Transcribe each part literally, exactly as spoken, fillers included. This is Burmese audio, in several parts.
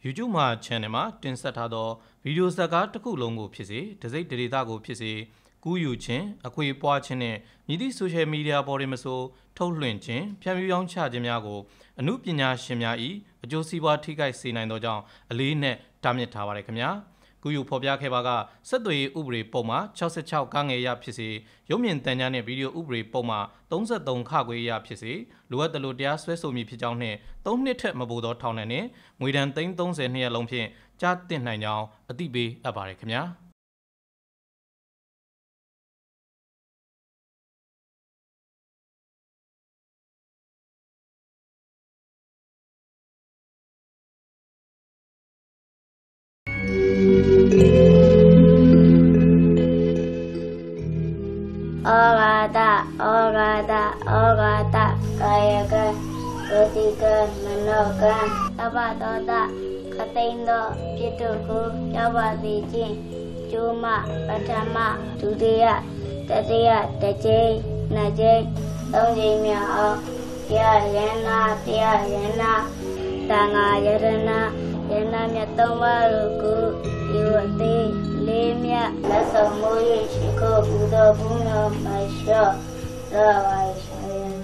YouTube မှာ channel မှာတင်ဆက်ထားသောဗီဒီယိုဇာတ်ကားတစ်ခုလုံးကိုဖြစ်စေတစိမ့်ဒေတာကိုဖြစ်စေကူးယူခြင်းအခွေပွားခြင်းနဲ့မြည်သည့် social media ပေါ်တွင်မဆိုထုတ်လွှင့်ခြင်းဖြန့်ဖြူးရောင်းချခြင်းများကိုအမှုပညာရှင်များ၏အကျိုးစီးပွားထိခိုက်စေနိုင်သောကြောင့်အလေးနက်တားမြစ်ထားပါရခင်ဗျာကူးယူဖော်ပြခဲ့ပါကဆက်သွယ်ရေးဥပဒေပုံမှာ၆၆ကငယ်ရဖြစ်စေရုပ်မြင်သံကြားနဲ့ဗီဒီယိုဥပဒေပုံမှာ၃၃ခခွေရဖြစ်စေလိုအပ်သလိုတရားစွဲဆိုမည်ဖြစ်ကြောင်းနှင့်၃နှစ်ထက်မပိုသောထောင်ဒဏ်နှင့်ငွေဒဏ်သိန်း၃၀နှစ်ရက်လုံးဖြင့်ကြားတင်နိုင်ကြောင်းအသိပေးအပ်ပါရခင်ဗျာဩဃာတဩဃာတဩဃာတကာယကံဝစီကံမနောကံသဗ္ဗသောတခသိန်းသောပြစ်တို့ကိုရောက်ပါစေခြင်းကျိုးမပထမဒုတိယတတိယတစ်ကြိမ်နှစ်ကြိမ်သုံးကြိမ်မြောက်အောင်တရားရဏတရားရဏသံဃာယရဏယရဏမြတ်သုံးပါးတို့ကိုဒီဝတိလေးမြတ်လက်ဆောင်မိုး၍ရှိခိုးပူဇော်ပူဇော်မလျှော့တော်ပါရှင်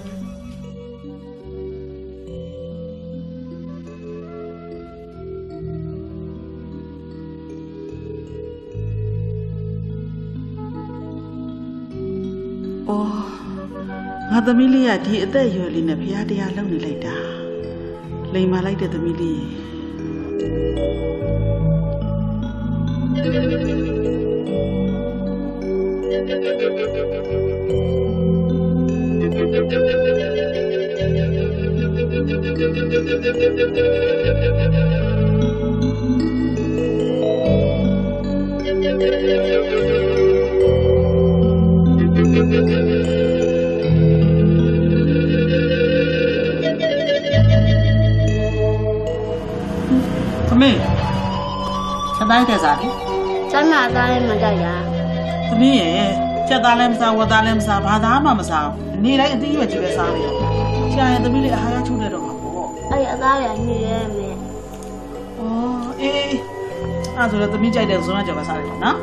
အော်ငါသမီးလေးကဒီအသက်အရွယ်လေးနဲ့ဖရားတရားလုပ်နေလိုက်တာလိမ်မာလိုက်တဲ့သမီးလေးသမီးစတိုင်းတဲ့စားလေစမ်းလာသားလည်းမကြိုက်ရသမီးရဲ့ချက်သားလည်းမစားဝတ်သားလည်းမစားဘာသာမှမစားနေတိုင်းအသီးရွက်ကြီးပဲစားနေရဆရာရဲ့သမီးလေးအဟာရချိုးနေတော့မှာပေါ့အဲ့အသားရညှိရဲမယ်ဩအေးအဲ့ဆိုတော့သမီးကြိုက်တဲ့ဇွန်ကကြော်ပါစားလိုက်နော်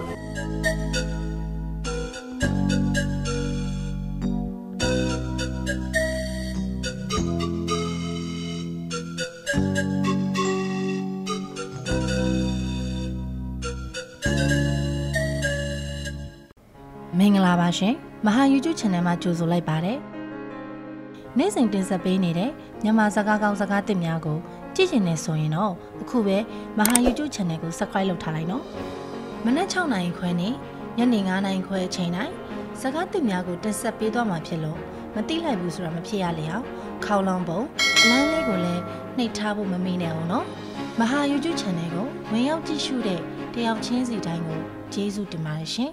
မင်္ဂလာပါရှင်မဟာ YouTube Channel မှာကြိုဆိုလိုက်ပါတယ်နေ့စဉ်တင်ဆက်ပေးနေတဲ့မြန်မာစကားကောင်းစကားသစ်များကိုကြည့်ချင်နေဆိုရင်တော့အခုပဲမဟာ YouTube Channel ကို Subscribe လုပ်ထားလိုက်နော်မနက်၆နာရီခွဲနဲ့ညနေ၅နာရီခွဲအချိန်တိုင်းစကားသစ်များကိုတင်ဆက်ပေးသွားမှာဖြစ်လို့မသိလိုက်ဘူးဆိုတာမဖြစ်ရလေအောင်ခေါလောင်ပုံအလန်းလေးကိုလည်းနှိပ်ထားဖို့မမေ့နဲ့အောင်နော်မဟာ YouTube Channel ကိုဝင်ရောက်ကြည့်ရှုတဲ့တယောက်ချင်းစီတိုင်းကိုကျေးဇူးတင်ပါတယ်ရှင်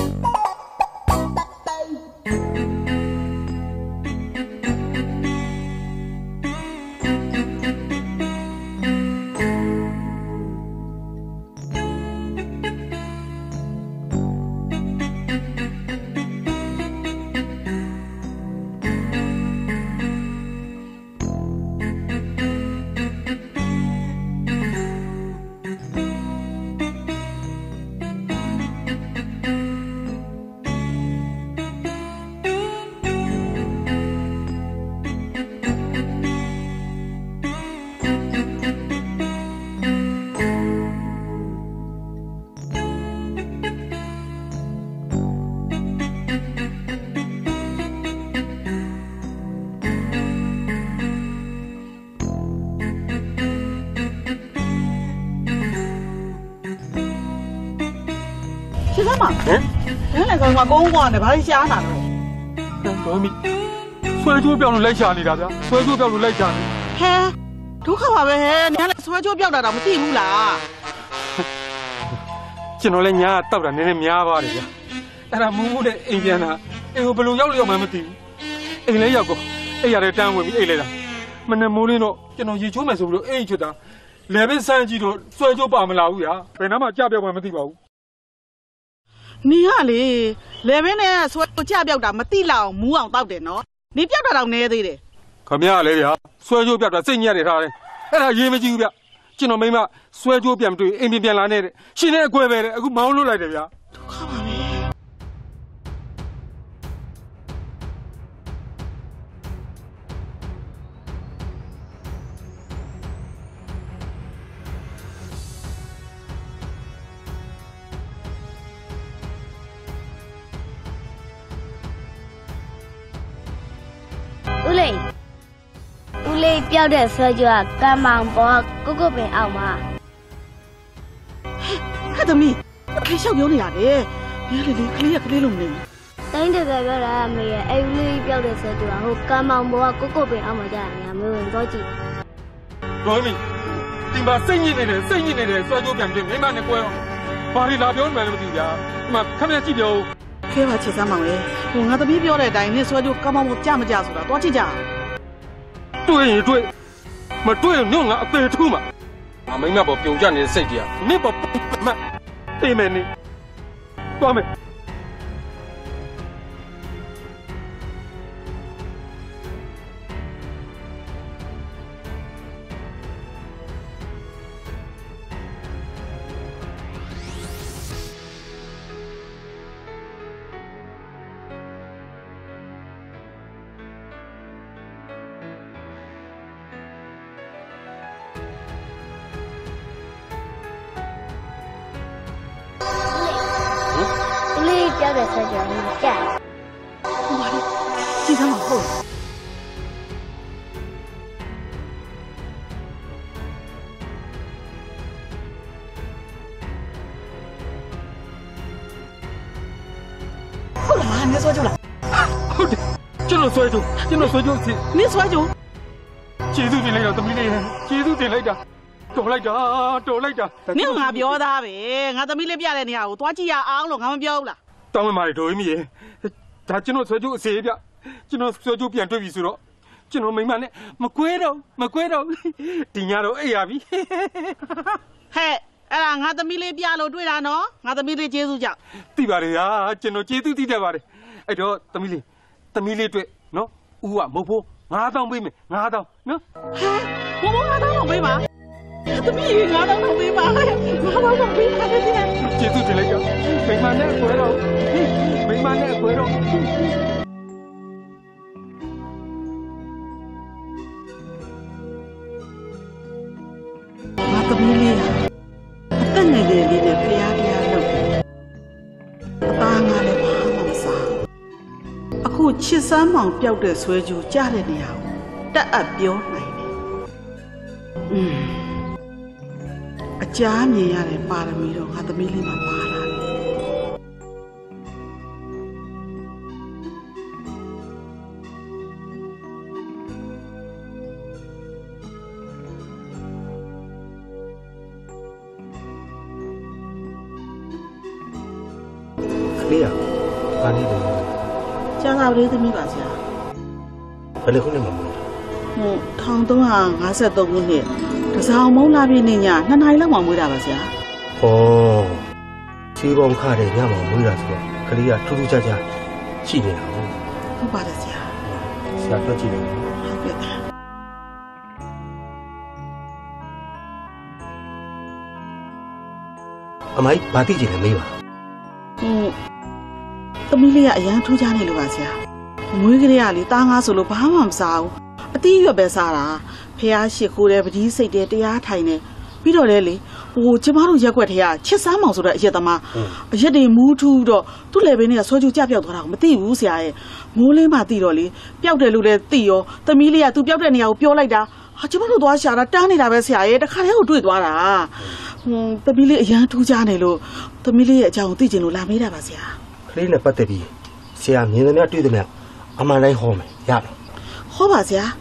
ဒီကမှာဟမ်လဲလေကောင်ကကုန်းကွာနဲ့ဘာလို့ရှားတာလဲတော်မီဆွဲချိုးပြောင်းလို့လိုက်ရှာနေတာဗျာဆွဲချိုးပြောင်းလို့လိုက်ရှာနေဟဲဒုက္ခပါပဲဟဲညလည်းဆွဲချိုးပြောင်းတာတော့မသိဘူးလားကျွန်တော်လည်းညာတောက်တာနည်းနည်းများပါတယ်ဗျာအဲ့ဒါမူးမူးတဲ့အိမ်ပြန်တာအိမ်ကိုဘယ်လိုရောက်လို့မှမသိဘူးအိမ်လေးရောက်ကောအိမ်ရတဲ့တန်းဝင်ပြီးအိမ်လိုက်တာမနဲ့မိုးလင်းတော့ကျွန်တော်ရေချိုးမယ်ဆိုပြီးတော့အိမ်ချွတ်တာလေပင်စမ်းကြည့်တော့ဆွဲချိုးပါမလာဘူးဗျာဘယ်နှမှာကြပြောက်မှမသိပါဘူးနေရလေလေဘင်းနဲ့ဆွဲကြပြောက်တာမတိလောက်မူးအောင်တောက်တယ်နော်နေပြောက်တာတော့နဲသေးတယ်ခမရလေဗျာဆွဲချိုးပြောက်တာစိတ်ညက်နေထားတယ်အဲ့ဒါရေးမကြည့်ဘူးဗျကျွန်တော်မိမဆွဲကြိုးပြန်တွေ့အိမ်ပြန်လာနေတဲ့ရှင်နဲ့အကွဲပဲတဲ့အခုမောင်းလို့လိုက်တယ်ဗျာဒုက္ခပါပဲဦးလေးဦးလေးပြောက်တဲ့ဆွဲကြကကမ်းမောင်ပေါ်ကိုကိုပင်အောင်မှာဟဲ့သမီးခေလျှောက်ပြောနေရတယ်ဘယ်လေလေကလေးကကလေးလုံးနေတိုင်းတကယ်ပြောတာမေရဲ့အဲ့ဦးလေးပြောက်တဲ့ဆွဲကြကဟိုကမ်းမောင်ပေါ်ကိုကိုပင်အောင်မှာကြာနေမေဝင်တော့ကြည့်ရိုင်းမီဒီမှာစိတ်ညစ်နေတယ်စိတ်ညစ်နေတယ်ဆွဲကြိုးပြန်တွေ့မိမနဲ့ကွဲတော့ဘာတွေလာပြောနေမှလည်းမသိဘူးဗျာဒီမှာခမရကြည့်ပြောခဲပါချစ်စမ်းမောင်လေဟိုငါသမီးပြောတဲ့အတိုင်းနဲ့ဆွဲကြိုးကမ်းမောင်ပေါ်ကြမကြဆိုတာတွားကြည့်ကြတွေ့ရင်တွေ့မတွေ့ရင်ညငါအသေးထူးမှာငါမိမပေါ်ပြုံကြနေတဲ့စိတ်ကြီးကနင့်ပေါ်မတေးမယ်နေသွားမယ်ပြောက်တဲ့ဆွဲကြကမှာကြာဟုတ်ပါလေကြည့်စမ်းပါဟုတ်ဟုတ်လားနင်းဆွဲကြလားဟုတ်တယ်ကျွန်တော်ဆွဲကြကျွန်တော်ဆွဲကြစီနင်းဆွဲကြကျေးဇူးတင်လိုက်တော့သမီးလေးကျေးဇူးတင်လိုက်တာတော်လိုက်တာတော်လိုက်တာနင်းငါပြောသားပဲငါသမီးလေးပြတဲ့နေရာကိုသွားကြည့်ရအောင်လို့ငါမပြောဘူးလားတောင်းမမာရီဒိုမီရေဒါကျွန်တော်ဆွဲကြိုးအစေးပြကျွန်တော်ဆွဲကြိုးပြန်တွေ့ပြီဆိုတော့ကျွန်တော်မိမနဲ့မကွဲတော့မကွဲတော့ဒီညတော့အိပ်ရပြီဟဲ့အဲ့ဒါငါသမီးလေးပြလို့တွေ့တာနော်ငါသမီးလေးကျေးဇူးကြောင့်သိပါတယ်ဟာကျွန်တော်ကျေးဇူးသိတတ်ပါတယ်အဲ့တော့သမီးလေးသမီးလေးတွေ့နော်ဦးကမဟုတ်ဘူးငါးတောင်းပေးမယ်ငါးတောင်းနော်ဟဲ့ဘိုးငါးတောင်းတော့ပေးပါသမီးငါးတောင်းတော့ပေးပါငါးတောင်းတော့ပေးပါတဲ့ကျေးဇူးတင်လိုက်တော့မိမနဲ့ကွဲတော့မိမနဲ့ကွဲတော့ငါသမီးလေးအသက်ငယ်ငယ်လေးနဲ့ဖျားဖျားလုပ်တယ်အသားငါလည်းဘာမှမစားအခုချစ်စမ်းမောင်ပျောက်တဲ့ဆွဲကြူကြားတဲ့နေရာကိုတက်အပ်ပြောနိုင်တယ်อืมအကြားမြင်ရတဲ့ပါရမီတော့ငါသမီးလေးမှာပါလာတယ်လေးရဘာနေလဲကျန်တာလေးသမီးပါဆရာဘယ်လိုခုနဲ့မမလို့ဟုတ်၁၃၅၃ခုနှစ်တစောင်းမုံလာပြည့်နေ့ညနှစ်နာရီလောက်မှမွေးတာပါဆရာဟောခြေပေါင်းခတဲ့ညမှာမွေးတာဆိုတော့ကလေးကထူးထူးခြားခြားရှိနေတာဟုတ်ဟုတ်ပါတယ်ဆရာဆရာပြောကြည့်လိုက်ဟုတ်ကဲ့အမိုက်ဘာတိကျင်လဲမေးပါဟုတ်သမီးလေးကအရန်ထူးခြားနေလို့ပါဆရာမွေးကလေးကလေတားငါဆိုလို့ဘာမှမစားဘူးအတီးရွက်ပဲစားတာဖះရှိခိုးတယ်ပတိစိတ်တယ်တရားထိုင်တယ်ပြီးတော့လေလေဟိုကျမတို့ရက်ွက်ထဲကချစ်စမ်းမောင်ဆိုတဲ့အရက်သမားအရက်တွေမူးထူးတော့သူ့လေဘင်းတွေကဆွဲကြူကြပြောက်သွားတာကိုမသိဘူးဆရာရဲ့မိုးလင်းမှသိတော့လေပျောက်တယ်လို့လည်းသိရောသမီးလေးကသူပျောက်တဲ့နေရာကိုပြောလိုက်တာဟာကျမတို့သွားရှာတာတန်းနေတာပဲဆရာရဲ့တခါတည်းကိုတွေ့သွားတာဟွန်းသမီးလေးအရန်ထူးခြားနေလို့သမီးလေးရဲ့အကြောင်းကိုသိချင်လို့လာမေးတာပါဆရာကလေးနဲ့ပတ်သက်ပြီးဆရာမြင်သမျှတွေ့သမျှအမှန်တိုင်းဟောမယ်ရတယ်ဟောပါဆရာ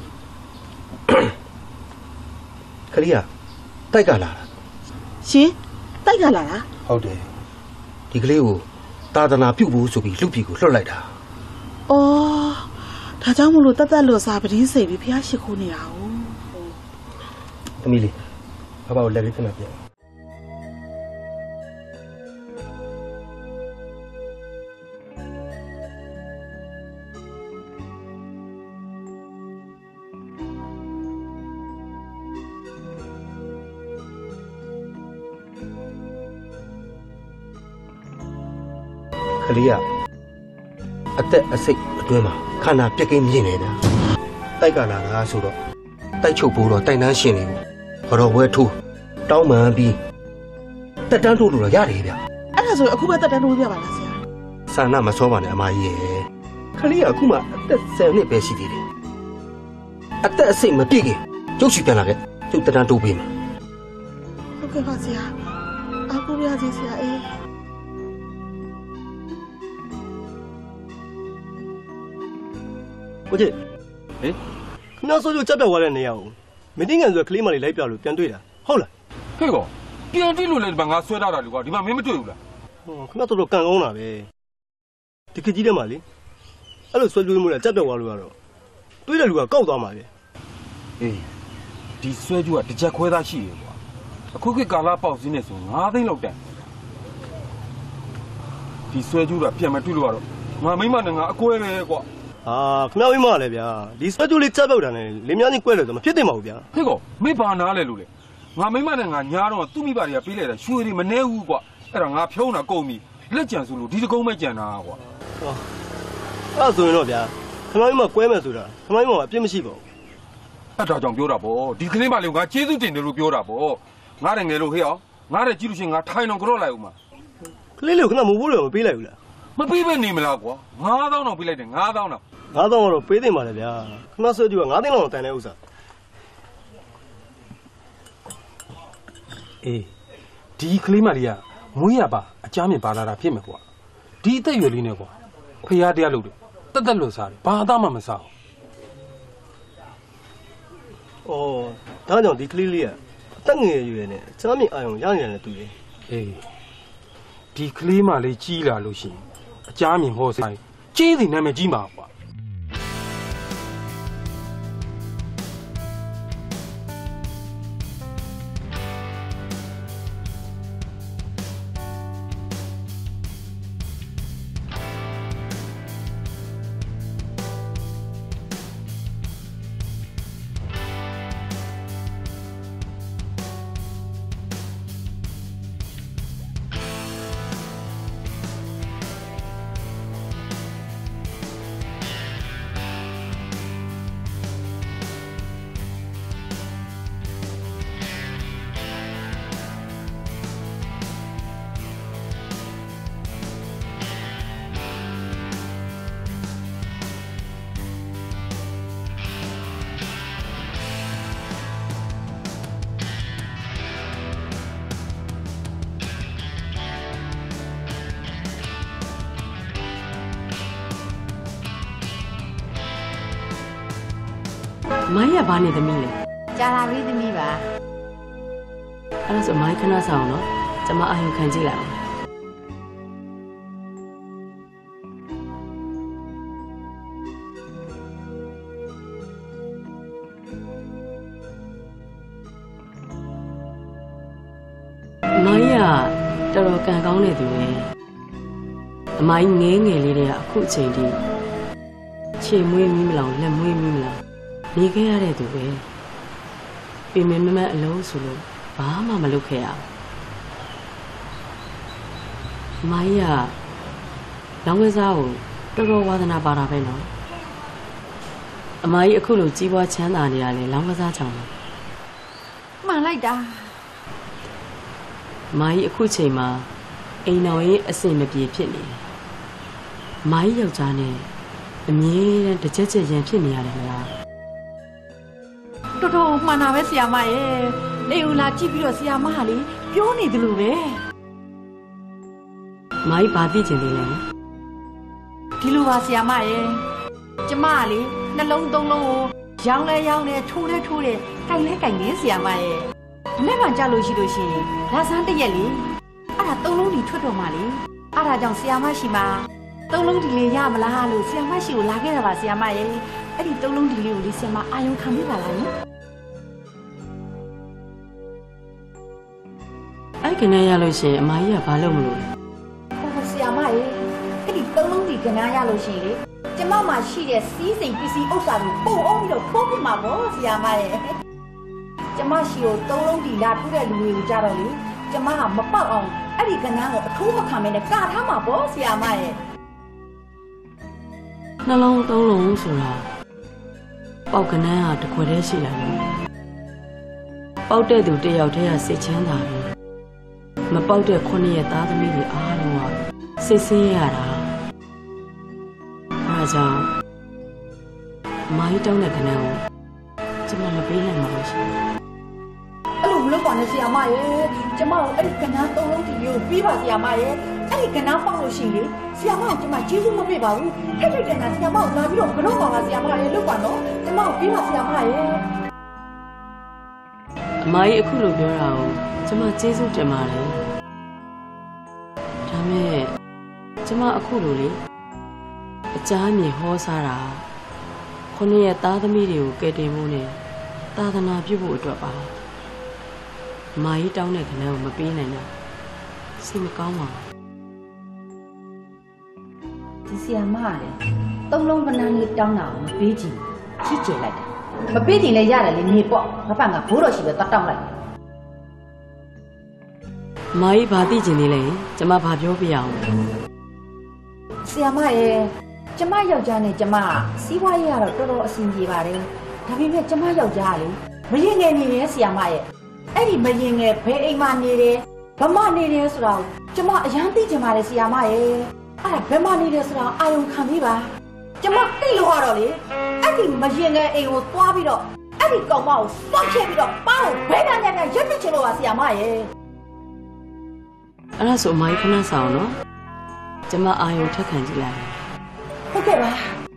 ကလေးကတိုက်ကလာတာရှင်တိုက်ကလာတာဟုတ်တယ်ဒီကလေးကိုသာသနာပြုဖို့ဆိုပြီးလူပြည်ကိုလွှတ်လိုက်တာအော်ဒါကြောင့်မလို့တတ်တတ်လို့စာပတိစိတ်ပြီးဖះရှိခိုးနေတာ哦သမီးလေးဘာဘာကိုလက်လေးခဏပြကလေးကအသက်အစိတ်အတွင်းမှာခန္ဓာပြက်ကိန်းမြင့်နေတာတိုက်ကလာတာဆိုတော့တိုက်ချုပ်ဖို့တော့တိုင်တန်းရှင်နေဘူးဘာတော့ဝဲထိုးတောင်းပန်ပြီးတက်တန်းထိုးလို့တော့ရတယ်ဗျအဲ့ဒါဆိုအခုပဲတက်တန်းထိုးပြပါလားဆရာဆန္ဒမစောပါနဲ့အမကြီးရဲ့ကလေးကအခုမှအသက်ဆယ်နှစ်ပဲရှိသေးတယ်အသက်အစိတ်မပြည့်ခင်ကျုပ်ရှိပြန်လာခဲ့ကျုပ်တက်တန်းတိုးပေးမှာဟုတ်ကဲ့ပါဆရာအခုပြစီဆရာအေးကိုကြီးဟေးခဏဆိုးကြကြက်ပြောက်သွားတဲ့နေရာကိုမင်းတင်းကန်ဆိုကလေးမလေးလိုက်ပြလို့ပြန်တွေ့တာဟုတ်လားဟေ့ကောပြန်တွေ့လို့လည်းဒီမှာငါဆွဲထားတာလူကဒီမှာမင်းမတွေ့ဘူးလားဟောခဏတော့ကန်ကောင်းတာပဲဒီခကြီးတဲ့မှာလေအဲ့လိုဆွဲကြွေးမှုနဲ့ကြက်ပြောက်သွားလို့ကတော့တွေးတဲ့လူကကောက်သွားမှာပဲအေးဒီဆွဲကြွေးကတစ်ချက်ခွဲသားရှိတယ်ကွာအခုခေတ်ကာလပေါက်စင်းနေဆိုငါးသိန်းလောက်တန်ဒီဆွဲကြွေးကပြန်မတွေ့လို့ကတော့ငါမိမနဲ့ငါအကွဲပဲကွာဟာခမမိမလည်းဗျာဒီဆွဲကြိုးလေးချက်ပောက်တာနဲ့လင်းများကြီးကွဲလို့ဆိုမဖြစ်သင့်ပါဘူးဗျာဟေ့ကောမေးပါနာလဲလို့လေငါမိမနဲ့ငါညားတော့သူ့မိဘတွေကပေးလိုက်တာရွှေတွေမနှဲဘူးကွာအဲ့ဒါငါဖြုံးတာကုန်ပြီလက်ကြံဆိုလို့ဒီတကုံးပဲကြံတာကွာဟောအဲ့ဆိုရင်တော့ဗျာခမမိမကွဲမယ်ဆိုတာခမမိမကအပြစ်မရှိပါဘူးအဲ့ဒါကြောင့်ပြောတာပေါ့ဒီကလေးမလေးငါကျေးဇူးတင်တယ်လို့ပြောတာပေါ့ငါတဲ့ငယ်လို့ဟေ့အောင်ငါတဲ့ကြည့်လို့ရှိရင်ငါထိုင်တော့ကြော့လိုက်ဦးမှာကလေးလေးကခဏမဟုတ်ဘူးလို့မပေးလိုက်ဘူးလားမပေးပဲနေမလားကွာငါးသောင်းတော့ပေးလိုက်တယ်ငါးသောင်းတော့ငါးသောင်းတော့ပေးသိမှာလေဗျာခဏဆွဲကြည့်ကငါးသိန်းလောက်တန်တဲ့ဥစ္စာအေးဒီကလေးမလေးကမွေးရပါအချမ်းမြင်ပါလာတာဖြစ်မယ်ကွာဒီအသက်ရွယ်လေးနဲ့ကွာဖျားတရားလုပ်တယ်တက်တက်လို့စားတယ်ဘာအသားမှမစားဘူးအော်ဒါကြောင့်ဒီကလေးလေးကအသက်ငယ်ရွယ်နဲ့အချမ်းမြင်အာရုံရနေတယ်တူတယ်အေးဒီကလေးမလေးကြီးလာလို့ရှိရင်အချမ်းမြင်ဟောဆိုင်ကြီးစီနာမည်ကြီးမှာကွာမိုင်းရဘာနေသမီးလဲကြာလာပြီသမီးပါအဲ့ဒါဆိုမိုင်းခဏဆောင်နော်ကျမအာရုံခံကြည့်လိုက်အောင်မိုင်းရတော်တော်ကန်ကောင်းနေသူပဲအမိုင်းငဲငယ်လေးတွေကအခုအချိန်ထိခြေမွေးမီးမလောင်လက်မွေးမီးမလောင်နေခဲ့ရတဲ့သူပဲပြင်မမမအလုံးဆိုလို့ဘာမှမလုပ်ခဲ့ရဘူးမိုင်းရလောင်းကစားကိုတော်တော်ဝါသနာပါတာပဲနော်အမကြီးအခုလိုကြီးပွားချမ်းသာနေရလေလောင်းကစားချောင်းမှန်လိုက်တာမိုင်းအခုချိန်မှာအိမ်တော်ရေးအဆင်မပြေဖြစ်နေတယ်မိုင်းယောက်ျားနဲ့အမြဲတမ်းတစ်ချက်ချက်ရန်ဖြစ်နေရတယ်မလားတော်တော်မှန်တာပဲဆရာမရဲ့နေဦးလာကြည့်ပြီးတော့ဆရာမဟာလေပြောနေတယ်လို့ပဲမိုင်းဘာသိချင်သေးလဲဒီလိုပါဆရာမရဲ့ကျမကလေနှလုံးသုံးလုံးကိုရောင်းလဲရောင်းလဲထိုးလဲထိုးတယ်ကြိုင်လဲကြိုင်နေဆရာမရဲ့လက်မှန်ကြလို့ရှိလို့ရှိရင်လာစမ်းတရက်လေအဲ့ဒါသုံးလုံးဒီထွက်တော့မှလေအဲ့ဒါကြောင့်ဆရာမရှိမှာသုံးလုံးဒီလေးရမလားလို့ဆရာမရှိကိုလာခဲ့တာပါဆရာမရဲ့အဲ့ဒီသုံးလုံးဒီလေးကိုလေဆရာမအာယုံခံပြပါလားနော်အဲ့ကနေရလို့ရှိရင်အမကြီးကဘာလုပ်မလို့လဲဟောဆရာမရေအဲ့ဒီသုံးလုံးဒီကနာရလို့ရှိရင်လေကျမမှရှိတဲ့စီးစိမ်ပစ္စည်းဥစ္စာကိုပုံအောင်ပြီးတော့ထိုးပြမှာပေါ့ဆရာမရေကျမရှိကိုသုံးလုံးဒီလာထိုးတဲ့လူတွေကိုကြတော့လေကျမကမပေါက်အောင်အဲ့ဒီကနန်းကိုအထိုးမခံမနဲ့ကာထားမှာပေါ့ဆီယာမရဲ့နှလုံးသုံးလုံးဆိုတာပေါက်ကနန်းဟာတစ်ခွက်တည်းရှိလာတယ်ပေါက်တဲ့သူတယောက်တည်းကစိတ်ချမ်းသာတယ်မပေါက်တဲ့ခုနှစ်ရဲ့သားသမီးတွေအားလုံးကစိတ်ဆင်းရတာအဲဒါကြောင့်မိုင်းတောင်းတဲ့ကနန်းကိုကျမမပေးနိုင်ပါဘူးရှင်အဲ့လိုမလုပ်ပါနဲ့ဆီယာမရဲ့ကျမကိုအဲ့ဒီကနန်းသုံးလုံးတီကိုပြီးပါဆီယာမရဲ့အဲ့ဒီကနန်းပေါက်လို့ရှိရင်ဆီယာမကကျမကျေးဇူးမပေးပါဘူးထိုက်ထိုက်တန်တန်ဆီယာမကိုလာပြီးတော့ကတော့ပါပါဆီယာမရဲ့လုပ်ပါနော်ကျမကိုပြီးပါဆီယာမရဲ့အမကြီးအခုလိုပြောတာကိုကျမကျေးဇူးတင်ပါတယ်ဒါမဲ့ကျမအခုလိုလေအကြမ်းမြေဟောစားတာခုနှစ်ရဲ့သားသမီးတွေကိုကယ်တင်ဖို့နဲ့သာသနာပြုဖို့အတွက်ပါအမကြီးတောင်းတဲ့ခဏကိုမပေးနိုင်တာစိတ်မကောင်းပါဘူးဒီဆီယာမလည်းသုံးလုံးကနန်းလေးတောင်းတာကိုမပေးချင်ချစ်ကျင်လိုက်တာမပေးချင်လည်းရတယ်လေမြေပေါ့ငါပန်ကဘိုးတော်ရှိပဲတတ်တောင်းလိုက်အမကြီးဘာသိချင်သေးလဲကျမဘာပြောပြအောင်ဆီယာမရဲ့ကျမယောက်ျားနဲ့ကျမစီးပွားရေးကတော့တော်တော်အဆင်ပြေပါတယ်ဒါပေမဲ့ကျမယောက်ျားလေမရင်ငယ်နေတယ်ဆီယာမရဲ့အဲ့ဒီမရင်ငယ်ဘယ်အိမ်မှာနေတယ်ဘမနေတယ်ဆိုတော့ကျမအရန်သိချင်ပါတယ်ဆီယာမရဲ့အဲ့ဒါဘယ်မှာနေတယ်ဆိုတော့အာယုံခံပြီးပါကျမသိလို့ရတော့လေအဲ့ဒီမရင်ငယ်အိမ်ကိုသွားပြီးတော့အဲ့ဒီကောင်မကိုစောက်ချက်ပြီးတော့ပါကိုဘဲကညံ့ညံ့ရက်ပစ်ချင်လို့ပါဆီယာမရဲ့အဲ့ဒါဆိုအမကြီးခဏဆောင်နော်ကျမအာယုံထက်ခံကြည့်လိုက်ဟုတ်ကဲ့ပါ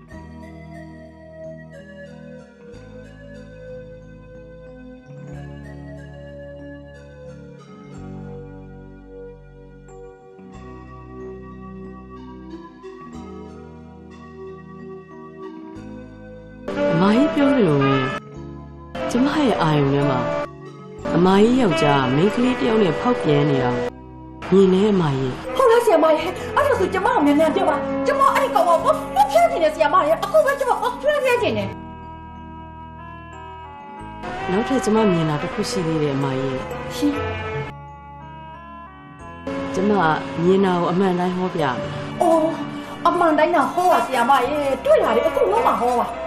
အမကြီးပြောလို့ပဲကျမရဲ့အာယုံထဲမှာအမကြီးယောက်ျားမိန်းကလေးတယောက်နဲ့ဖောက်ပြန်နေတာမြင်နေအမကြီးဟုတ်လားဆီယာမရဲ့အဲ့ဒါဆိုကျမကိုမြန်မြန်ပြောပါကျမအဲ့ဒီကောင်ကိုဖတ်ဖျက်ချင်တယ်ဆီယာမရဲ့အခုပဲကျမအော်ထွန်းဖျက်ချင်တယ်နောက်ထပ်ကျမမြင်လာတစ်ခုရှိသေးတယ်အမကြီးရှင်ကျမမြင်တာကိုအမှန်တိုင်းဟောပြမယ်အော်အမှန်တိုင်းကဟောပါဆီယာမရဲ့တွေ့လာတယ်အခုလုံးမဟောပါ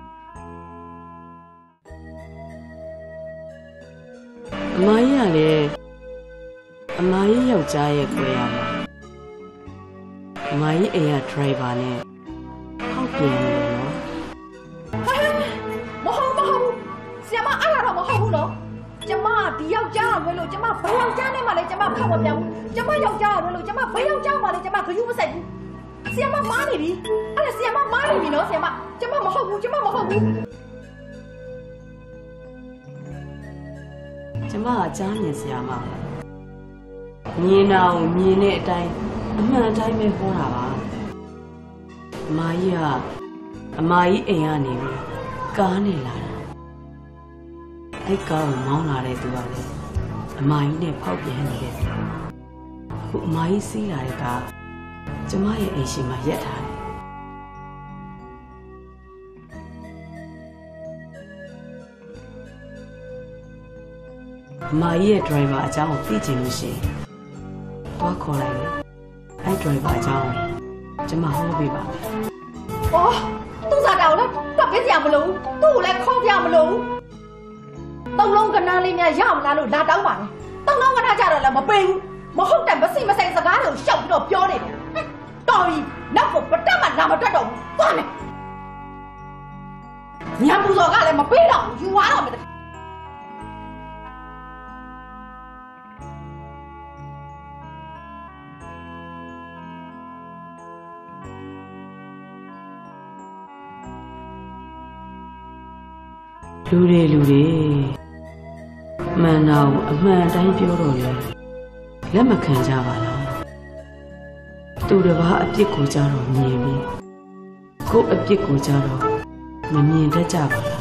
အမကြီးကလည်းအမကြီးယောက်ျားရဲ့ကိုရမှာအမကြီးအိမ်ကဒရိုင်ဘာနဲ့ဟောက်ပြန်နေတယ်နော်မဟုတ်မဟုတ်ဆီယမအဲ့ဒါတော့မဟုတ်ဘူးနော်ကျမဒီယောက်ျားရွယ်လို့ကျမဘယ်ယောက်ျားနဲ့မှလည်းကျမဖောက်မပြောင်းဘူးကျမယောက်ျားရွယ်လို့ကျမဘယ်ယောက်ျားမှလည်းကျမဂရုမစိုက်ဘူးဆီယမမားနေပြီအဲ့ဒါဆီယမမားနေပြီနော်ဆီယမကျမမဟုတ်ဘူးကျမမဟုတ်ဘူးကျမကကြားမြင်စရာမမြင်တာကိုမြင်တဲ့အတိုင်းအမှန်အတိုင်းပဲဟောတာပါအမကြီးကအမကြီးအိမ်ကနေပြီးကားနေလာတာအဲ့ကားကိုမောင်းလာတဲ့သူကလည်းအမကြီးနဲ့ဖောက်ပြန်နေတယ်ခုအမကြီးစီးလာတဲ့ကားကျမရဲ့အိမ်ရှိမှာရက်ထားတယ်အမကြီးရဲ့ driver အကြောင်းကိုသိချင်လို့ရှိရင်သွားခေါ်လိုက်မယ်အဲ့ driver အကြောင်းကိုကျမဟောပေးပါမယ်။အော်သူ့စားတောင်လည်းတော့ပေးကြမလို့သူ့ကိုလည်းခေါ်ပြမလို့တုံးလုံးကနားလေးများရမလားလို့လာတောင်းပါလေ။တုံးလုံးကနားကြတော့လည်းမပေးဘူး။မဟုတ်တယ်မစိမဆိုင်စကားတွေကိုရှောက်ပြီးတော့ပြောနေတယ်။တော်ပြီနောက်ကိုပတက်မှလာမတက်တော့ဘူး။သွားမယ်။ညပူစော်ကလည်းမပေးတော့ဘူးယူသွားတော့မယ်လူတွေလူတွေမှန်တာကိုအမှန်တိုင်းပြောတော့လေလက်မခံကြပါလားသူတစ်ပါးအပြစ်ကိုကြတော့မြင်ပြီးကိုယ့်အပြစ်ကိုကြတော့မမြင်တတ်ကြပါလား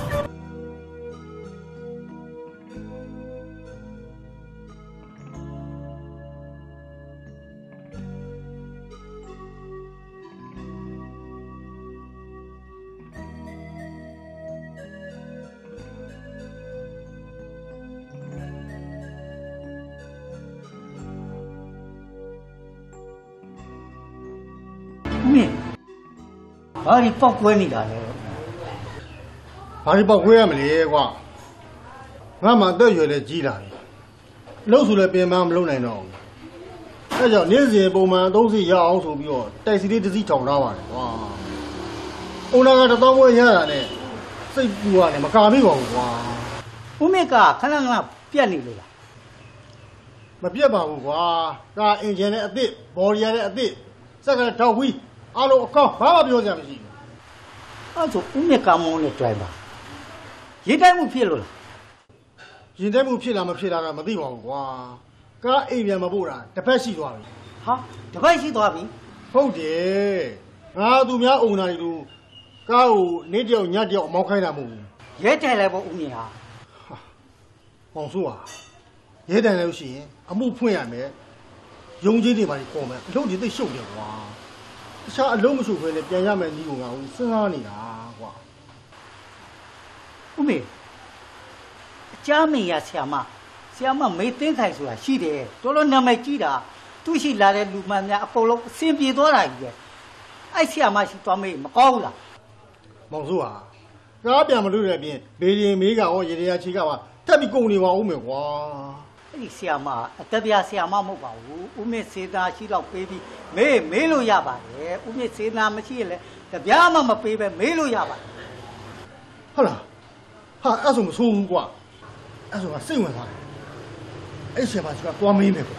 面，哪里包关你的嘞？ 哪里包关也没来过，俺们都有点急了，老出来变忙不老难弄。那叫年轻人部门都是要手表，但是你这是找着吧？哇，我那个这当我现在呢，谁不啊？你们干没过哇？ 我没干，看那个变你了。 မပြတ်ပါဘူးကွာဒါအင်ဂျင်နဲ့အသစ်ဘော်ရီယာနဲ့အသစ်စက်ကလည်းတောက်ဝီးအားလုံးအကောင်းဘာမှပြောစရာမရှိဘူးအဲ့ဆိုဦးမြကမောင်းနဲ့ driver ရေတိုက်မှုဖြစ်လို့လားရင်တိုက်မှုဖြစ်လားမဖြစ်လားကမသိပါဘူးကွာကားအိမ်ပြန်မပို့တာတစ်ဖက်ရှိသွားပြီဟာတစ်ဖက်ရှိသွားပြီဟုတ်တယ်ငါသူများအုံနာတွေလို့ကားကိုနေ့တယောက်ညတယောက်အမောင်းခိုင်းတာမဟုတ်ဘူးရဲတိုင်လိုက်ပေါ့ဦးမြဟာမောင်ဆိုးဟာရဲတိုင်လိုက်လို့ရှိရင်အမှုဖွင့်ရမယ်ရုံးကြီးတွေပါခေါ်မယ်အလုပ်တွေသိရှုပ်တယ်ကွာတခြားအလုံးမရှုပ်ခွဲနဲ့ပြန်ရမယ်ညီကိုငါဦးစဉ်းစားနေတာကွာဦးမေအချမ်းမင်းရဆရာမဆရာမမေးသိန်းခိုင်ဆိုတာရှိတယ်တော်တော်နာမည်ကြီးတာသူရှိလာတဲ့လူမှန်များအကုန်လုံးအစင်ပြေသွားတာကြီးပဲအဲ့ဆရာမရှိသွားမေးမကောင်းဘူးလားမောင်ဆိုးဟာကားပြန်မလို့တဲ့အပြင်ဘေးရင်မေးကရောရေရချီကပါထပ်ပြီးကုန်နေပါဦးမယ်ကွာအဲ့ဒီဆရာမအသက်ပြားဆရာမမဟုတ်ပါဘူးဦးမြင့်စေသားရှိတော့ပေးပြီးမေးမေးလို့ရပါတယ်ဦးမြင့်စေသားမရှိရင်လည်းတပြားမှမပေးပဲမေးလို့ရပါတယ်ဟုတ်လားဟာအဲ့ဆိုမဆိုးဘူးကွာအဲ့ဆိုကစိတ်ဝင်သွားတယ်အဲ့ဆရာမရှိကသွားမေးမယ်ကွာ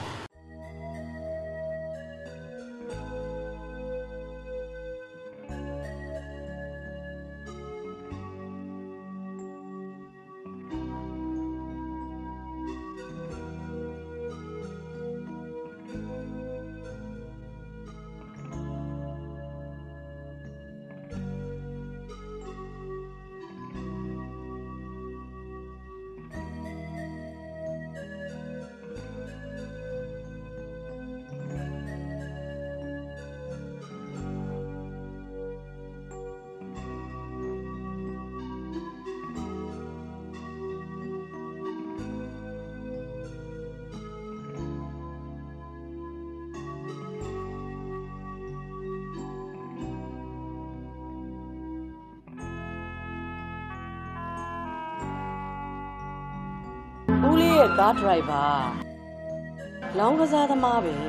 ဦးလေးရဲ့ကားဒရိုက်ဘာလောင်းကစားသမားပဲ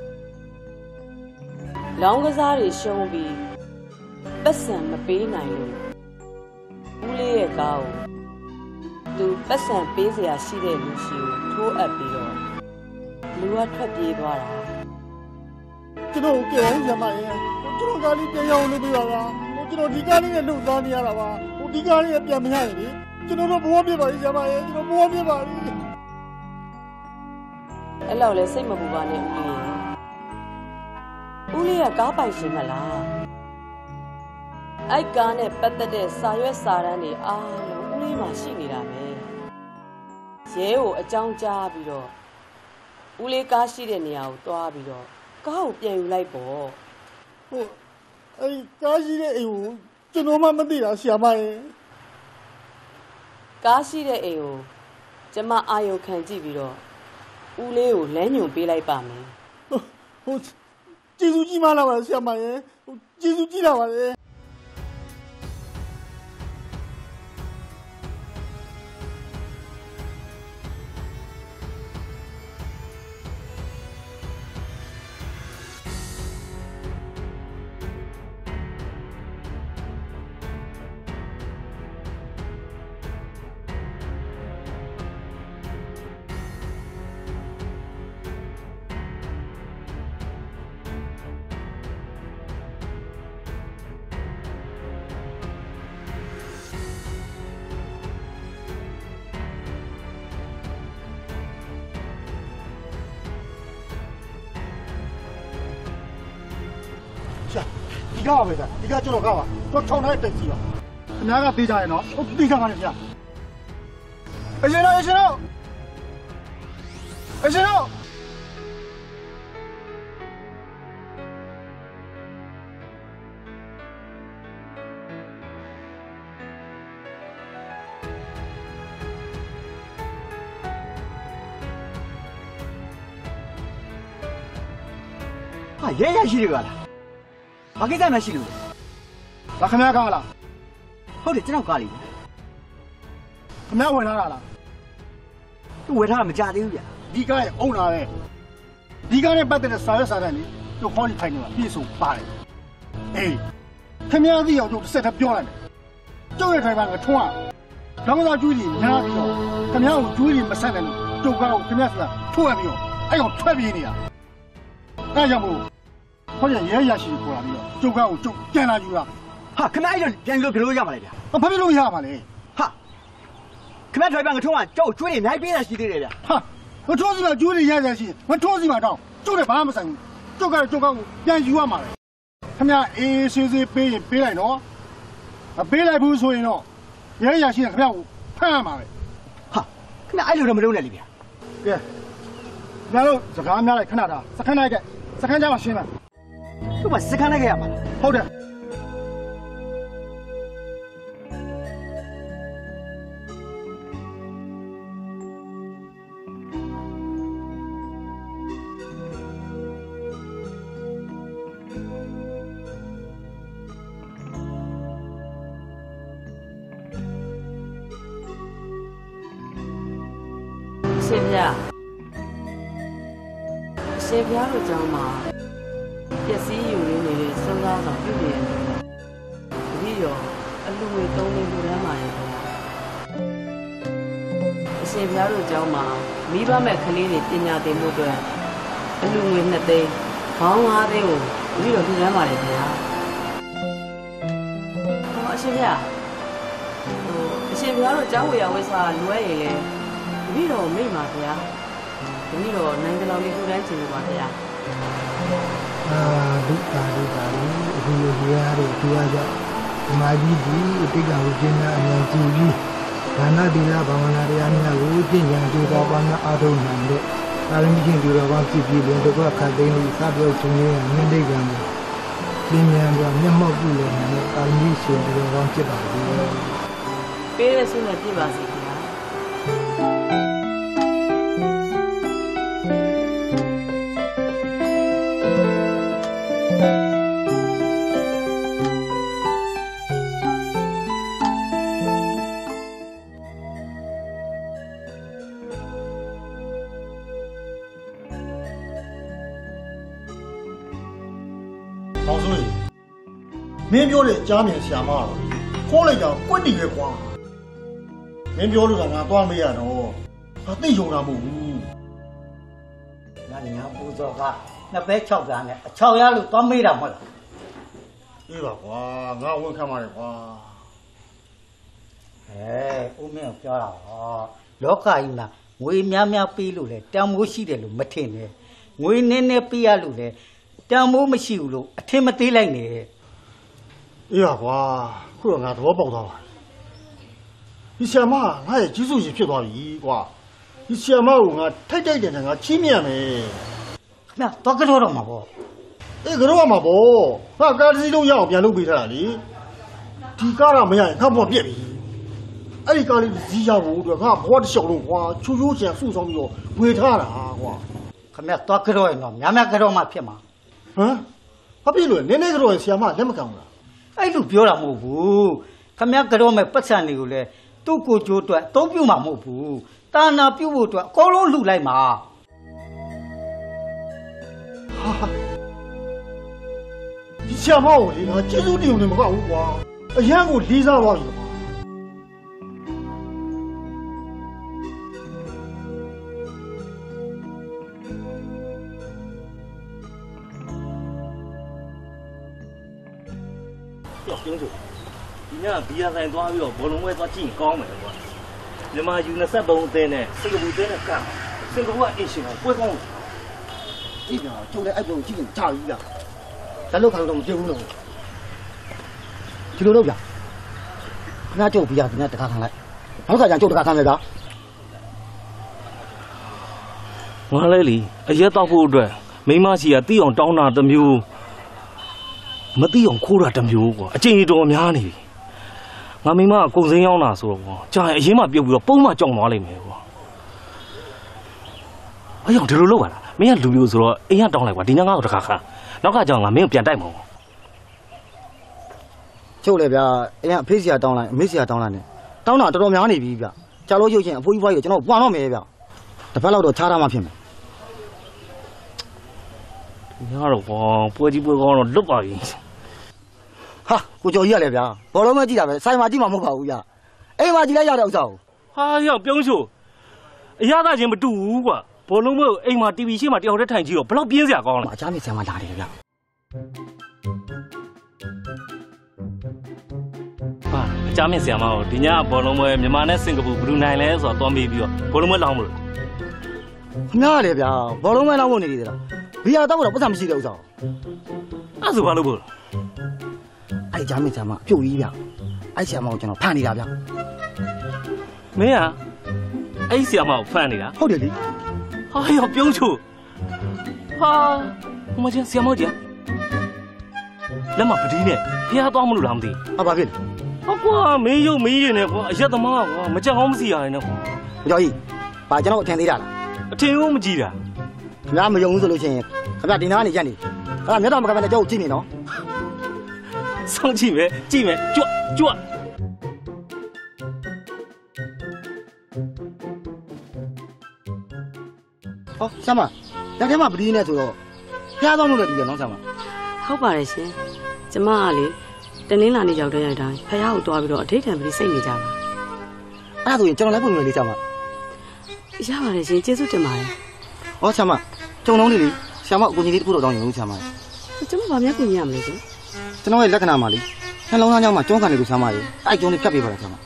လောင်းကစားတွေရှုံးပြီးပတ်စံမပေးနိုင်လို့ဦးလေးရဲ့ကားကိုသူပတ်စံပေးစရာရှိတဲ့လူရှိကိုထိုးအပ်ပြီးတော့လူကထွက်ပြေးသွားတာကျွန်တော်ကြည့်အောင်ရမရဲ့ကျွန်တော်ကားလေးပြန်ရောက်နေပြီပါလားကျွန်တော်ဒီကားလေးနဲ့လှုပ်သားနေရတာပါဟိုဒီကားလေးပြန်မရရင်လေကျွန်တော်တို့ဘဝပြပါလိမ့်ရမရဲ့ကျွန်တော်ဘဝပြပါလိမ့်အဲ့လောက်လဲစိတ်မပူပါနဲ့ဦးလေးဦးလေးကကားပိုင်ရှင်မလားအဲ့ကားနဲ့ပတ်သက်တဲ့စာရွက်စာတမ်းတွေအားလုံးဦးလေးမှာရှိနေတာပဲရဲကိုအကြောင်းကြားပြီးတော့ဦးလေးကားရှိတဲ့နေရာကိုတွားပြီးတော့ကားကိုပြန်ယူလိုက်ပေါ့ဟိုအဲ့ကားရှိတဲ့အိမ်ကိုကျွန်တော်မှမသိတာဆရာမရဲ့ကားရှိတဲ့အိမ်ကိုကျမအာယုခံကြည့်ပြီးတော့ဦးလေးကိုလမ်းညွှန်ပေးလိုက်ပါမယ်ဟိုကျေးဇူးကြီးမလားပါဆရာမရဲ့ဟိုကျေးဇူးကြီးလာပါလေဒီကားပါပဲဗျာဒီကားကျွန်တော်ကားပါတော့ထောင်ထားတဲ့တက်စီပါခင်ဗျားကသေးကြရဲ့နော်ဟုတ်သေးကြပါနဲ့ဗျာအရှင်တို့အရှင်တို့အရှင်တို့ဟာရဲရရှိရကလားဘာကိစ္စမှရှိလို့လဲခမရကားလားဟုတ်တယ်ကျွန်တော်ကားလေးခမရဝင်လာတာလားသူဝယ်ထားတာမကြသေးဘူးဗျဒီကားရဲ့အုံလာပဲဒီကားနဲ့ပတ်သက်တဲ့စာရွက်စာတမ်းလေးသူခေါင်းလေးထိုင်နေတာပြည့်စုံပါတယ်အေးခမရသိအောင်သူတစ်ဆက်တည်းပြောလိုက်မယ်ကျုပ်ရဲ့ထိုင်ပါကထွန်းလောင်းသားကျွေးကြီးညားပြီးတော့ခမရကိုကျွေးကြီးမဆက်နိုင်လို့ကျုပ်ကားကိုခမရဆိုတာထိုးရပြီးတော့အဲ့ကောင်ထွက်ပြေးနေတာအဲ့ကြောင့်မို့ဟောရရဲရရှိပေါ်လာပြီးတော့ကျုပ်ကားကိုကျုပ်ပြန်လာယူတာဟာခမရအဲ့တော့ပြန်လို့ပြလို့ရမှာလေဗျဘာဖြစ်လို့ရမှာလဲဟာခမရထိုင်ပါကထွန်းကကျုပ်ကျွေးကြီးနိုင်ပေးတာရှိသေးတယ်ဗျဟာမထွန်းစီမှာကျွေးကြီးရရရှိမထွန်းစီမှာတော့ကျုပ်လည်းဘာမှမဆိုင်ဘူးကျုပ်ကတော့ကျုပ်ကားကိုပြန်ယူရမှာလေခမရအေးဆေးဆေးပေးရင်ပေးလိုက်တော့မပေးလိုက်ဘူးဆိုရင်တော့ရဲရရှိတဲ့ခမရကိုဖမ်းရမှာပဲဟာခမရအဲ့လိုတော့မလုပ်နဲ့လေဗျကဲငါတို့စကားများလိုက်ခဏတာစခန်းလိုက်ကစခန်းကြမှာရှင်းပါသူ့မှာစခန်းလိုက်ခဲ့ရမှာဟုတ်တယ်ရှင်ဗျာရှင်ဗျာတို့ကြောင့်မှာပျက်စီးယူရင်းနေတဲ့စံစားဆောင်ပြုနေတယ်ဒီရောအလူငွေသုံးနေလူတန်းမှာရခင်ဗျာအရှင်ဗျာတို့ကြောင့်မှာမိဘမဲ့ကလေးတွေပညာသင်ဖို့အတွက်အလူငွေနှစ်သိန်းခေါင်းငါးသိန်းကိုဒီရောလူတန်းမှာရခင်ဗျာဟောအရှင်ဗျာဟိုအရှင်ဗျာတို့ကျောင်းဝေရဝိစာလွဲရည်လေဒီတော့မိတ်ပါဗျာဒီတော့နိုင်တယ်လို့လူတန်းချင်လို့ပါဗျာအာဒုက္ခဒုက္ခလေးအခုလိုရရတဲ့ဒီအကြောင်းဒီမာကြီးဒီအတိတ်ကဝိညာဉ်အများကြီးကြီးဒါနသီလဘာဝနာတရားများကိုကျင့်ကြံကြိုးစားပါများအားထုတ်နိုင်တဲ့အာရမီချင်းဒီတော်ကောင်းဖြစ်ပြီးလည်းဒုက္ခခတ်သိမ်းပြီးစပြောခြင်းရဲ့မြင့်တိတ်ကံကိုပြင်းမြန်စွာမျက်မှောက်ပြုလို့နိုင်တဲ့အာရမီရှင်ဒီတော်ကောင်းဖြစ်ပါစေပေးရဆုံးနဲ့ပြပါစေမင်းပြောတဲ့ကြားမြင်ဆရာမတော့ခေါ်လိုက်တော့ကွက်တီပဲကွာမင်းပြောလို့ကငါသွားမေးရတော့ငါသိယုံတာမဟုတ်ဘူးငါညာပူဇော်ကနှစ်ပဲ၆တန်းနဲ့အချောက်ရလို့သွားမေးတာမဟုတ်လားအေးပါကွာငါဝန်ခံပါတယ်ကွာဟဲဦးမင်းပြောတာဟောလောကကြီးမှာငွေများများပေးလို့လေတန်မိုးရှိတယ်လို့မထင်နဲ့ငွေနည်းနည်းပေးရလို့လေတန်မိုးမရှိဘူးလို့အထင်မသေးလိုက်နဲ့အေးပါကွာခုတော့ငါသဘောပေါက်သွားပါဒီဆရာမငါရဲ့ကြီးစုကြီးဖြစ်သွားပြီကွာဒီဆရာမကိုငါထိုက်တိုက်တယ်ငါချီးမြှင့်မယ်ခင်ဗျာတော့ကြောတော့မှာပေါ့အေးကြောမှာပေါ့ငါကားတစ်စီးလုံးရအောင်ပြန်လုပ်ပေးထားတာလေဒီကားကမရရင်ငါဘောပြက်ပြီအဲ့ဒီကားလေးစီးရဖို့အတွက်ငါဘောတစ်လျှောက်လုံးကွာချူချိုးချင်ဆူဆောင်ပြီးတော့ဝေထားတာကွာခင်ဗျာတော့ကြောရင်တော့များများကြောမှဖြစ်မှာဟမ်ဘာဖြစ်လို့နည်းနည်းကြောရင်ဆရာမလက်မကန်ဘူးလားအဲ့လိုပြောတာမဟုတ်ဘူးခမရကြောမဲ့ပတ်စံတွေကိုလည်းသူ့ကိုကြိုးအတွက်အသုံးပြုမှာမဟုတ်ဘူးတာနာပြုတ်ဖို့အတွက်အကုန်လုံးလှူလိုက်မှာဒီဆရာမကိုလေငါကျေးဇူးတင်လို့မကောက်ဘူးကွာအရန်ကိုလေးစားသွားပြီကွာကျင်းစို့ဒီညဘီယာဆိုင်သွားပြီးတော့ဘောလုံးပွဲသွားကြည့်ရင်ကောင်းမယ်ကွာမြန်မာယူ၂၃အသင်းနဲ့စင်ကာပူအသင်းနဲ့ကပ်စင်ကာပူကအင်ရှင်ကပွဲကောင်းတယ်ဒီကကျုပ်လည်းအဲ့ပုံကြည့်ရင်ကြာပြီလားဇက်လုတ်ခံတော့မကြည့်ဘူးလို့ဒီလိုတော့ဗျာခဏကျုပ်ဘီယာဒီနေ့တခါခံလိုက်နောက်ခါကျကျုပ်တခါခံမယ်ဗျာငါလဲလီအရက်တော့ဖို့အတွက်မိမရှိကတီးအောင်တောင်းတာတစ်မျိုးမသိအောင်ခိုးတာတစ်မျိုးကွာအကျဉ်းတော်များနေပြီငါမိမကကုံစင်းရောက်တာဆိုတော့ကွာကြာရင်အရင်မှပြုတ်ပြီးတော့ပုံမှကြောင်သွားလိမ့်မယ်ကွာအယောင်ဒီလိုလုပ်ပါလားမင်းကလူမျိုးဆိုတော့အိမ်ကတောင်းလိုက်ကွာဒီညငါ့ကိုတခါခါနောက်ကကြောင်ငါမင်းကိုပြန်တိုက်မှာချုပ်လေဗျာအရင်အဖေးစီကတောင်းလိုက်အမေးစီကတောင်းလိုက်နေတောင်းတာတော်တော်များနေပြီဗျကြာလို့ရုပ်ချင်းအဖိုးကြီးဖွားကြီးကျွန်တော်ပွာတော့မယ်ဗျတစ်ပတ်လောက်တော့ချားထားမှဖြစ်မယ်ညတော့ဘောပွဲကြီးပွဲကောင်းတော့လွတ်ပါပြီဟာကိုကျော်ကြီးရလေဗျာဘောလုံးမကြည့်တာပဲဆိုင်မှာကြည့်မှာမဟုတ်ပါဘူးဗျအိမ်မှာကြည့်လိုက်ရတဲ့ဥစ္စာကိုဟာရောက်ပြုံးချိုအရသာချင်းမတူဘူးကွာဘောလုံးမအိမ်မှာ တီ ဗီ ရှေ့မှာတယောက်တည်းထိုင်ကြည့်တော့ဘလောက်ပြင်းစရာကောင်းလဲအချားမေဆံမှာလာတယ်ဗျဟာအချားမေဆံမှာဒီညဘောလုံးမမြန်မာနဲ့စင်ကာပူဘလူးနိုင်းလဲဆိုတော့သွားမေးပြီးတော့ဘောလုံးမလောင်းမလို့ခင်ဗျားလေဗျာဘောလုံးမလောင်းဖို့နေသေးလားဘီယာတော့တော့ပတ်စံမရှိတဲ့ဥစ္စာအဲ့ဆိုဘာလို့ဖို့အဲ့ချားမေဆံမှာပြုတ်ကြီးဗျအဲ့ဆံမှာကိုကျွန်တော်ဖန်နေတာဗျမင်းကအဲ့ဆံမှာကိုဖန်နေတာဟုတ်တယ်လေဟာရောက်ပြုံးချိုဟာဟိုမှာကျဆံမကြီးလက်မပတိနဲ့ဖျားသွားမလို့လားမသိဟာဘာဖြစ်လဲဟောကွာမင်းရုပ်မင်းရင်နဲ့ကွာအရက်သမားကွာမကြောက်အောင်မစီရတယ်နဲ့ကွာကြော်ကြီးဘာကျွန်တော်အထင်သေးတာလားအထင်ကိုမကြည့်တာခင်ဗျားမယုံဘူးဆိုလို့ရှိရင်ခင်ဗျားဒီနားကနေရက်နေခင်ဗျားမျက်တော်မကမနဲ့ကြောက်ကြည့်နေနော်စောင့်ကြည့်မယ်ကြည့်မယ်ကြွကြွဟောဆမ်းမလက်ထဲမှာပတိနဲ့ဆိုတော့ဖျားသွားလို့လည်းတူတယ်နော်ဆမ်းမဟုတ်ပါတယ်ရှင်ကျမကလေတနင်္လာနေ့ရောက်တဲ့တိုင်းဖះကိုတွားပြီးတော့အထိတ်တန်ပြီးစိတ်နေကြပါအဲ့ဒါဆိုရင်ကျွန်တော်လည်းပုံမြင်လေးဆမ်းမရပါတယ်ရှင်ကျေးဇူးတင်ပါတယ်ဟောဆမ်းမကြုံလုံးလေးလေဆမ်းမအကူကြီးလေးတစ်ခုတော့တောင်းရင်ဦးဆမ်းမကျမဘာများပြင်ရမလဲရှင်ကျွန်တော်ရဲ့လက္ခဏာမှာလေနှလုံးသားကြောင့်မှကျွန်းကန်လေးကိုဆမ်းမရေအဲ့ကျုံးလေးဖြတ်ပေးပါလားဆမ်းမ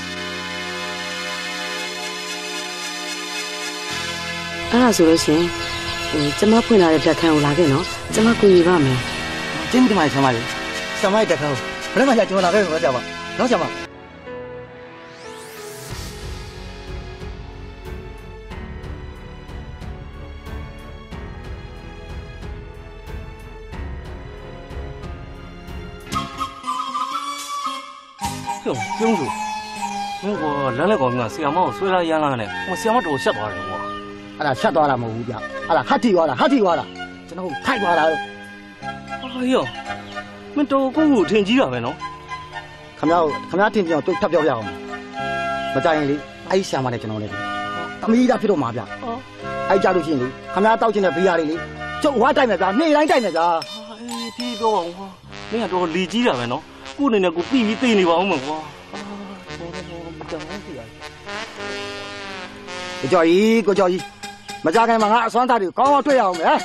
အဲ့ဒါဆိုလို့ရှင်ဟိုကျမဖွင့်လာတဲ့ဓာတ်ခန်းကိုလာခဲ့နော်ကျမကူညီပါမယ်ကျင်းဒီမှာဆမ်းမရေဆမ်းမရဲ့ဓာတ်ခန်းကိုဘယ်မှာကြာကျွန်တော်လာခဲ့မှာကြာပါနော်ဆမ်းမပြုံးလို့မင်းကလမ်းလက်ကောင်ကဆီယမောကိုဆွဲလာရမ်းလာနဲ့ဟိုဆီယမောတော်ရှက်သွားတယ်ကွာအဲ့ဒါရှက်သွားတာမဟုတ်ဘူးဗျအဲ့ဒါဟတ်တီသွားတာဟတ်တီသွားတာကျွန်တော်ထိုက်သွားတာဟာယောမင်းတော်ကိုကိုထင်ကြီးတာပဲနော်ခမရခမရထင်ပြအောင်တွေ့ထပ်ပြောပြအောင်မကြရင်လေအဲ့ဆံမနဲ့ကျွန်တော်လည်းတမီးသားဖြစ်တော့မှာဗျအဲ့ကြလို့ရှိရင်လေခမရတောက်ချင်တဲ့ဘေးရလေးလေကျုပ်ဝါတိုက်မယ်ဗျာနေ့တိုင်းတိုက်မယ်ဗျာအေးဒီတော့ကွာမင်းကတော့လီကြီးတာပဲနော်ကိုအနေနဲ့ကိုပြီးပြီးသိနေပါအောင်မကွာကိုကျော်ကြီးကိုကျော်ကြီးမကြခင်မှာငါအစွမ်းသားတွေကောင်းအောင်တွေ့ရအောင်မယ်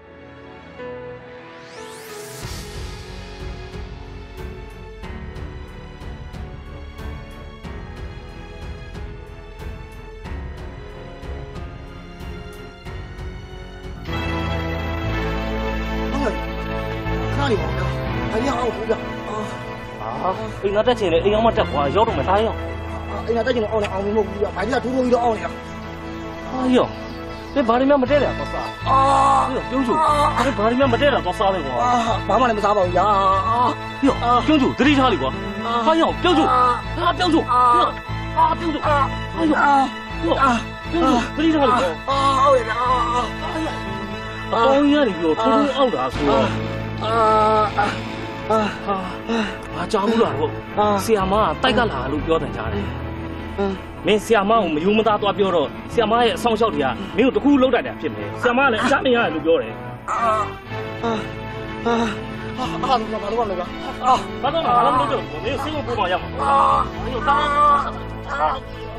ခါရီပါအရင်အောင်ဘူးဗျာအာအိမ်ငါတက်ချင်လေအိမ်အောင်မတက်ကွာရောက်တော့မသားရအောင်အိမ်ကတက်ကျင်အောင်လည်းအောင်မဟုတ်ဘူးဗျာ။ဘာကြီးကထိုးထိုးကြီးတော့အောင်နေတာ။ဟာယော။ဘယ်ဘာတွေမှမတဲတာတော့စား။အာပြုံးချို။ဘယ်ဘာတွေမှမတဲတာတော့စားပဲကွာ။အာဘာမှလည်းမစားပါဘူးဗျာ။အာယောပြုံးချိုသတိထားလိကွာ။ဟာယောပြုံးချို။ဟာပြုံးချို။ဟာပြုံးချို။ဟာယော။ယော။ပြုံးချိုသတိထားလိကွာ။အာဟုတ်ရဲ့ဗျာ။အာယော။အပေါင်းရည်ပြောထိုးထိုးအောက်တာဆိုတော့အာအာဟာဘာကြောက်လို့လားဟုတ်ဆီယာမကတိုက်ကလာလို့ပြောတယ်ကြားတယ်မင်းဆီယာမကိုမယူမသားသွားပြောတော့ဆီယာမရဲ့အဆောင်လျှောက်တွေကမင်းကိုတခုလုံးတိုက်တာဖြစ်မယ်ဆီယာမကလည်းအချမ်းမရတယ်လို့ပြောတယ်အာအာအာအာဘာလို့ဘာလို့လဲအာဘာတော့ဘာလို့မလုပ်တော့မင်းစိတ်ကိုပို့မှရမှာအာယောတာအာ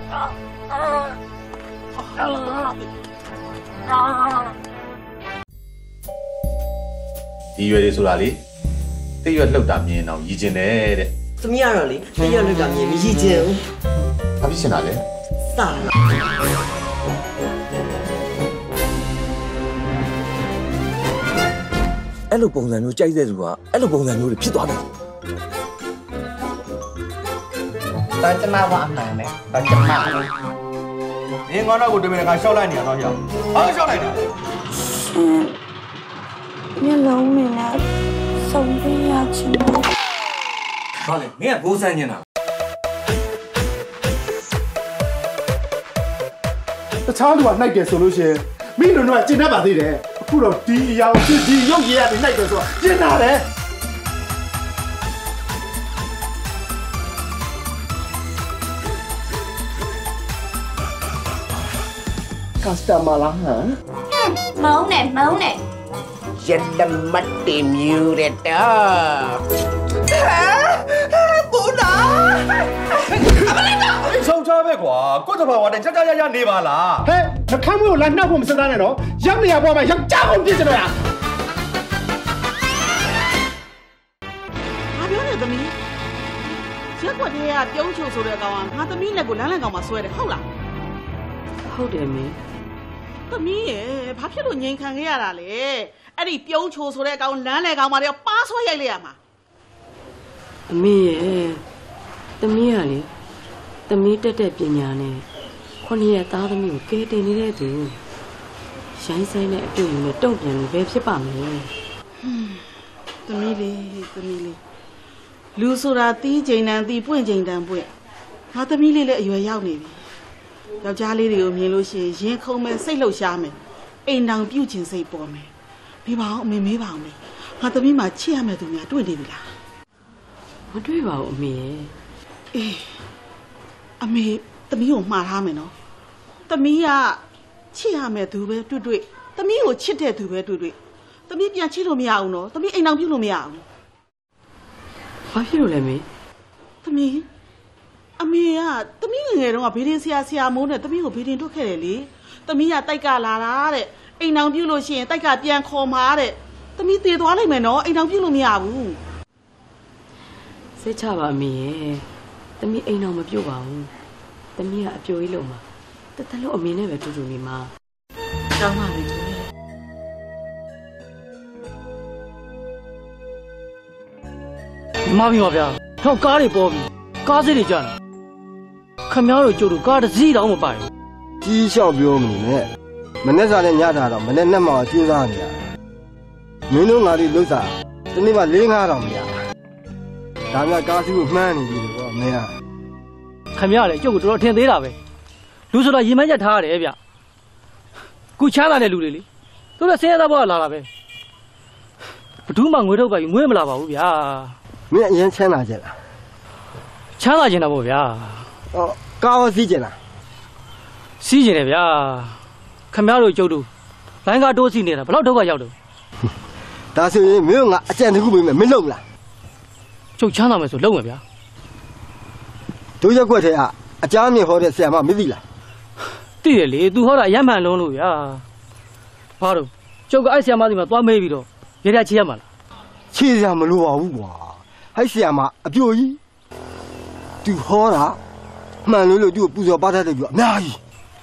အာဒီရွယ်လေးဆိုတာလေတိရွက်လှုပ်တာမြင်အောင်ရည်ကျင်တယ်တဲ့။သမီးကတော့လေတိရွက်လှုပ်တာမြင်မရည်ကျင်ဘူး။ဘာဖြစ်ရှင်တာလဲ။စာအဲ့လိုပုံစံမျိုးကြိုက်တဲ့သူကအဲ့လိုပုံစံမျိုးတွေဖြစ်သွားတယ်။ဒါကျမကအမှန်ပဲ။ဒါကျမပဲ။နေငါတော့ကိုတမင်ကရှောက်လိုက်နေရတော့ရောက်။ဘာရှောက်လိုက်တာလဲ။မျက်လုံးနဲ့ဆုံးပြရချင်တယ်။ဘာလဲမင်းကဘိုးဆန်းနေတာတခြားလူကနှိုက်တယ်ဆိုလို့ရှိရင်မိလူတို့ကကျင်တတ်ပါသေးတယ်အခုတော့ဒီအရာကိုဒီရုပ်ရည်ရတယ်နှိုက်တယ်ဆိုတော့ကျင်တာတယ် customer လားဟမ်မုန်းနဲ့မုန်းနဲ့ရတမတ်တင်မြူရတော့ဘူနာအမလေးတော့ဆုံးချပဲကွာကိုယ့်တဘာဝနဲ့ကြကြရရနေပါလားဟဲ့နှခမ်းမွေးကိုလာနှောက်ဖို့မစသားနဲ့နော်ရောက်နေရပေါ်မှာယောက်ျားကုန်ပြစ်စလို့ရဘာပြောနေသမီးရက်ွက်တည်းကပြုံးချိုဆိုတဲ့ကောင်ကငါသမီးလက်ကိုလမ်းလန်ကောင်မှာဆွဲတယ်ဟုတ်လားဟုတ်တယ်မင်းသမီးရဲ့ဘာဖြစ်လို့ငြိမ်ခံခဲ့ရတာလဲအဲ့ဒီပြုံးချိုဆိုတဲ့ကောင်လမ်းလန်ကောင်မှာတော့ပါဆွဲရိုက်လိုက်ရမှာအမေရဲ့သမီးကလေသမီးတက်တဲ့ပညာနဲ့ခုနှစ်ရက်သားသမီးကိုကဲတင်နေတဲ့သူရိုင်းဆိုင်တဲ့အပြုတ်နဲ့တုံ့ပြန်လို့ဘယ်ဖြစ်ပါမလဲသမီးလေးသမီးလေးလူဆိုတာတီးချိန်တန်တီးပွင့်ချိန်တန်ပွင့်ငါသမီးလေးလည်းအရွယ်ရောက်နေပြီယောက်ျားလေးတွေကိုမြင်လို့ရှိရင်ရင်ခုန်မယ်စိတ်လှုပ်ရှားမယ်အိမ်တောင်ပြုတ်ခြင်းစိတ်ပေါ်မယ်ဒီပါအောင်အမေမေးပါအောင်လေငါသမီးမှာချစ်ရမယ့်သူများတွေ့နေပြီလားမတွေ့ပါဘူးအမေရဲ့အေးအမေသမီးကိုမှားထားမယ်နော်သမီးကချစ်ရမယ့်သူပဲတွေ့တွေ့သမီးကိုချစ်တဲ့သူပဲတွေ့တွေ့သမီးပြန်ချစ်လို့မရအောင်နော်သမီးအိမ်တောင်ပြုတ်လို့မရအောင်ဘာဖြစ်လို့လဲမေသမီးအမေကသမီးငယ်ငယ်တုန်းကဘေးရင်ဆရာဆရာမိုးနဲ့သမီးကိုဘေးရင်တွတ်ခဲ့တယ်လေသမီးကတိုက်ကလာတာတဲ့အိမ်တောင်ပြုတ်လို့ရှိရင်တိုက်ကပြန်ခေါ်มาတဲ့သမီးတည်သွားလိုက်မယ်နော်အိမ်တောင်ပြုတ်လို့မရဘူးစိတ်ချပါအမေရဲ့သမီးအိမ်တော်မပြုတ်ပါဘူးသမီးကအပြိုကြီးလုံးမှာတသက်လို့အမေနဲ့ပဲတူတူနေမှာတောင်းပါလေမမီပါဗျာတော့ကားတွေပေါ်ပြီကားစစ်တွေကြာတယ်ခမည်းတော်ကျုပ်တို့ကားတစ်စီးတောင်မပိုင်ဘူးကြီးလျှောက်ပြောမနေနဲ့မနေ့စားနဲ့ညတာတော့မနေ့နဲ့မှကျိုးစားနေရတယ်မင်းတို့ငါတို့လှုပ်စားတနေ့မှ၄-၅တောင်မရဒါမှကားစီးကိုမှန်းနေပြီပေါ့မင်းကခမည်းလည်းကျုပ်ကိုတော်တော်ထင်သေးတာပဲလူဆိုတာရင်မရက်ထားရတယ်ဗျခုချမ်းသာတဲ့လူတွေလေသူတို့ဆင်းရဲသားဘဝလာတာပဲဘဒူးမှငွေထုတ်ပါပြီးငွေမလာပါဘူးဗျာမင်းအရင်ချမ်းသာကြလားချမ်းသာကျင်တာပေါ့ဗျာဟောကားစီးကြလားစီးကျင်တယ်ဗျာခမည်းတော်ကျုပ်တို့လိုင်းကားတိုးစီးနေတာဘယ်တော့ဒုက္ခရောက်တော့ဒါဆိုရင်မင်းကအကြံတစ်ခုပေးမယ်မင်းလုံလားကျုပ်ချမ်းသာမယ်ဆိုလုံမယ်ဗျာတို့ရက်ွက်ထဲကအကြမ်းမြင်ဟောတဲ့ဆရာမမသိလားသိတယ်လေသူဟောတာအယမ်းမှန်လုံးလို့ဗျာဘာလို့ကျုပ်ကအဲ့ဆရာမစီမှာသွားမေးပြီးတော့ရေရချေရမှာလားခြေစရာမလိုပါဘူးကွာဟဲ့ဆရာမအပြိုကြီးသူဟောတာမှန်လို့လို့သူ့ကိုပူဇော်ပါတတ်တယ်ပြောအများကြီး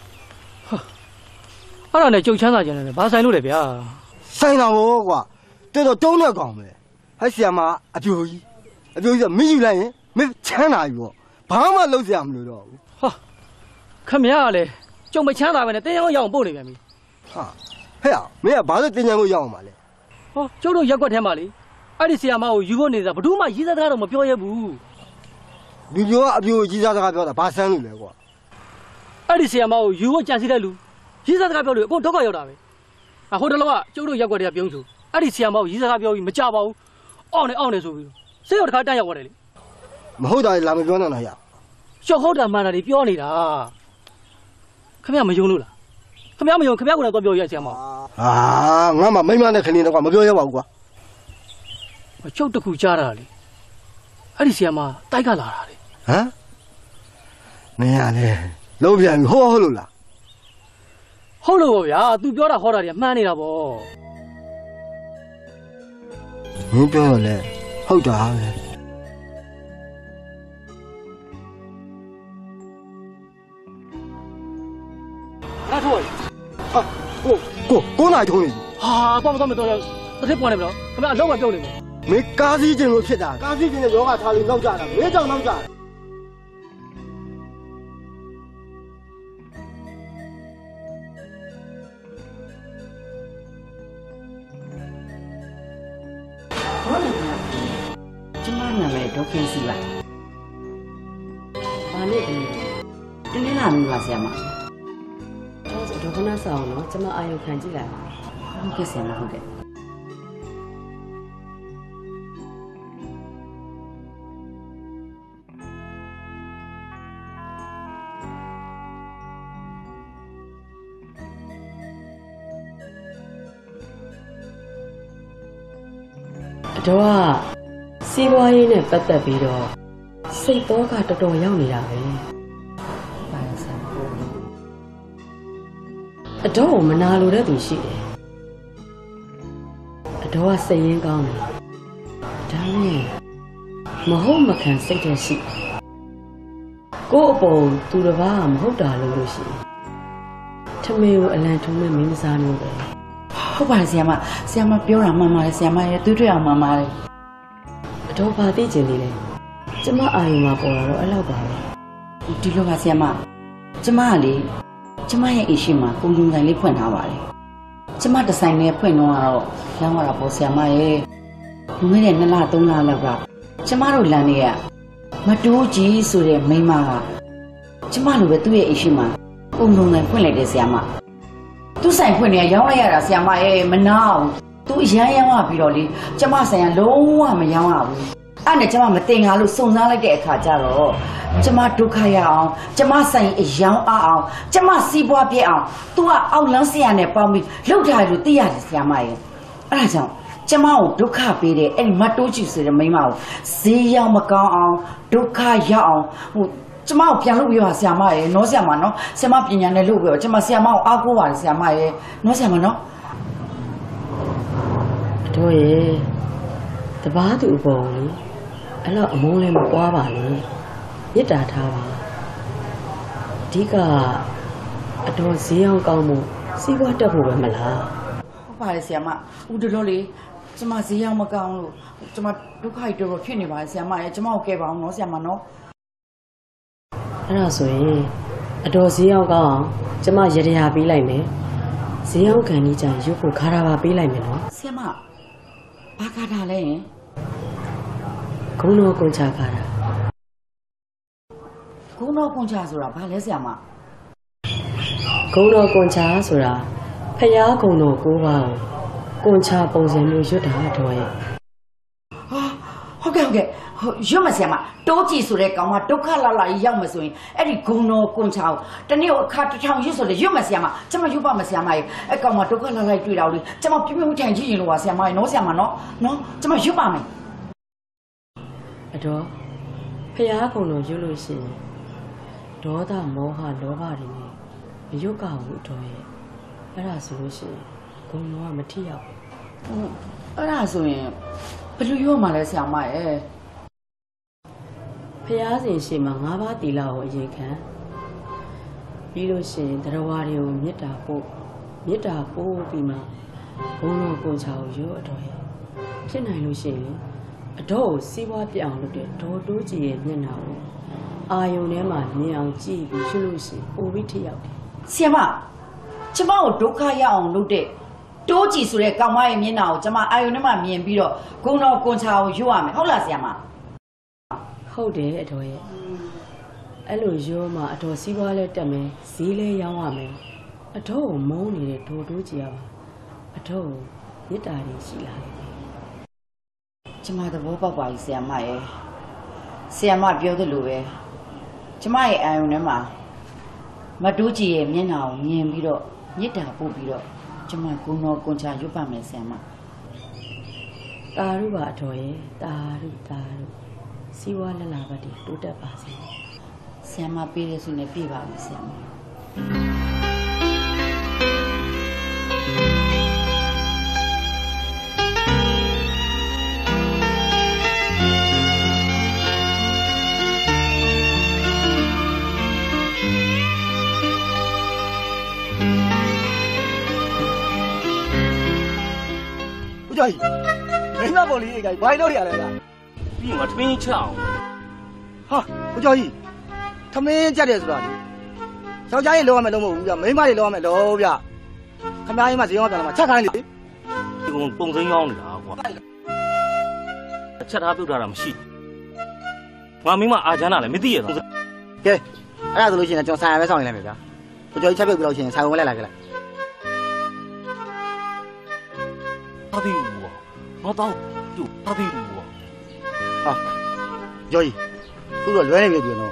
အဲ့ဒါနဲ့ကျုပ်ချမ်းသာကြတယ်ဘာဆိုင်လို့လဲဗျာဆိုင်တာဘောကွာတော်တော်တုံးတဲ့ကောင်ပဲဟဲ့ဆရာမအပြိုကြီးအပြိုကြီးကမင်းယူလိုက်ရင်မင်းချမ်းသာပြီပေါ့ဘာမှလုပ်စရာမလိုတော့ဘူးဟာခမရကလည်းကျုံမချမ်းသာပဲနဲ့တင်းရောင်းအောင်ပို့နေပြန်ပြီဟာဟဲ့မင်းကဘာလို့တင်ကြံကိုရောက်အောင်ပါလဲဟောကျုပ်တို့ရက်ွက်ထဲမှာလေအဲ့ဒီဆီယာမကိုယူဖို့နေတာဘယ်သူမှရေးစားစကားတော့မပြောရဘူးလူပြောကအပြိုကြီးစားစကားပြောတာဘာဆန်းလို့လဲကွာအဲ့ဒီဆီယာမကိုယူဖို့ကြံစီတဲ့လူရေးစားစကားပြောလို့အကုန်ဒုက္ခရောက်တာပဲအဟိုတလောကကျုပ်တို့ရက်ွက်ထဲကပြုံးချူအဲ့ဒီဆီယာမကိုရေးစားစကားပြောပြီးမကြပါဘူးအောင့်နေအောင့်နေဆိုပြီးစိတ်ရောတခါတန်းရောက်သွားတယ်လေမဟုတ်တာလာမပြောတော့လားရရှော့ဟုတ်တာမှန်တာတွေပြောနေတာခမရမယုံလို့လားခမရမယုံခမရကတော့တော့ပြောရဆီယာမဟာငါမှမိမနဲ့ခလင်းတော့ကွာမပြောရပါဘူးကွာကျုပ်တခုကြားတာလေအဲ့ဒီဆီယာမတိုက်ကလာတာလေဟမ်မင်းရလေလုံးပြန်ပြီဟောဟုတ်လို့လားဟုတ်လို့ပေါ့ဗျာ तू ပြောတာဟောတာတွေမှန်းနေတာပေါ့မင်းပြောတော့လေဟုတ်တာပဲအဲ့ထိုးဟာကိုကိုကိုနိုင်ထုံးနေဟာတော့မတော့မတော့တစ်ထစ်ပွားနေမလို့ခမအလုံးမပြုတ်နေဘူးမင်းကားစီးခြင်းလို့ဖြစ်တာကားစီးခြင်းနဲ့ယောဂထားလို့နောက်ကြတာမင်းကြောင့်နောက်ကြတာကျမနာမည်ဒေါခင်စီပါဘာနဲ့ဒီတင်းနေလာမိပါဆရာမတော့ဒေါကနာဆောင်နော်ကျမအာရုံခံကြည့်လိုက်ဟုတ်ကဲ့ဆရာမဟုတ်ကဲ့တော်ကစီးပွားရေးနဲ့ပတ်သက်ပြီးတော့စိတ်တော့ကတော်တော်ရောက်နေတာပဲဘာလို့ဆရာအတော်ကိုမနာလိုတဲ့သူရှိတယ်အတော်ကစိတ်ရင်းကောင်းတယ်ဒါနဲ့မဟုတ်မခံစိတ်တဲ့ရှိကို့အပေါ်သူတစ်ပါးကမဟုတ်တာလို့လို့ရှိထမေကိုအလံထုံးမဲ့မင်းမစားလို့ပဲဟုတ်ပါတယ်ဆရာမဆရာမပြောတာမှန်ပါတယ်ဆရာမရဲ့သူတွေ့အောင်မှန်ပါတယ်အတော်ဘာသိကျင်နေလဲကျမအာရုံမှာပေါ်လာတော့အဲ့လောက်ပါပဲဒီလိုပါဆရာမကျမကလေကျမရဲ့အိမ်ရှိမှာပုံစံဆိုင်လေးဖွင့်ထားပါတယ်ကျမဒီဇိုင်းလေးဖွင့်တော့တော့ရောင်းရတာပေါ့ဆရာမရဲ့လူငယ်တဲ့နှစ်လသုံးလလောက်ကကျမတို့လမ်းလေးကမတိုးကြီးဆိုတဲ့မိန်းမကကျမလိုပဲသူ့ရဲ့အိမ်ရှိမှာပုံစံဆိုင်ဖွင့်လိုက်တယ်ဆရာမသူ့ဆိုင်ဖွင့်နေရောင်းလိုက်ရတာဆရာမရဲ့မနာအောင်သူအရန်ရောင်းရပြီးတော့လေကျမဆိုင်ကလုံးဝမရောင်းရဘူးအဲ့နဲ့ကျမမတင်ကားလို့စုံစမ်းလိုက်တဲ့အခါကျတော့ကျမဒုက္ခရအောင်ကျမဆိုင်အယောင်အောင်ကျမစီးပွားပြည့်အောင် तू ကအောက်လန်းဆရာနဲ့ပေါင်းပြီးလှုပ်ထားလို့သိရတယ်ဆရာမရဲ့အဲ့ဒါကြောင့်ကျမကိုဒုက္ခပေးတယ်အဲ့ဒီမတိုးချူဆိုတဲ့မိန်းမကိုဈေးရောက်မကောင်းအောင်ဒုက္ခရောက်အောင်ဟိုကျမကိုပြန်လုပ်ပြပါဆရာမရဲ့နော်ဆရာမနော်ဆရာမပညာနဲ့လုပ်ပြပါကျမဆရာမကိုအားကိုးပါတယ်ဆရာမရဲ့နော်ဆရာမနော်တို့ရဲ့တပားသူအပေါ်လေအဲ့တော့အမုန်းလည်းမပွားပါနဲ့မေတ္တာထားပါအဓိကအတော်ဈေးအောင်ကောင်းမှုစီးပွားတက်ဖို့ပဲမလားဟုတ်ပါတယ်ဆရာမဦးတလို့လေကျမဈေးအောင်မကောင်းလို့ကျမဒုက္ခကြီးတော်တော်ဖြစ်နေပါတယ်ဆရာမရဲ့ကျမကိုကဲပါအောင်နော်ဆရာမနော်အဲ့ဒါဆိုရင်အတော်ဈေးအောင်ကောင်းအောင်ကျမရရပေးလိုက်မယ်ဈေးအောင်ခံကြီးကြရုပ်ဖို့ခါတာပါပေးလိုက်မယ်နော်ဆရာမဘာခါတာလဲဂုံတော်ကုန်ချခါတာဂုံတော်ကုန်ချဆိုတာဘာလဲဆရာမဂုံတော်ကုန်ချဆိုတာဖျားဂုံတော်ကိုပါကုန်ချပုံစံမျိုးရွတ်တာတော့ရဲ့ဟာဟုတ်ကဲ့ဟုတ်ကဲ့ရွတ်မဆရာမတိုးကြည့်ဆိုတဲ့ကောင်မဒုက္ခလာလာရောက်မဆိုရင်အဲ့ဒီဂုံတော်ကုန်ချကိုတနေ့ကိုအခါတစ်ထောင်ရွတ်ဆိုလေရွတ်မဆရာမကျမရွတ်ပါမဆရာမရဲ့အဲ့ကောင်မဒုက္ခလာလာတွေ့တာလေကျမပြပြထိုင်ကြည့်ရင်လို့ပါဆရာမရဲ့နော်ဆရာမနော်နော်ကျမရွတ်ပါမယ်အတော်ဖျားကုန်တော်ရွတ်လို့ရှိရင်ဒေါသမောဟလောဘတွေနဲ့မရွတ်ကဘူးအတော်ရဲ့အဲ့ဒါဆိုလို့ရှိရင်ဂုံတော်ကမထိရောက်ဘူးအဲ့ဒါဆိုရင်ဘယ်လိုရွတ်မှလဲဆရာမရဲ့ဖျားစဉ်ရှိမှာ၅ပါးတီလာကိုအရင်ခံပြီးလို့ရှိရင်တရားဝါတွေကိုမေတ္တာပို့မေတ္တာပို့ပြီးမှဘုံတော်ကိုချောက်ရွတ်အတော်ရဲ့ဖြစ်နိုင်လို့ရှိရင်အတော့ကိုစီးပွားပြအောင်လုပ်တဲ့ဒေါ်တိုးကြီးရဲ့မျက်နှာကိုအာယုံထဲမှာမြင်အောင်ကြည့်ပြီးရွှတ်လို့ရှိရင်ပိုပြီးထိရောက်တယ်ဆရာမကျမကိုဒုက္ခရအောင်လုပ်တဲ့တိုးကြီးဆိုတဲ့ကောင်မရဲ့မျက်နှာကိုကျမအာယုံထဲမှာမြင်ပြီးတော့ဂုံတော်ကွန်ချာကိုရွတ်ရမယ်ဟုတ်လားဆရာမဟုတ်တယ်အတော်ရဲ့အဲ့လိုရွတ်မှအတော်စီးပွားလဲတက်မယ်ဈေးလဲရောင်းရမယ်အတော်ကိုမုန်းနေတဲ့ဒေါ်တိုးကြီးရပါအတော်ကိုမေတ္တာတွေရှိလာတယ်ကျမသဘောပေါက်ပါပြီဆရာမရဲ့ဆရာမပြောသလိုပဲကျမရဲ့အာယုံထဲမှာမတိုးကြည့်ရဲ့မျက်နှာကိုမြင်ပြီးတော့မေတ္တာပို့ပြီးတော့ကျမဂုဏ်တော်ကွန်ချရွတ်ပါမယ်ဆရာမတာရုပါအတော်ရဲ့တာရုတာရုစီဝါလလာပါတည်းတိုးတက်ပါစေဆရာမပေးရစုနဲ့ပြပါမယ်ဆရာမဦးကျော်ကြီးမင်းမပေါ်လေးအိတ်ကဘာလို့ရလဲလားပြီးရင်ငါထမင်းချက်အောင်ဟာဦးကျော်ကြီးထမင်းကြက်တယ်ဆိုတာလေယောက်ျားကြီးလုံးဝမယ်လုံးမဟုတ်ဘူးဗျမိန်းမကြီးလုံးဝမယ်လုံးဗျခမကြီးမဇေယောပြန်လာမှာချက်ခိုင်းလေဒီကောင်ပုံစံရောင်းနေတာကွာချက်ထားပြုတ်ထားတာမရှိငါမိမအာချမ်းတာလည်းမသိရတော့ကဲအဲ့ဒါဆိုလို့ရှိရင်ကျွန်တော်ဆိုင်ရပဲစောင့်နေလိုက်မယ်ဗျာဦးကျော်ကြီးချက်ပြုတ်ပြီးလို့ရှိရင်ဆိုင်ဝင်လိုက်လာခဲ့လိုက်ဘာဖြစ်ဘူးကွာငါတော့ကျုပ်ဘာဖြစ်ဘူးကွာဟာကျော်ကြီးခုတော့လွဲနေပြီပြန်တော့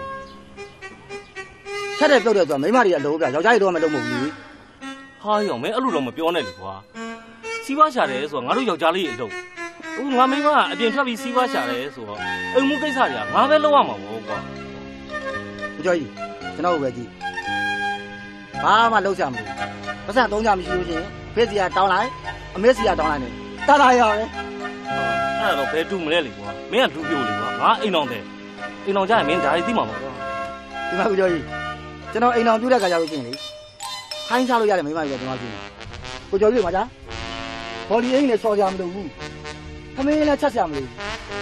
ချက်တဲ့ပြုတ်တဲ့ဆိုတာမိန်းမတွေကအလုံးဗျယောက်ျားတွေတော့မလုံးမဟုတ်ဘူးဟာရောမင်းအဲ့လိုတော့မပြောနဲ့လေကွာစီးပွားရှာတယ်ဆိုတာငါတို့ယောက်ျားလေးတွေအတော့ဟငါမိမအပြင်ထွက်ပြီးစီးပွားရှာတယ်ဆိုတော့အိမ်မှုကိစ္စတွေကငါပဲလုပ်ရမှာပေါ့ကွာကိုကျော်ကြီးကျွန်တော်ပဲကြည့်ဘာမှလုပ်ကြမလို့ပတ်စံသုံးကြမရှိလို့ချင်းဖေးစီကတောင်းလိုက်အမေစီကတောင်းလိုက်နေတတ်လာရပဲအဲ့တော့ဘယ်တူမလဲလေကွာမင်းကလူပြိုလေကွာငါအိမ်အောင်တယ်အိမ်အောင်ကြရင်မင်းဒါတွေသိမှာပေါ့ကွာဒီမှာကိုကျော်ကြီးကျွန်တော်အိမ်အောင်ပြုတဲ့ခါကျလို့ချင်းလေခိုင်းစားလို့ရတယ်မိမကြီးကကျွန်တော်ကြည့်ကိုကျော်ကြီးကမှာကြာဘော်ဒီအိမ်နဲ့ဆော်ကြမလို့ဘူးခမင်းလည်းချက်ကြမလို့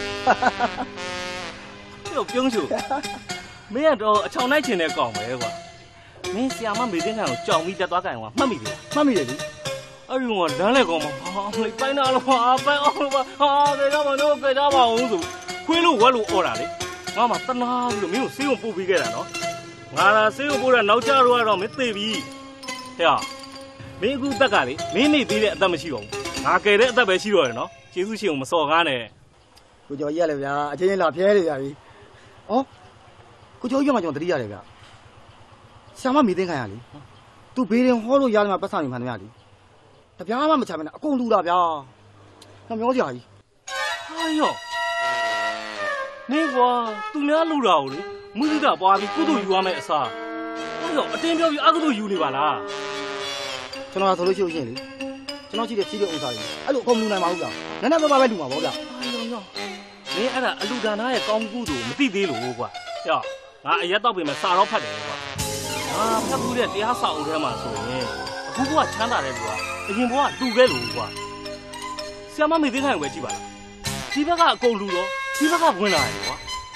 ပြောပြုံးချူမင်းကတော့အချောင်နိုင်ချင်တဲ့ကောင်ပဲကွာမင်းဆရာမမေသိန်းခံကိုကြောင်ပြီးတက်သွားကြရင်ကွာမှတ်မိတယ်မှတ်မိတယ်လေအဲ့ဒီကောင်ကလမ်းလေကောင်မဟာမလေးပိုင်းနာလို့ဟာပိုင်းအောင်လို့ဟာကေတော့မလို့ကေတော့မအောင်ဆိုခွေးလို့ဝက်လို့អော်တာလေငါမှတနာပြီးတော့မင်းကိုဆေးုံပို့ပေးခဲ့တာနော်ငါလာဆေးုံပို့တဲ့နောက်ကြတော့ကတော့မင်းသိပြီဟဲ့ဟာမင်းအခုတက်ကလေမင်းနေသေးတဲ့အသက်မရှိတော့ဘူးငါကယ်တဲ့အသက်ပဲရှိတော့တယ်နော်ကျေးဇူးရှင်ကိုမစော်ကားနဲ့ကိုကျော်ကြီးရလေဗျာအချင်းချင်းလာဖျဲနေကြပြီဩကိုကျော်ကြီးကမှကျွန်တော်တတိရတယ်ဗျာဆရာမမိသိန်းခိုင်းရလေသူဘေးရင်ဟောလို့ရလည်းမပတ်စံနေမှန်တယ်ဗျာလေတပြားမှမချမ်းမနဲ့အကုန်လူတာဗျာနှမျောကြကြီးဟာယောနေကွာသူများလူတာကိုလေမုဒိတာပွားပြီးကုသိုလ်ယူရမယ်အစားဟာယောအတင်းပြောပြီးအကုသိုလ်ယူနေပါလားကျွန်တော်ဆိုလို့ရှိရင်လေကျွန်တော်ကြည့်တဲ့စီးတဲ့ဥစ္စာတွေအဲ့လိုအကုန်လူနိုင်ပါဘူးဗျာနည်းနည်းပါးပါးပဲလူမှာပေါ့ဗျာဟာယောယောမင်းအဲ့ဒါအလူဒါနာရဲ့ကောင်းမှုတို့မသိသေးလို့ကွာယောငါအရက်တော့ပြင်မဲ့စာတော့ဖတ်တယ်ကွာဟာဖတ်ဘူးတဲ့တရားစာအုပ်ထဲမှာဆိုရင်အခုကချမ်းသာတဲ့လူကအရင်ဘဝတူခဲ့လို့ကွာဆရာမမေသိန်းခိုင်ကိုပဲကြည့်ပါလားဒီဘက်ကအကုန်လူတော့ဒီဘက်ကဝင်လာတယ်ကွာ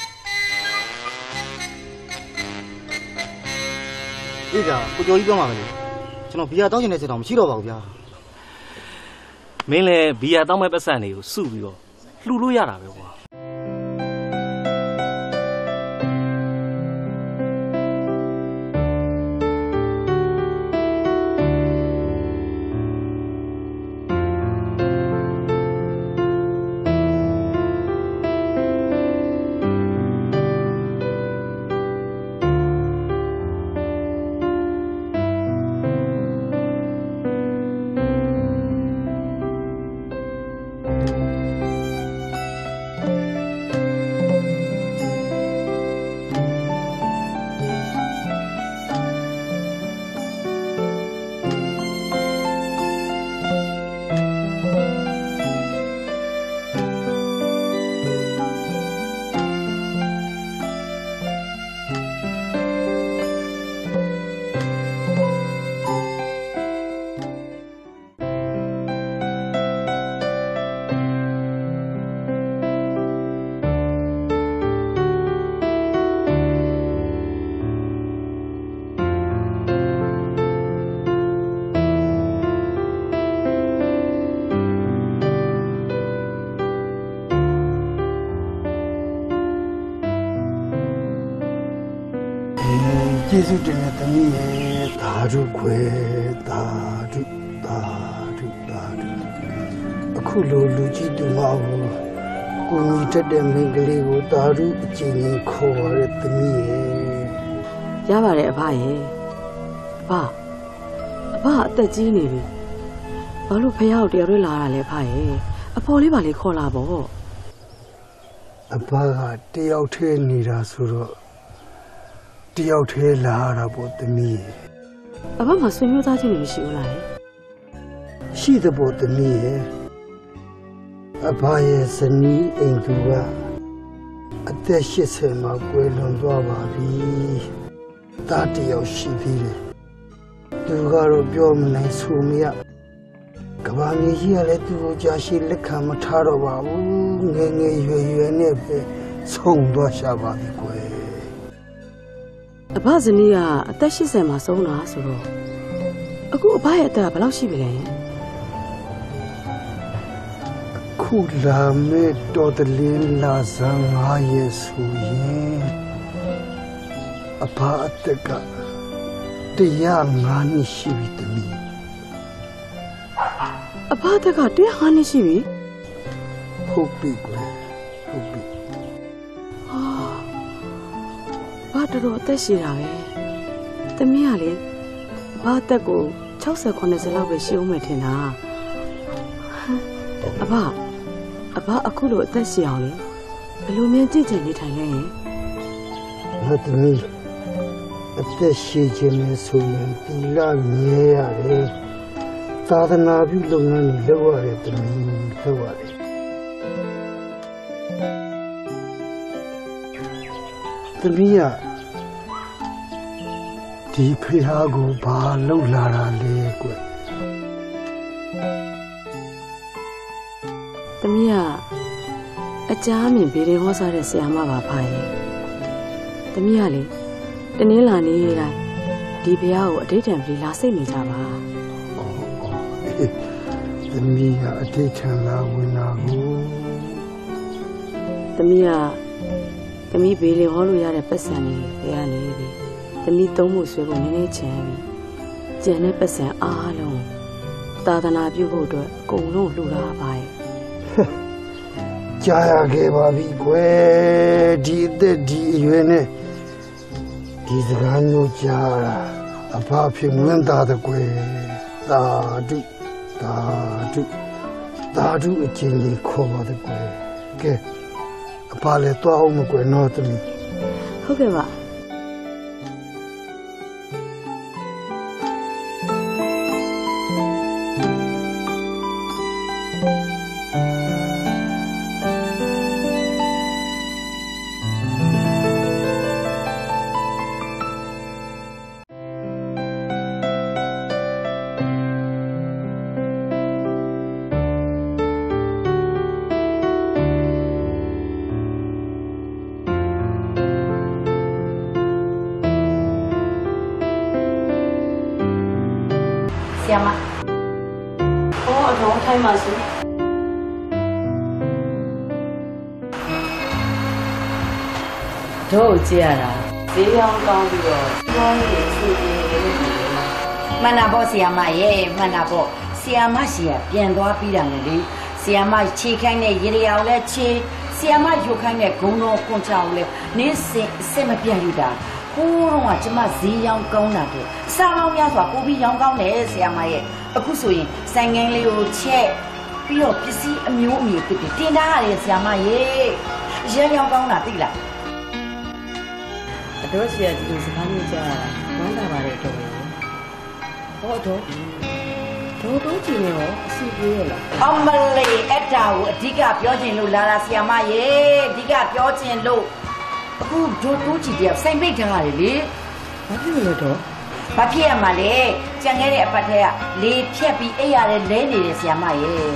အေးဗျာကိုကျော်ကြီးပြောမှာပဲလေကျွန်တော်ဘီယာတောင်းချင်တဲ့စိတ်တော့မရှိတော့ပါဘူးဗျာမင်းလည်းဘီယာတောင်းမဲ့ပတ်စံတွေကိုစုပြီးတော့လှူလို့ရတာပဲကွာကျေးဇူးတင်တဲ့သမီးရဲ့သာဓုခွဲသာဓုသာဓုသာဓုအခုလိုလူကြီးတူမအောင်ကိုကြီးတက်တဲ့မိန်းကလေးကိုသာဓုအကျဉ်းကြီးခေါ်ရတဲ့သမီးရဲ့ရပါတယ်အဖရဲ့အဖအဖအသက်ကြီးနေပြီဘာလို့ဖះကိုတယောက်တည်းလာတာလဲအဖရဲ့အဖေါ်လေးပါလေခေါ်လာပေါ့အဖကတယောက်တည်းနေတာဆိုတော့တယောက်သေးလာတာပေါ့သမီးရဲ့အဘမဆွေမျိုးသားချင်းမရှိဘူးလားရှိတဲ့ပေါ့သမီးရဲ့အဘရဲ့ဇနီးအိမ်သူကအသက်၈၀မှာကွယ်လွန်သွားပါပြီတားတယောက်ရှိသေးတယ်သူကတော့ပြောမနိုင်ဆိုမရကဘာမြေကြီးကလည်းသူ့ကိုကြာရှည်လက်ခံမထားတော့ပါဘူးငယ်ငယ်ရွယ်ရွယ်နဲ့ပဲဆုံးသွားရှာပါပြီကွယ်အဘဇနီးကအသက်၈၀မှာဆုံးတာဆိုတော့အခုအဘရဲ့အသက်ကဘယ်လောက်ရှိပြီလဲအခုလာမဲ့တော်တလင်းလာဇန်၅ရက်ဆိုရင်အဘအသက်ကတရား၅နှစ်ရှိပြီတမီးအဘအသက်ကတရား၅နှစ်ရှိပြီဟုတ်ပြီကွယ်ဟုတ်ပြီဘာတော်တော်အသက်ရှည်တာပဲသမီးကလေဘာအသက်ကို၆၀ ၇၀လောက်ပဲရှိအောင်မယ်ထင်တာအဘအဘအခုလိုအသက်ရှင်အောင်လေဘယ်လိုများကြည့်ချင်နေထိုင်လဲရင်ငါသမီးအသက်ရှင်ခြင်းနဲ့ဆိုရင်ဒီလာမြဲရတယ်သာသနာပြုလုပ်ငန်းတွေလုပ်ရတယ်သမီးလုပ်ရတယ်သမီးကဒီဖះကိုဘာလှုပ်လာတာလဲကွယ်သမီးကအကြမ်းမြင်ဗေဒင်ဟောစားတဲ့ဆရာမပါဖာရဲ့သမီးကလေတနင်္လာနေ့တိုင်းဒီဘုရားကိုအဋ္ဌံပြီးလာစိတ်နေကြပါသမီးကအဋ္ဌံလာဝင်လာကိုသမီးကသမီးဗေဒင်ဟောလို့ရတဲ့ပတ်စံနေဘုရားနေပြီသမီးသုံးဖို့ဆွဲဖို့နည်းနည်းချမ်းပြီကျန်တဲ့ပတ်စံအားလုံးသာသနာပြုဖို့အတွက်အကုန်လုံးလှူတာပါရဲ့ကြားရခဲ့ပါပြီကွယ်ဒီအသက်ဒီအရွယ်နဲ့ဒီစကားမျိုးကြားတာအဖအဖြစ်ဝင်သားတဲ့ကွယ်သာဓုသာဓုသာဓုအချင်းချင်းခေါ်ပါတဲ့ကွယ်ကဲအဖလည်းတွားအောင်မကွယ်နော်သမီးဟုတ်ကဲ့ပါဆရာမအော်အတော်ထိုင်ပါစို့တို့ကြည့်ရတာဈေးရောင်းကောင်းပြီးတော့ကျောင်းကြီးစီးပြီးနေတယ်မှန်တာပေါ့ဆရာမရဲ့မှန်တာပေါ့ဆရာမရှိရပြန်သွားပြီးတာလေဆရာမခြေခိုင်းတဲ့ရေရအောင်လဲခြေဆရာမရုပ်ခိုင်းတဲ့ဂုံတော်ကွန်ချောင်းလဲနင်းစင်အစ်မပြတ်ယူတာကိုတော့ကကျမဈေးရောင်းကောင်းတာတဲ့စားလောင်းများစွာပို့ပြီးရောင်းကောင်းတယ်ဆရာမရဲ့အခုဆိုရင်ဆိုင်ငန်းလေးကိုချက်ပြီးတော့ပစ္စည်းအမျိုးအမည်ဖြစ်ပြီးတင်ထားရတယ်ဆရာမရဲ့ရဲရောင်းကောင်းတာသိလားအတော်ဆရာဒီလိုစကားမျိုးကြားဝမ်းသာပါတယ်တော်ရဲ့ဟောတော့တို့တို့ကြည့်နေရောအစီပြေးရလားအမလေးအဲ့တာကိုအဓိကပြောချင်လို့လာတာဆရာမရဲ့အဓိကပြောချင်လို့အခုတို့တို့ကြည့်တယ်စိုင်ပိတ်ထားရတယ်လေဘာဖြစ်လို့လဲတော့ဘာဖြစ်ရမှာလဲကြံခဲ့တဲ့အပတ်ထဲကလေဖြက်ပြီးအိပ်ရတယ်လဲနေတယ်ဆရာမရဲ့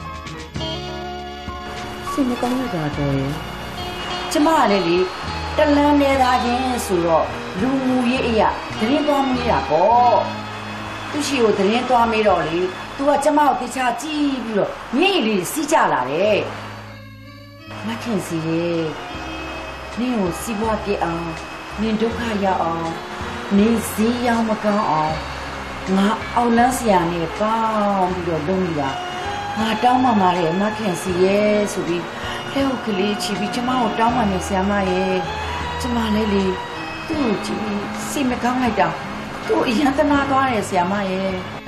စိတ်မကောင်းရတာတော့ရဲ့ကျမကလည်းလေတလန်းနေသားချင်းဆိုတော့လူငူရေးအရာတရင်သွားမေးတာပေါ့သူရှိကိုတရင်သွားမေးတော့လေသူကကျမကိုတခြားကြည့်ပြီးတော့မျက်ရည်လေးစီးကြလာတယ်မခင်စီရဲ့နင်းကိုစီးပွားပြအောင်နင်းဒုက္ခရောက်အောင်နင်းဈေးရောင်းမကောင်းအောင်ငါအောင်လန်းစရာနဲ့ပေါင်းပြီးတော့လုံးနေတာငါတောင်းမှมาတယ်မခင်စီရဲ့ဆိုပြီးလက်ဟုတ်ကလေးချီပြီးကျမကိုတောင်းမှနေဆရာမရဲ့ကျမလည်းလေသူ့ကိုကြည့်စိတ်မကောင်းလိုက်တာသူ့အရန်တနာသွားတယ်ဆရာမရဲ့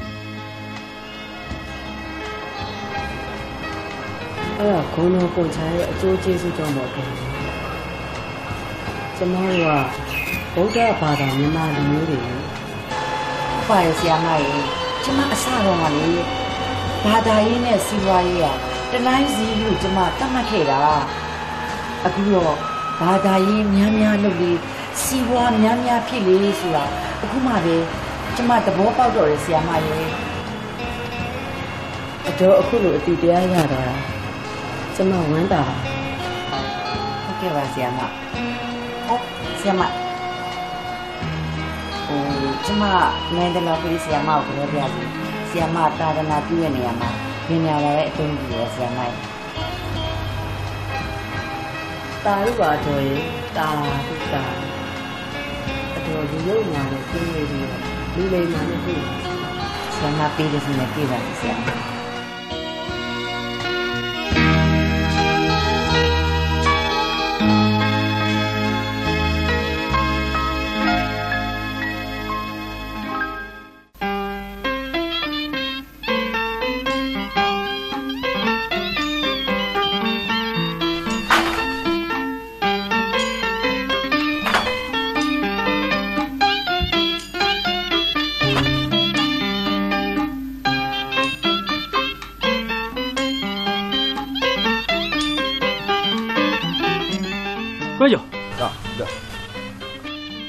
အဲ့ဒါဂုဏ်တော်ပုံချရဲ့အကျိုးကျေးဇူးကြောင့်ပေါ့ခင်ဗျကျမတို့ကဗုဒ္ဓဘာသာမြန်မာလူမျိုးတွေပါရဆရာမရဲ့ကျမအစတော့ကလေဘာသာရေးနဲ့စီးပွားရေးကတတိုင်းစီလို့ကျမတတ်မှတ်ခဲ့တာအခုတော့ဘာသာရေးများများလုပ်လေစီးပွားများများဖြစ်လေဆိုတာအခုမှပဲကျမသဘောပေါက်တော့တယ်ဆရာမရဲ့အတော့အခုလိုအတီတရားရတော့ကျမဝမ်းသာပါဟုတ်ကဲ့ပါဆရာမဟုတ်ဆရာမဟိုကျမမင်းတို့ကပြည်ဆရာမကိုပြောပြစီဆရာမတာဒနာပြုရနေရမှာပညာပါရဲ့အသုံးပြုရဆရာမတာရုပါတော်ရဲ့တာတုတာအတော်လူရုပ်ညာနဲ့ပြင်းနေပြီးလူလိမ္မာနဲ့ပြည့်ဆရာမပေးတယ်ဆိုရင်ပြည့်ပါဆရာမ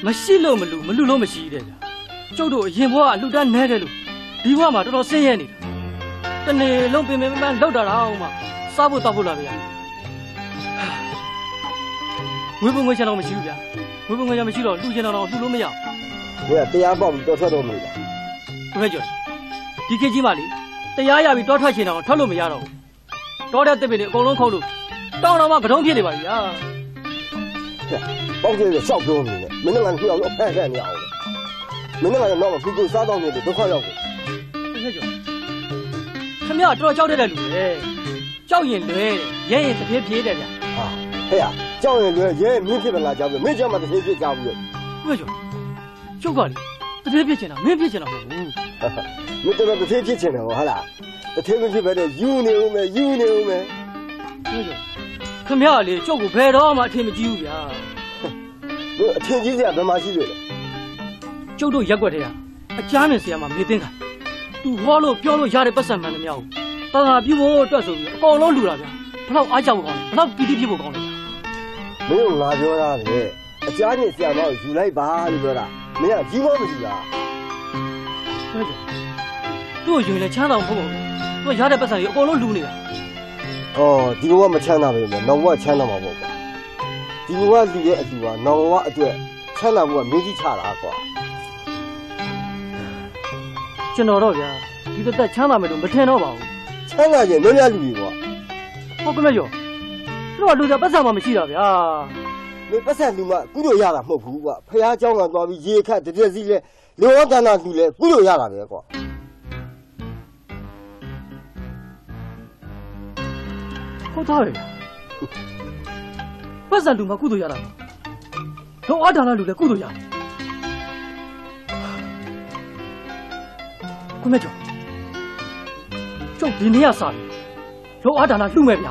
မရှိလို့မလူမလူလို့မရှိတဲ့ဗျာကျုပ်တို့အရင်ဘဝအလှတန်းနဲတယ်လို့ဒီဘဝမှာတော်တော်ဆင်းရဲနေတာတနေ့လုံးပင်ပင်ပန်းလောက်တာတော့မှစားဖို့တောက်ဖို့လာဗျာငွေပုံငွေချင်တော့မရှိဘူးဗျာငွေပုံငွေချင်မရှိတော့လူချင်တော့လှူလို့မရဘူးဘယ်တရားပေါက်ပြီးတော်ထွက်တော့မလို့လားဘယ်ကြော်ဒီခေတ်ကြီးမှလေတရားရပြီးတောထွက်ချင်တော့ထွက်လို့မရတော့ဘူးတောတဲ့တစ်ပင်တွေအကုန်လုံးခုတ်လို့တောင်းတော့မှကတုံးဖြစ်နေပါပြီဗျာပေါက်ကျဲရှောက်ပြောနေတယ်မင်းတို့ကခုအောင်ဖက်ဖက်နေအောင်မင်းတို့ကတော့ခုခုစားတော့နေတယ်ဒုက္ခရောက်ကုန်ဘယ်ကြော်ခမရတော်ကြောက်တဲ့လူလေကြောက်ရင်လွဲရဲရင်တစ်ပြေးပြေးတယ်ဗျာဟာဟဲ့ကြောက်ရင်လွဲရဲမင်းဖြစ်မလားကြောက်ပြီမင်းကြောက်မှတစ်ပြေးပြေးကြောက်ပြီဘယ်ကြော်ကျုပ်ကလေတစ်ပြေးပြေးချင်တာမင်းဖြစ်ချင်တာမဟုတ်ဘူးမင်းတော့တစ်ပြေးပြေးချင်တယ်ဟောလားတစ်ပြေးမဖြစ်ပဲနဲ့ယူနေဦးမယ်ယူနေဦးမယ်ဘယ်ကြော်ခမရလေကျုပ်ကိုဘယ်တော့မှအထင်မကြီးဘူးဗျာဘယ်အထင်ကြီးစရာဘယ်မှာရှိလို့လဲကျုပ်တို့ရက်ွက်တဲ့ကအချားမြင်စရာမှာမေးသိန်းခိုင်သူဟောလို့ပြောလို့ရတဲ့ပတ်စံမှန်တယ်မရဘူးတာသာပြဖို့အတွက်ဆိုပြီးအကောင်လုံးလူတာဗျာဘလောက်အားကြောက်ကောင်းလဲဘလောက်ပီတိဖြစ်ဖို့ကောင်းလဲမင်းကငါပြောတာလေအချားမြင်စရာတော့ယူလိုက်ပါလို့ပြောတာမင်းကကြီးမောမရှိလားဟုတ်ကဲ့သူ့ယူရင်လည်းချမ်းသာဖို့မဟုတ်ဘူးသူရတဲ့ပတ်စံကြီးအကောင်လုံးလူနေတာအော်ဒီဘဝမချမ်းသာပဲလေနောက်ဘဝချမ်းသာမှာပေါ့ကွာဒီဘဝလူရဲ့အတူကနောက်ဘဝအတွက်ချမ်းသာဖို့ကမင်းကြီးချတာကွာကျွန်တော်တော့ဗျာဒီသက်ချမ်းသာမယ်လို့မထင်တော့ပါဘူးချမ်းသာရင်များများလူတွေကွာဟုတ်ကဲ့ရောသူတို့ကလူတွေပတ်စံမှမရှိတာဗျာမင်းပတ်စံလူမှကုလို့ရတာမဟုတ်ဘူးကွာဖះเจ้าကသွားပြီးရေခတ်တရက်စီလဲလောကန္တာလူလဲကုလို့ရတာပဲကွာဟုတ်သားပဲပတ်စံလူမှကုလို့ရတာလောအဒါနလူလဲကုလို့ရတယ်ကိုမဲကျော်ကျုပ်ဒီနေ့ကစားပြီလောအဒါနလှူမဲ့ဗျာ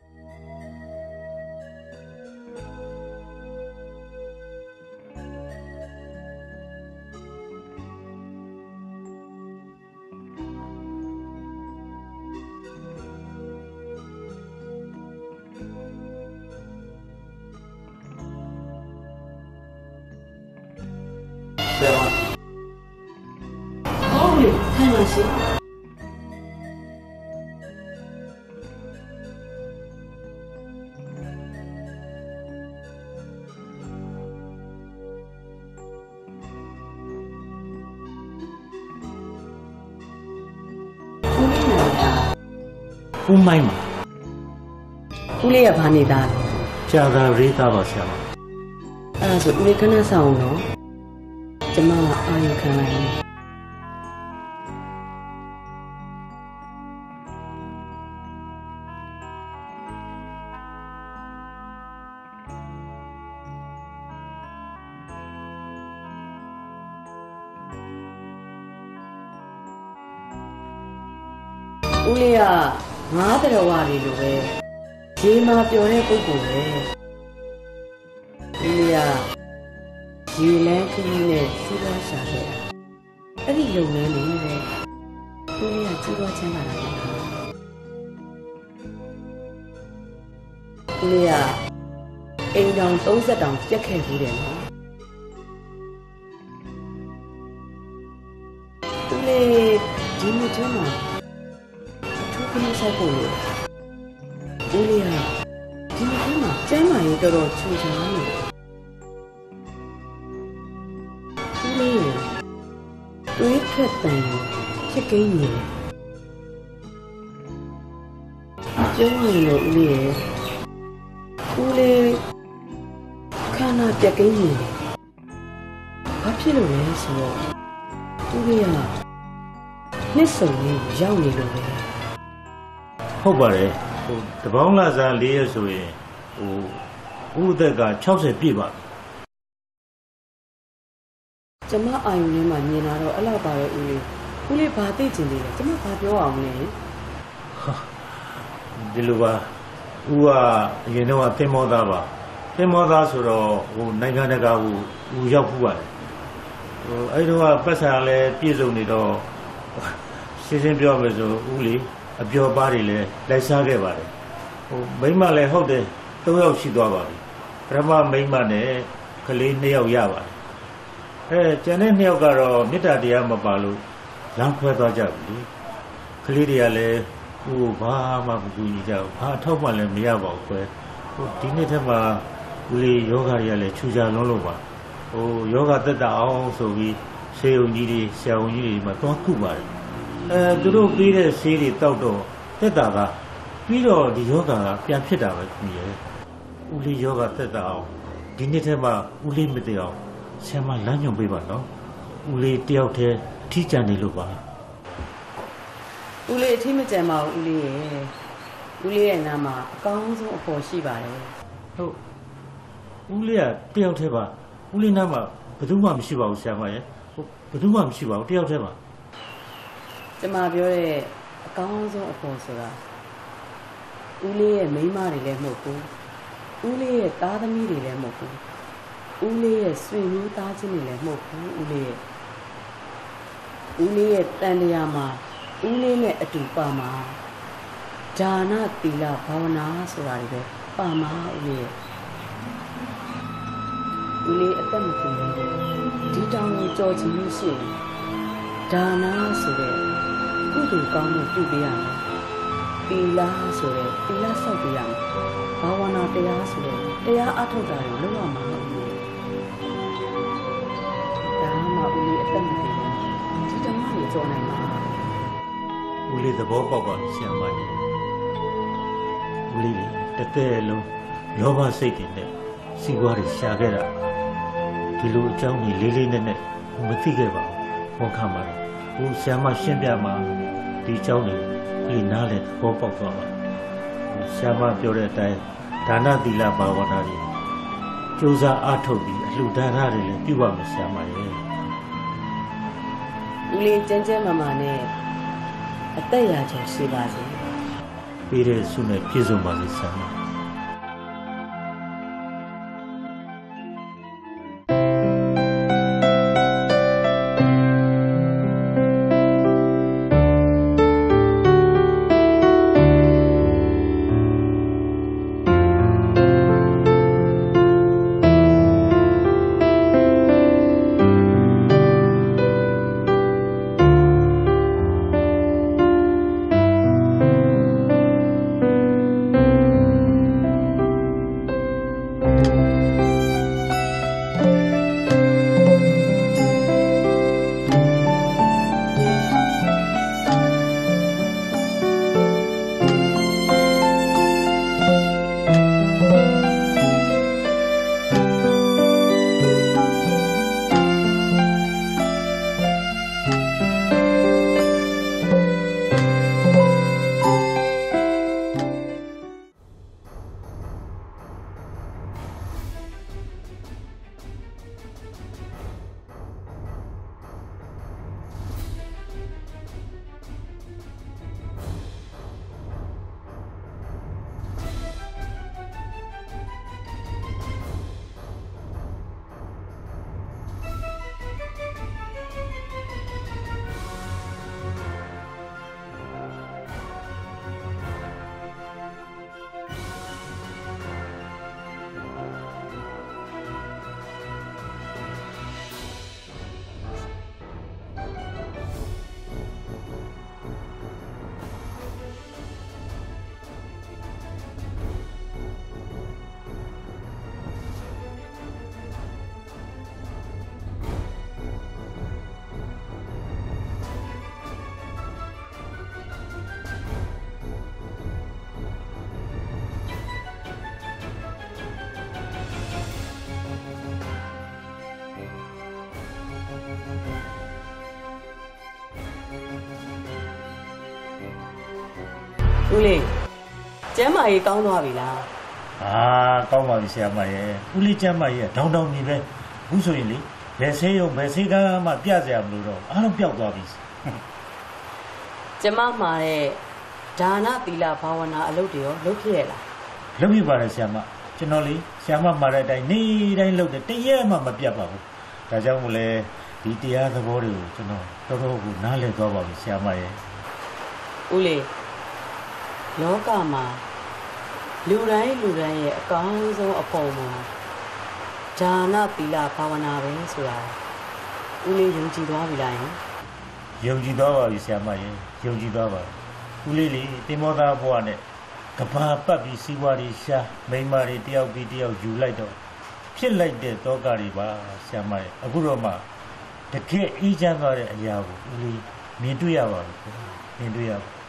ဆရာမဟုတ်လေခိုင်းပါရှိဦးမိုင်းပါဦးလေးကဘာနေတာလဲကြာသာရေးသားပါဆရာမအဲ့ဒါဆိုဦးလေးခဏဆောင်နော်ကျမကအာရုံခံလိုက်တယ်ဦးလေးကငါးတော်ဝါရီလိုပဲရေမှာပျော်တဲ့ပုဂ္ဂိုလ်ပဲဦးလေးကရေလန်းခင်းနဲ့စီးပွားရှာခဲ့တာအဲ့ဒီလုပ်ငန်းလေးပဲဦးလေးကကြီးပွားချမ်းသာတာလေဦးလေးကအိမ်တောင်သုံးဆက်တောင်ပြက်ခဲ့ဘူးတယ်နော်ဦးလေးဒီနေ့ကျမှခင်းဆိုင်ဖို့လို့ဦးလေးကဒီနေ့မှကျမ်းမာရေးတော်တော်ချူချာနေဦးလေးတွေးခက်တန်ဖြစ်ကိန်းနေကျမ်းမာရေးလို့ဦးလေးရဲ့ဦးလေးခန္ဓာပြက်ကိန်းနေဘာဖြစ်လို့လဲဆိုတော့ဦးလေးကနှစ်စုံလေးရောက်နေလို့ပဲဟုတ်ပါတယ်ဟိုတပေါင်းလာစား၄ရက်ဆိုရင်ဟိုဦးသက်က၆၀ပြည့်ပါပြီကျမအာယုန်ထဲမှာမြင်လာတော့အဲ့လောက်ပါပဲဦးလေးဦးလေးဘာသိချင်သေးလဲကျမဘာပြောအောင်လဲဒီလိုပါဦးကအရင်တော့သင်္ဘောသားပါသင်္ဘောသားဆိုတော့ဟိုနိုင်ငံတကာဟိုဦးရောက်ဘူးပါတယ်ဟိုအဲ့တော့ပတ်စံလည်းပြည့်စုံနေတော့ရှင်းရှင်းပြောမယ်ဆိုဦးလေးအပျော်ပါးတွေလည်းလိုက်စားခဲ့ပါတယ်ဟိုမိမလည်းဟုတ်တယ်သုံးယောက်ရှိသွားပါပြီပထမမိမနဲ့ကလေးနှစ်ယောက်ရပါတယ်အဲကျန်တဲ့နှစ်ယောက်ကတော့မေတ္တာတရားမပါလို့လမ်းခွဲသွားကြပြီကလေးတွေကလည်းဟိုဘာမှမကူညီကြဘူးဘာထောက်မှလည်းမရပါဘူးကွယ်ဟိုဒီနေ့ထက်မှဦးလေးယောဂတွေကလည်းချူချလုံးလို့ပါဟိုယောဂသက်တာအောင်ဆိုပြီးဆေးရုံကြီးတွေဆရာဝန်ကြီးတွေမှာတွန်းခုပါတယ်အဲသူတို့ပြီးတဲ့ဆေးတွေတောက်တော့သက်တာကပြီးတော့ဒီယောဂကပြန်ဖြစ်တာပဲကြီးရဲ့ဦးလေးယောဂသက်တာအောင်ဒီနေ့ထက်မှဦးလေးမတည်အောင်ဆရာမလမ်းညွှန်ပေးပါနော်ဦးလေးတယောက်တည်းအထီးကျန်နေလို့ပါဦးလေးအထီးမကျန်ပါဘူးဦးလေးရဲ့ဦးလေးရဲ့နာမအကောင်းဆုံးအဖို့ရှိပါတယ်ဟုတ်ဦးလေးကတယောက်တည်းပါဦးလေးနာမဘယ်သူမှမရှိပါဘူးဆရာမရဲ့ဘယ်သူမှမရှိပါဘူးတယောက်တည်းပါကျမပြောတဲ့အကောင်းဆုံးအဖို့ဆိုတာဦးလေးရဲ့မိန်းမတွေလည်းမဟုတ်ဘူးဦးလေးရဲ့သားသမီးတွေလည်းမဟုတ်ဘူးဦးလေးရဲ့ဆွေမျိုးသားချင်းတွေလည်းမဟုတ်ဘူးဦးလေးရဲ့ဦးလေးရဲ့တန်တရားမှာဦးလေးနဲ့အတူပါမှာဒါနသီလဘာဝနာဆိုတာတွေပဲပါမှာဦးလေးရဲ့ဦးလေးအသက်မကုန်ဘူးဒီတောင်ကိုကြော်ချင်လို့ရှိရင်ဒါနဆိုတဲ့ကုသိုလ်ကောင်းမှုပြုပေးရမယ်သီလဆိုတဲ့သီလဆောက်ပေးရမယ်ဘာဝနာတရားဆိုတဲ့တရားအထုတ်တာကိုလုပ်ရမှာဦးလေးဒါမှဦးလေးအသက်မကုန်ဘူးဒီတောင်ကိုကြော်နိုင်မှာဦးလေးသဘောပေါက်ပါဆရာမကြီးဦးလေးတကယ်လုံးလောဘစိတ်တွေနဲ့စီးပွားတွေရှာခဲ့တာဒီလိုအကြောင်းကြီးလေးလေးနက်နက်မသိခဲ့ပါဘူးဟောခါမှာဟိုဆရာမရှင်းပြမှာဒီအကြောင်းတွေဒီနားလေသဘောပေါက်သွားပါဆရာမပြောတဲ့အတိုင်းဒါနသီလဘာဝနာတွေကြိုးစားအားထုတ်ပြီးအလှူဒါနတွေလည်းပြုပါမယ်ဆရာမရဲ့ဦးလေးကျန်းကျန်းမာမာနဲ့အသက်ရာကျော်ရှိပါစေပြီးတဲ့ဆုနဲ့ပြည့်စုံပါစေဆရာမဦးလေးကျမ်းမာရေးကောင်းသွားပြီလားအာကောင်းပါပြီဆရာမရဲ့ဦးလေးကျမ်းမာရေးတောင်းတောင်းနေပဲအခုဆိုရင်လေဘယ်ဆေးရုံဘယ်ဆေးကမ်းမှပြစရာမလိုတော့အားလုံးပျောက်သွားပြီကျမမှာတဲ့ဒါနသီလဘာဝနာအလုပ်တွေရောလုပ်ဖြစ်ရလားလုပ်ဖြစ်ပါတယ်ဆရာမကျွန်တော်လေဆရာမမှာတဲ့အတိုင်းနေ့တိုင်းလုပ်တယ်တရက်မှမပြတ်ပါဘူးဒါကြောင့်မို့လဲဒီတရားသဘောတွေကိုကျွန်တော်တော်တော်ကိုနားလည်သွားပါပြီဆရာမရဲ့ဦးလေးလောကမှာလူတိုင်းလူတိုင်းရဲ့အကောင်းဆုံးအဖို့မှာဒါနသီလဘာဝနာပဲဆိုတာဦးလေးယုံကြည်သွားပြီလားယင်ယုံကြည်သွားပါပြီဆရာမရေယုံကြည်သွားပါဦးလေးလေတင်မောသားဘွားနဲ့ကဘာပတ်ပြီးစီးပွားတွေရှာမိန်းမတွေတယောက်ပြီးတယောက်ယူလိုက်တော့ဖြစ်လိုက်တဲ့တောကတွေပါဆရာမရေအခုတော့မှတကယ်အေးချမ်းသွားတဲ့အရာကိုဦးလေးမြင်တွေ့ရပါဘူးမြင်တွေ့ရပါ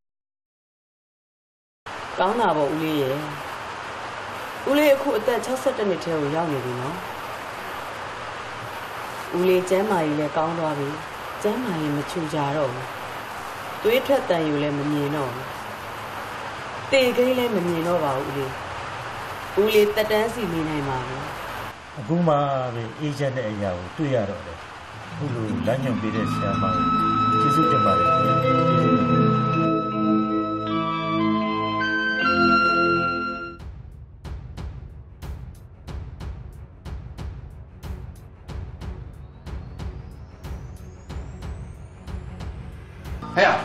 ကောင်းတာပေါ့ဦးလေးရဲ့ဦးလေးအခုအသက်၆၁နှစ်ထဲကိုရောက်နေပြီနော်ဦးလေးကျမ်းမာရေးလည်းကောင်းသွားပြီကျမ်းမာရေးမချူကြတော့ဘူးသွေးထွက်တန်ယူလည်းမမြင်တော့ဘူးတေကိန်းလည်းမမြင်တော့ပါဘူးဦးလေးဦးလေးတက်တန်းစီနေနိုင်ပါဘူးအခုမှပဲအေးချမ်းတဲ့အရာကိုတွေ့ရတော့တယ်အခုလိုလမ်းညွှန်ပေးတဲ့ဆရာမကိုကျေးဇူးတင်ပါတယ်ကျေးဇူးဟဲ့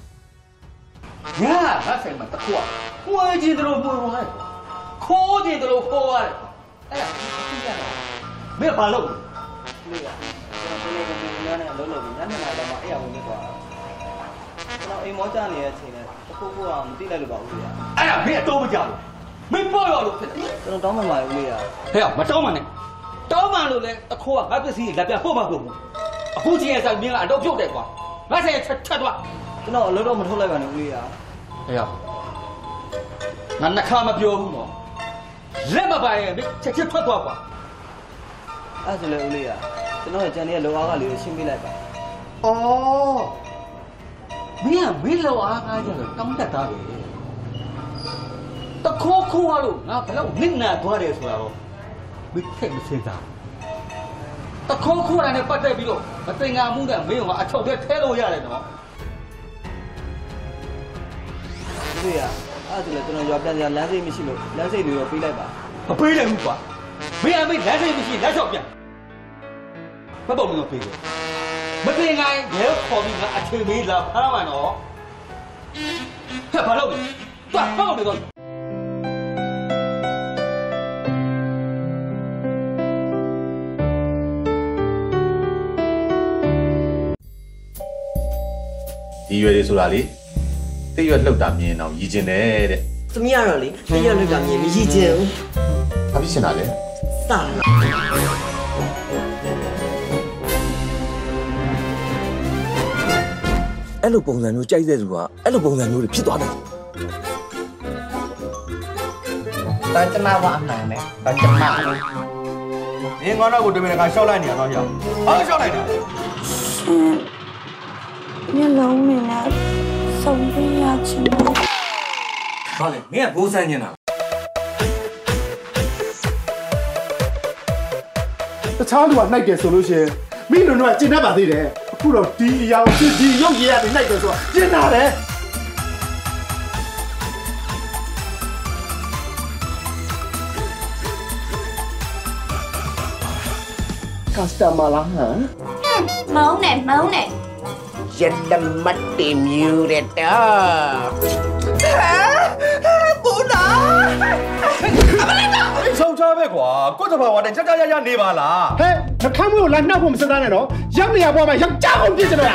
ညာငါဆိုင်မှာတခွာဝဲကြီးတို့ပွေသွားတယ်ခိုးကြီးတို့ခိုးသွားတယ်အဲ့ဒါသိကြတော့မင်းဘာလုပ်လဲလေကကျွန်တော်ဒီနေ့ကဒီနေ့နဲ့လုံးလုံးညနေလာတော့မှအဲ့ရဝင်နေကွာကျွန်တော်အိမ်မောကြနေတဲ့အချိန်နဲ့တခုခုအောင်မသိလိုက်လို့ပါဘူးလေအဲ့ဒါမင်းအတော့မကြဘူးမင်းပေါ့ရောလို့ဖြစ်တယ်ကျွန်တော်တောင်းမှပါဘူးလေဟဲ့မတောင်းမှနဲ့တောင်းမှလို့လဲတခိုးကငါပစ္စည်းလက်ပြပို့မှပို့ဘူးအခုချင်းရဲ့ဆိုင်မင်းကအတော့ပြုတ်တယ်ကွာငါဆိုင်ချက်ချက်သွားကျွန်တော်အလုပ်တော့မထုတ်လိုက်ပါနဲ့ဦးလေးရဟဲ့ငါနှခါမပြောဘူးနော်လက်မပိုင်မင်းချက်ချက်ထွက်သွားကွာအဲ့ဒါလေဦးလေးရကျွန်တော်ကြံနေတဲ့လောအားကလေးကိုရှင်းပြလိုက်ပါအော်မင်းကမင်းလောအားကားကြတော့တောင်းတတ်တာပဲတခိုးခိုးရလို့ငါဘယ်တော့နစ်နာသွားတယ်ဆိုတာတော့မင်းထိတ်မစင်စားတခိုးခိုးတာနဲ့ပတ်သက်ပြီးတော့မတင်ငါမှုနဲ့မင်းကအချုပ်ထဲထဲလို့ရတယ်နော်ဒီရအဲ့ဒါလေကျွန်တော်ရွာပြန်ပြန်လမ်းစိတ်မရှိလို့လမ်းစိတ်တွေတော့ပေးလိုက်ပါမပေးလိုက်ဘူးကွာမင်းအမေလမ်းစိတ်မရှိလက်လျှော့ပြန်မပေါ့မင်းတော့ပေးတယ်မတင်ငါရဲခေါ်ပြီးငါအချိန်မေးလာဖမ်းမှနော်ဟဲ့ဘာလုပ်လဲသွားပေါ့နေတော့ဒီရွယ်တွေဆိုတာလေတိရွက်လှုပ်တာမြင်အောင်ရည်ကျင်တယ်တဲ့သမီးကတော့လေတိရွက်လှုပ်တာမြင်မရည်ကျင်ဘူးဘာဖြစ်နေတာလဲစာအဲ့လိုပုံစံမျိုးကြိုက်တဲ့သူကအဲ့လိုပုံစံမျိုးတွေဖြစ်သွားတယ်ဒါကျမကအမှန်ပဲဒါကျမနင်းငါတော့ကိုတမင်ကရှောက်လိုက်နေရတော့ဟောအော်ရှောက်လိုက်တာမျက်လုံးနဲ့ဆုံးပြရချင်တယ်ဘာလဲမင်းကဘိုးဆန်းနေတာတခြားလူကနှိုက်တယ်ဆိုလို့ရှိရင်မိလူတို့ကကျင်တတ်ပါသေးတယ်အခုတော့ဒီအရာကိုဒီရုပ်ရည်ရတယ်နှိုက်တယ်ဆိုတော့ကျင်တာတယ်ကစတမာလားဟမ်မောင်းနဲ့မောင်းနဲ့ရလမတ်တင်မြူရတော့ဘူနာအမလေးတော့ဆုံးချပဲကွာကိုယ်တဘာဝနဲ့ချက်ချရရနေပါလားဟဲ့နှခမ်းမွေးကိုလာနှောက်ဖို့မစသားနဲ့နော်ရောက်နေရပေါ်မှာယောက်ျားကုန်ပြစ်ကြတော့ရ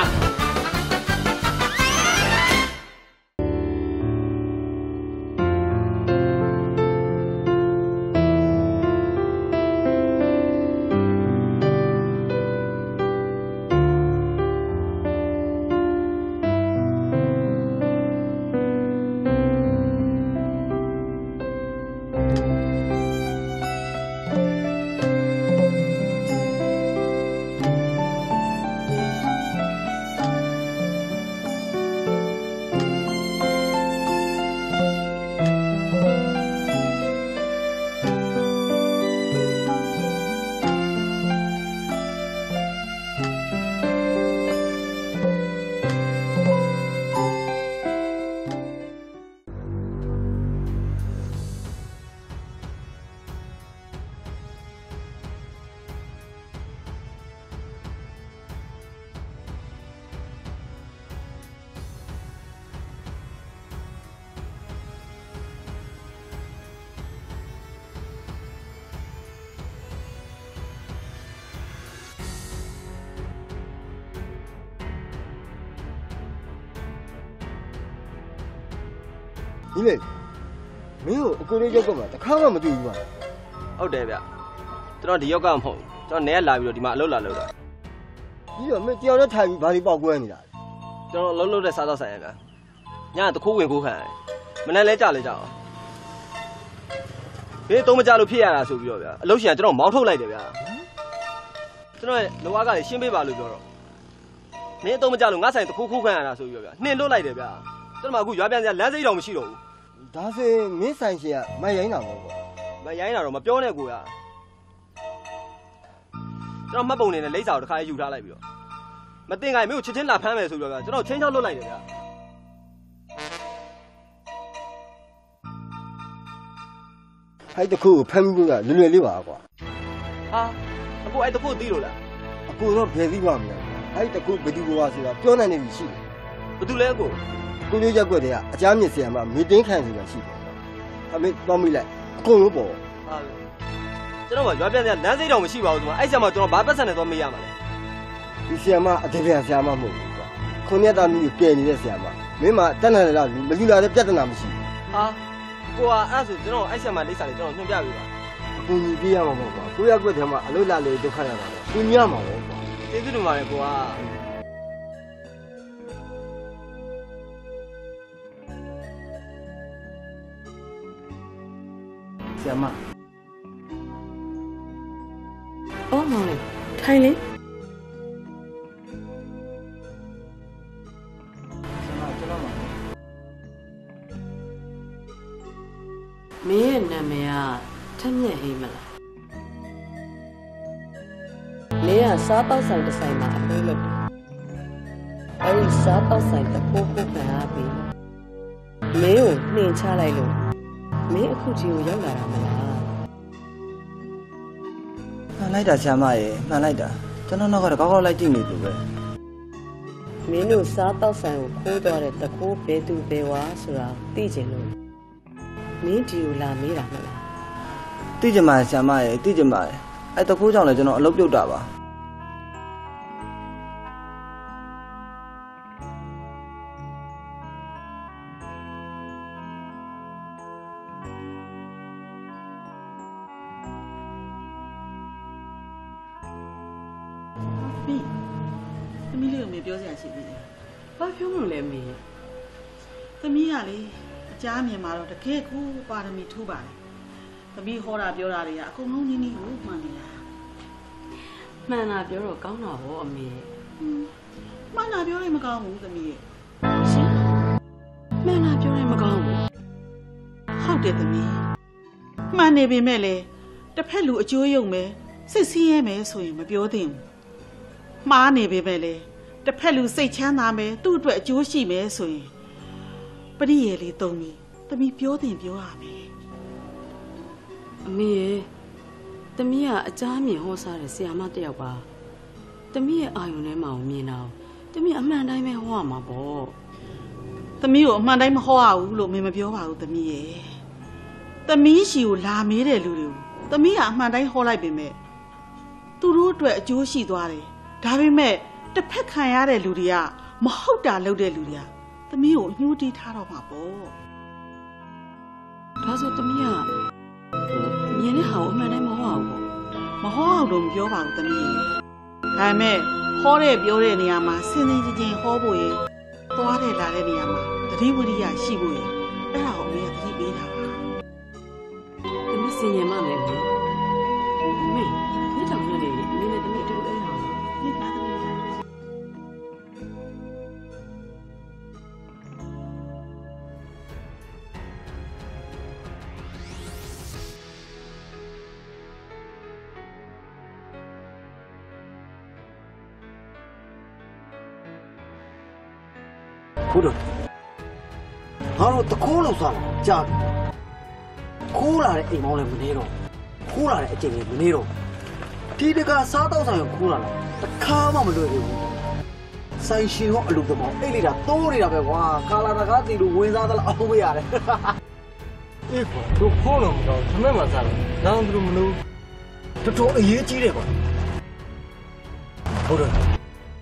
ဒီလေမင်းကိုအကိုလေးရောက်ကမှတခါမှမတွေ့ဘူးပါဟုတ်တယ်ဗျကျွန်တော်ဒီရောက်ကမဟုတ်ကျွန်တော်နေရလာပြီးတော့ဒီမှာအလုပ်လာလုပ်တာပြီးတော့မင်းတယောက်နဲ့ထိုင်ပြီးဘာတွေပေါက်ကွဲနေတာကျွန်တော်အလုပ်လုပ်တဲ့စားတော့ဆိုင်ရဗျညတခိုးဝင်ခိုးခံရတယ်မနေ့လဲကြလဲကြအောင်ဘေးသုံးမကြလို့ဖြစ်ရတာဆိုပြီးတော့ဗျအလုပ်ရှင်ကကျွန်တော်မောင်းထုတ်လိုက်တယ်ဗျကျွန်တော်ရဲ့လောကကလည်းရှင်းပေးပါလို့ပြောတော့မင်းသုံးမကြလို့ငါဆိုင်တခိုးခိုးခံရတာဆိုပြီးတော့ဗျနှင်လွတ်လိုက်တယ်ဗျကျွန်တော်မှအခုရွာပြန်စရာလမ်းစိတ်တော်မရှိတော့ဘူးဒါဆိုရင်မင်းဆိုင်ရှင်ကမရိုင်းတာမဟုတ်ဘူးမရိုင်းတာတော့မပြောနဲ့ကိုရကျွန်တော်မှတ်ပုံနေနဲ့လိမ့်စာကိုတစ်ခါယူထားလိုက်ပြီးတော့မတင်ခိုင်မင်းကိုချစ်ချင်းလာဖမ်းမယ်ဆိုပြီးတော့ကျွန်တော်ချင်းချောက်လွတ်လိုက်တယ်ဗျအဲ့တခုကိုဖမ်းပြီးတော့လွယ်လွယ်လေးပါကွာဟာအခုအဲ့တခုသိလို့လားအကူတော့ဘယ်သိပါမလဲအဲ့တခုဘယ်သူကဆိုတာပြောနိုင်နေပြီရှိတယ်ဘယ်သူလဲကိုကိုလေးရက်ွက်တည်းကအကြမ်းမြင့်ဆရာမမီတင်းခံနေတာရှိတယ်အမေတော့မိလိုက်အကုန်လုံးပေါ့ဟာကျွန်တော်ကရွာပြန်စရာလမ်းစိတ်တော်မရှိပါဘူးဒီမှာအဲ့ဆရာမကျွန်တော်ဘာပတ်စံနဲ့တော့မေးရမှာလဲဒီဆရာမအတပြန်ဆရာမမဟုတ်ဘူးကွာခုနှစ်သားမျိုးကဲနေတဲ့ဆရာမမင်းမတက်နေလားမလူလာတဲ့ပြဿနာမရှိဘူးဟာကိုကအဲ့ဆိုကျွန်တော်အဲ့ဆရာမလိမ့်စာလေးကျွန်တော်ညွှန်ပြပေးပါအကူကြီးပြရမှာပေါ့ကွာကိုရက်ွက်တည်းမှာအလုပ်လာလေဒုက္ခရတာတော့ကိုညမှာပေါ့ကွာကျေးဇူးတင်ပါတယ်ကိုကဆရာမအော်မောင်လေးထိုင်လေမင်းရဲ့နာမည်ကထက်မြက်ဟိမလားနေရစားတော့ဆိုင်တစ်ဆိုင်မှာအလုပ်လုပ်တယ်အဲဒီစားတော့ဆိုင်တပိုးပိုးခံရပြီမင်းကိုနှင်ချလိုက်လို့မင်းအခုကြီးကိုရောက်လာတာမလားမှန်လိုက်တာဆရာမရေမှန်လိုက်တာကျွန်တော်တော့ကောက်ကောက်လိုက်ကြည့်နေပြီပဲမင်းတို့စားတော့ဆိုင်ကိုခိုးသွားတဲ့တခိုးဘဲသူဘဲဝါဆိုတာသိချင်လို့မင်းဒီကိုလာမေးတာမလားသိကြမှာဆရာမရေသိကြမှာအဲ့တခိုးကြောင့်လည်းကျွန်တော်အလုပ်ပြုတ်တာပါသမီးလေးကိုမေပြောစရာရှိသေးတယ်။ဘာပြောမလို့လဲမေ။သမီးကလေအကြမ်းမြင်မှာတော့တကယ်ကိုပါရမီထူးပါတယ်။သမီးဟောတာပြောတာတွေကအကုန်လုံးနည်းနည်းကိုမှန်နေတာ။မှန်တာပြောတော့ကောင်းတာဟောအမေ။မှန်တာပြောရင်မကောင်းဘူးသမီးရဲ့။ရှင်။မှန်တာပြောရင်မကောင်းဘူး။ဟုတ်တယ်သမီး။မှန်နေပေမဲ့လေတစ်ဖက်လူအကျိုးယုံမယ်စိတ်ဆင်းရဲမယ်ဆိုရင်မပြောသင့်ဘူး။မှားနေပေမဲ့လေတစ်ဖက်လူစိတ်ချမ်းသာမယ်သူ့အတွက်အကျိုးရှိမယ်ဆိုရင်ပရိယေလေးသုံးပြီးသမီးပြောတင်ပြောရမယ်အမေရဲ့သမီးကအကြမ်းမြင်ဟောစားတဲ့ဆရာမတစ်ယောက်ပါသမီးရဲ့အာယုံထဲမှာမြင်တော့သမီးအမှန်တိုင်းပဲဟောရမှာပေါ့သမီးကိုအမှန်တိုင်းမဟောရဘူးလို့မင်းမပြောပါဘူးသမီးရဲ့သမီးရှိကိုလာမေးတဲ့လူတွေကိုသမီးကအမှန်တိုင်းဟောလိုက်ပေမဲ့သူတို့အတွက်အကျိုးရှိသွားတယ်ဒါပေမဲ့တစ်ဖက်ခံရတဲ့လူတွေကမဟုတ်တာလုပ်တဲ့လူတွေကသမီးကိုညှိုးတီးထားတော့မှာပေါ့ဒါဆိုသမီးကမြင်တဲ့ဟာကိုအမှန်တိုင်းမဟုတ်ဘူးမဟုတ်အောင်တော့မပြောပါဘူးသမီးဒါပေမဲ့ဟောတဲ့ပြောတဲ့နေရာမှာစင်စင်ချင်းချင်းဟောဖို့ရင်သွားတဲ့လာတဲ့နေရာမှာသတိဝိရိယရှိဖို့ရင်အဲ့ဒါကိုအမေကသတိပေးတာပါသမီးစင်ញံမမယ်မေမေဒီတောင်နဲ့လေမင်းနဲ့သမီးအတူတူအိမ်အောင်ဒီပါသမီးခုတော့ငါတို့တခိုးလို့စားတာကြားပြီခိုးလာတဲ့အိမ်မောင်းလည်းမနေတော့ခိုးလာတဲ့အကျင့်လည်းမနေတော့ဒီတကစားတော့ဆိုင်ကိုခိုးလာတာတခါမှမလွယ်ဘူးဆိုင်ရှင်ရောအလုပ်သမားအိတ်လိုက်တာတိုးနေတာပဲကွာကာလာတကားတီလို့ဝင်စားသလားအောင်မရတယ်အေးကွာတို့ခိုးလို့မတော့သမက်မှစားတယ်နောင်သူမလို့တော်တော်အရေးကြီးတယ်ကွာဟုတ်တယ်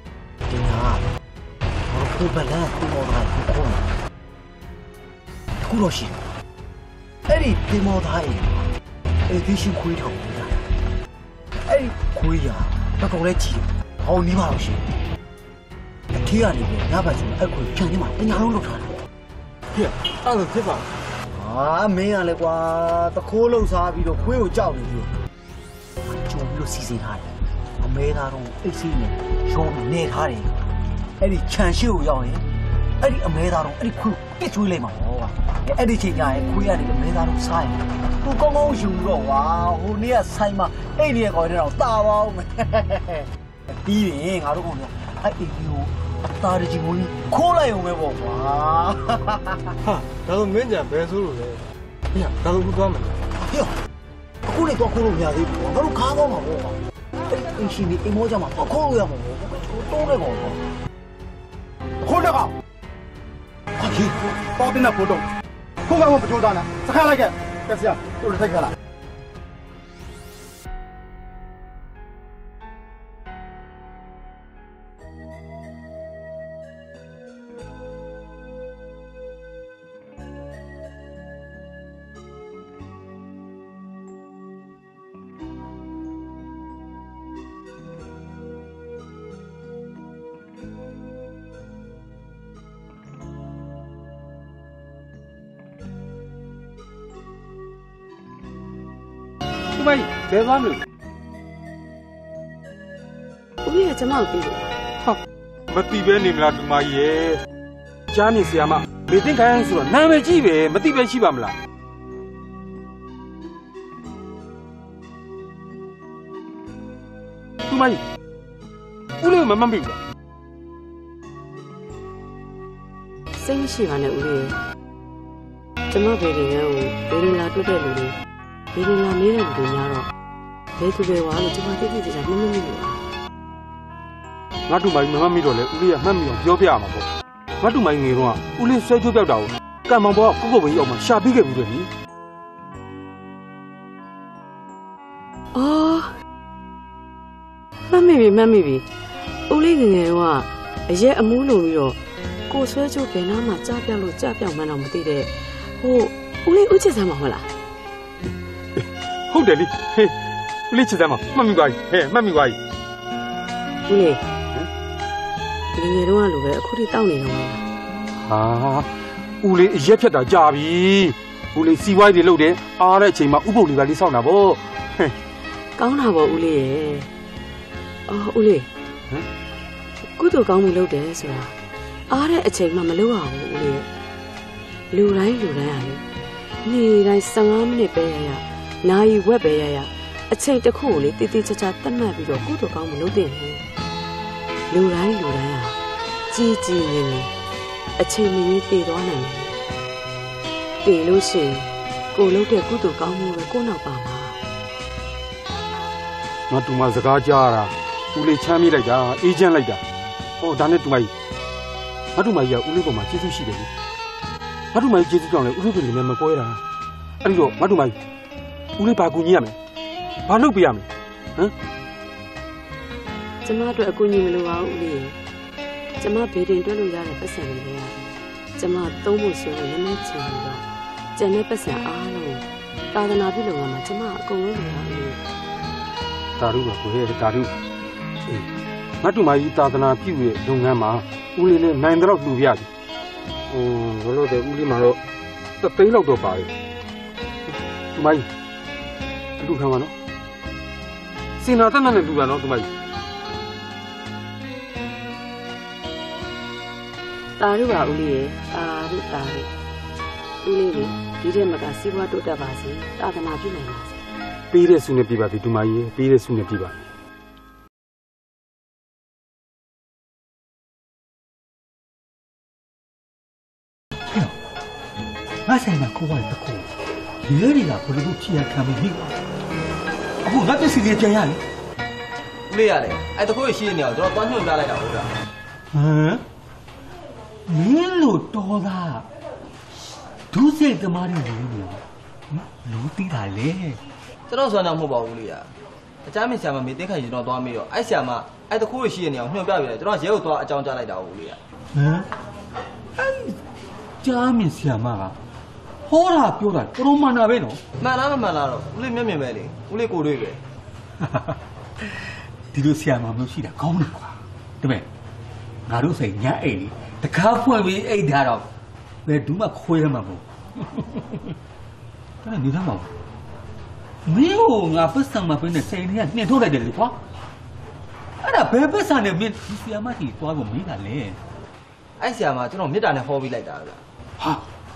ဒီနာဘာလို့ဘယ်လဲခုမောတာခုခေါ်တာခခုတော့ရှိတယ်အဲ့ဒီဒီမောသားရဲ့အဲ့ဒီရှင်ခွေးထောင်နေတာအဲ့ဒီခွေးရဘကောင်လဲကြည့်ဟောနီးပါလို့ရှိအထေးကနေပြီးညဘက်ကျအဲ့ခွေးချန်နေမှာတညာလုံးလောက်ထားတယ်ဟဲ့အဲ့လိုဖြစ်ပါဟာမင်းကလည်းကွာတခိုးလုံးစားပြီးတော့ခွေးကိုကြောက်နေပြီကြုံပြီးလို့စီစဉ်ထားတယ်အမဲသားတော့အိတ်စီးနဲ့ရောနေထားတယ်အဲ့ဒီခြံရှိကိုရောက်ရင်အဲ့ဒီအမဲသားတော့အဲ့ဒီခွေးပြစ်ချွေးလိုက်မှာဟောအဲ့ဒီချိန်ကျရင်ခွေးကနေအမဲသားတော့စားရင်သူကောင်းကောင်းယူတော့ဝါဟိုနေ့ကဆိုင်မှာအဲ့ဒီကောင်တွေတော့တာပါအောင်မယ်ပြီးရင်ငါတို့ကောင်တွေအဲ့ဒီကိုအသားရကြီးဝင်ခိုးလိုက်အောင်ပဲပေါ့ကွာဟာဒါဆိုမင်းညာဘယ်ဆိုးလို့လဲဟေ့ဒါဆိုခုသွားမယ်ဟေ့အခုလေတော့ခိုးလို့မရသေးဘူးငါတို့ခါတော့မှာပေါ့ကွာအဲ့အင်းရှင်ဒီအိမ်မောကြမှာတော့ခိုးလို့ရမှာပေါ့တိုးတယ်ကောင်ပေါ့ခိုးတယ်ကောင်အကြီးတော့တင်တဲ့ဖိုးတော့ခိုးကောင်မပြောတာနဲ့စခါလိုက်ကကစရတို့ထိုက်ခါလားသူမကြီးဘယ်သွားမလို့ဦးလေးကကျမကိုပြီးတယ်ဟာမတိပဲနေမလားသူမကြီးရဲ့ကြားနေဆရာမမေသိန်းခိုင်းဆိုတော့နာမည်ကြီးပဲမတိပဲရှိပါမလားသူမကြီးဦးလေးမမမေ့ဘူးစိတ်မရှိပါနဲ့ဦးလေးကျမဘယ်ရင်ကိုဘယ်လိုလာတွေ့တဲ့လူတွေဘယ်လိုလာမေးတဲ့လူတွေများတော့ဘယ်သူတွေဝါလို့ကျမသိသိကြကြမမမိလို့ငါတူမကြီးမမမိတော့လေဦးလေးကမှတ်မိအောင်ပြောပြရမှာပေါ့ငါတူမကြီးငယ်တော့ဦးလေးဆွဲချိုးပြောက်တာကိုကံမောင်ဘောကကိုကိုဘကြီးအောင်မှရှာပြီးခဲ့ဘူးတယ်နိအော်မမမိပြီမမမိပြီဦးလေးငယ်ငယ်ကအရက်အမူးလုံပြီးတော့ကိုဆွဲချိုးဘယ်နာမှကြားပြောက်လို့ကြားပြောက်မှန်းတော့မသိတဲ့ဟိုဦးလေးဦးချစ်စမ်းမှာဟုတ်လားဟုတ်တယ်လေဟေးဦးလေးချစ်စမ်းမှာမှတ်မိပါပြီဟဲ့မှတ်မိပါပြီဦးလေးဒီငယ်တော့လိုပဲအခုထိတောက်နေတော့ဟာဦးလေးအရက်ဖြတ်တာကြာပြီဦးလေးစီဝိုင်းတွေလုပ်တယ်အားတဲ့အချိန်မှာဥပုပ်လေးပါလေးစောင့်တာဗောဟဲ့ကောင်းတာဗောဦးလေးရဲ့အော်ဦးလေးဟမ်ကုသိုလ်ကောင်းမှုလုပ်တယ်ဆိုတာအားတဲ့အချိန်မှမလုပ်ရဘူးဦးလေးလူတိုင်းလူတိုင်းအားလေနေ့တိုင်းဆယ်ငါးမိနစ်ပဲရရနာရီဝက်ပဲရရအချိန်တစ်ခုကိုလေတည်တည်ချာချာသတ်မှတ်ပြီးတော့ကုသိုလ်ကောင်းမှုလုပ်တဲ့လူတိုင်းလူတိုင်းဟာကြီးကြီးနေနေအချိန်မရွေးတည်သွားနိုင်တယ်တည်လို့ရှိရင်ကိုလုပ်တဲ့ကုသိုလ်ကောင်းမှုပဲကိုနောက်ပါမှာငါတူမစကားကြားတာဦးလေးချမ်းမိလိုက်တာအေးချမ်းလိုက်တာဟောဒါနဲ့တူမကြီးငါတူမကြီးကဦးလေးပေါ်မှာကျေးဇူးရှိတယ်လေငါတူမကြီးကျေးဇူးကြောင့်လေဦးလေးကလည်းမပွဲတာအဲ့ဒီတော့ငါတူမကြီးဦးလေးဘာကူညီရမလဲဘာလုပ်ပေးရမလဲဟမ်ကျမတို့အကူညီမလိုပါဘူးဦးလေးကျမဘေးတင်တွက်လို့ရတဲ့ပတ်စံတွေလည်းရတယ်ကျမသုံးဖို့ဆိုရင်လည်းမချင်ဘူးတော့ကျန်တဲ့ပတ်စံအားလုံးသာသနာပြုလုပ်ရမှာကျမအကုန်လုံးလုပ်ရအောင်တာရုပါကိုဟဲ့တာရုအေးငါတူမကြီးသာသနာပြုရဲ့လုပ်ငန်းမှာဦးလေးလည်းနိုင်တော့လူပြပြီဟိုဘလို့တဲ့ဦးလေးမှာတော့တသိန်းလောက်တော့ပါတယ်တူမကြီးအလူခံပါနော်စင်နာတက်နဲ့လူပါနော်တူမကြီးတာရုပါဦးလေးရဲ့အာရုတာရုဦးလေးတွေဒီတဲ့မှာကစီးပွားတိုးတက်ပါစေသာသနာပြုနိုင်ပါစေပေးတဲ့ဆုနဲ့ပြပါပြီတူမကြီးပေးတဲ့ဆုနဲ့ပြပါငါဆိုင်မှာကိုဝိုင်းတခုရဲတွေကဘယ်လိုဖြေရခံမပြီးအခုငါပစ္စည်းတွေပြန်ရလေဦးလေးရတယ်အဲ့တခုရှိနေအောင်ကျွန်တော်တွားညွှန်ပြလိုက်တာဟုတ်လားဟမ်မင်းလို့တော်တာဒုစိတ်သမားတွေလူလူတီးတာလေကျွန်တော်ဆိုတော့မဟုတ်ပါဘူးဦးလေးရအချမ်းမဆရာမမေးသိခိုင်ကျွန်တော်တွားမေးတော့အဲ့ဆရာမအဲ့တခုရှိနေအောင်ညွှန်ပြပြတယ်ကျွန်တော်ရဲကိုတွားအကြောင်းကြားလိုက်တာဦးလေးရဟမ်အဲ့ကြားမင်းဆရာမကခေါ်တာပြောတာတော်မှန်တာပဲနော်မှန်လားမမှန်လားတော့ဦးလေးမျက်မြင်ပဲလေဦးလေးကိုတွေးပဲဒီလိုဆရာမမျိုးရှိတာကောင်းတယ်ကွာဒါပေမဲ့ငါတို့စိတ်ညအိတ်လေတကားဖွင့်ပြီးအိတ်ထားတော့ဘယ်သူမှခွဲရမှာမဟုတ်အဲ့ဒါနေသားမဟုတ်မင်းကငါပတ်စံမပင်းနဲ့စိတ်နဲ့နှင်ထုတ်လိုက်တယ်လေကွာအဲ့ဒါဘယ်ပတ်စံနဲ့မင်းဒီဆရာမကြီးသွားဖို့မင်းကလေအဲ့ဆရာမကျွန်တော်မေတ္တာနဲ့ဟောပြီးလိုက်တာဗျဟာ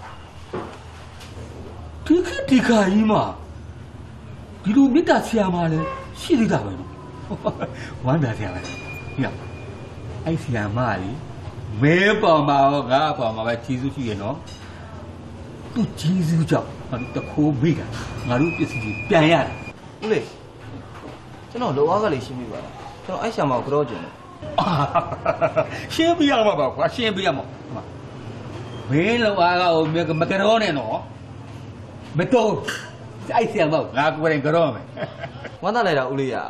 ဒီခေတ်ဒီခါကြီးမှာဒီလိုမေတ္တာဆရာမလည်းရှိသေးတာပဲနော်ဝမ်းသာဆရာပဲဟိယအဲ့ဆရာမကြီးမဲပေါ်မှာရောငါပေါ်မှာပဲကျေးဇူးရှိရနော်သူကျေးဇူးကြောင့်ငါတို့တခိုးမိတာငါတို့ပစ္စည်းကြီးပြန်ရတယ်ဦးလေးကျွန်တော်လောအားကလေးရှင်းပြပါလားကျွန်တော်အဲ့ဆရာမကိုကြောကျင်တယ်ရှင်းပြရမှာပါကွာရှင်းပြရမှာမင်းလောအားကမကြောနဲ့နော်မတော်အဲ့ဆရာမငါကိုယ်တိုင်ကြောမယ်ဝမ်းသာလိုက်တာဦးလေးရ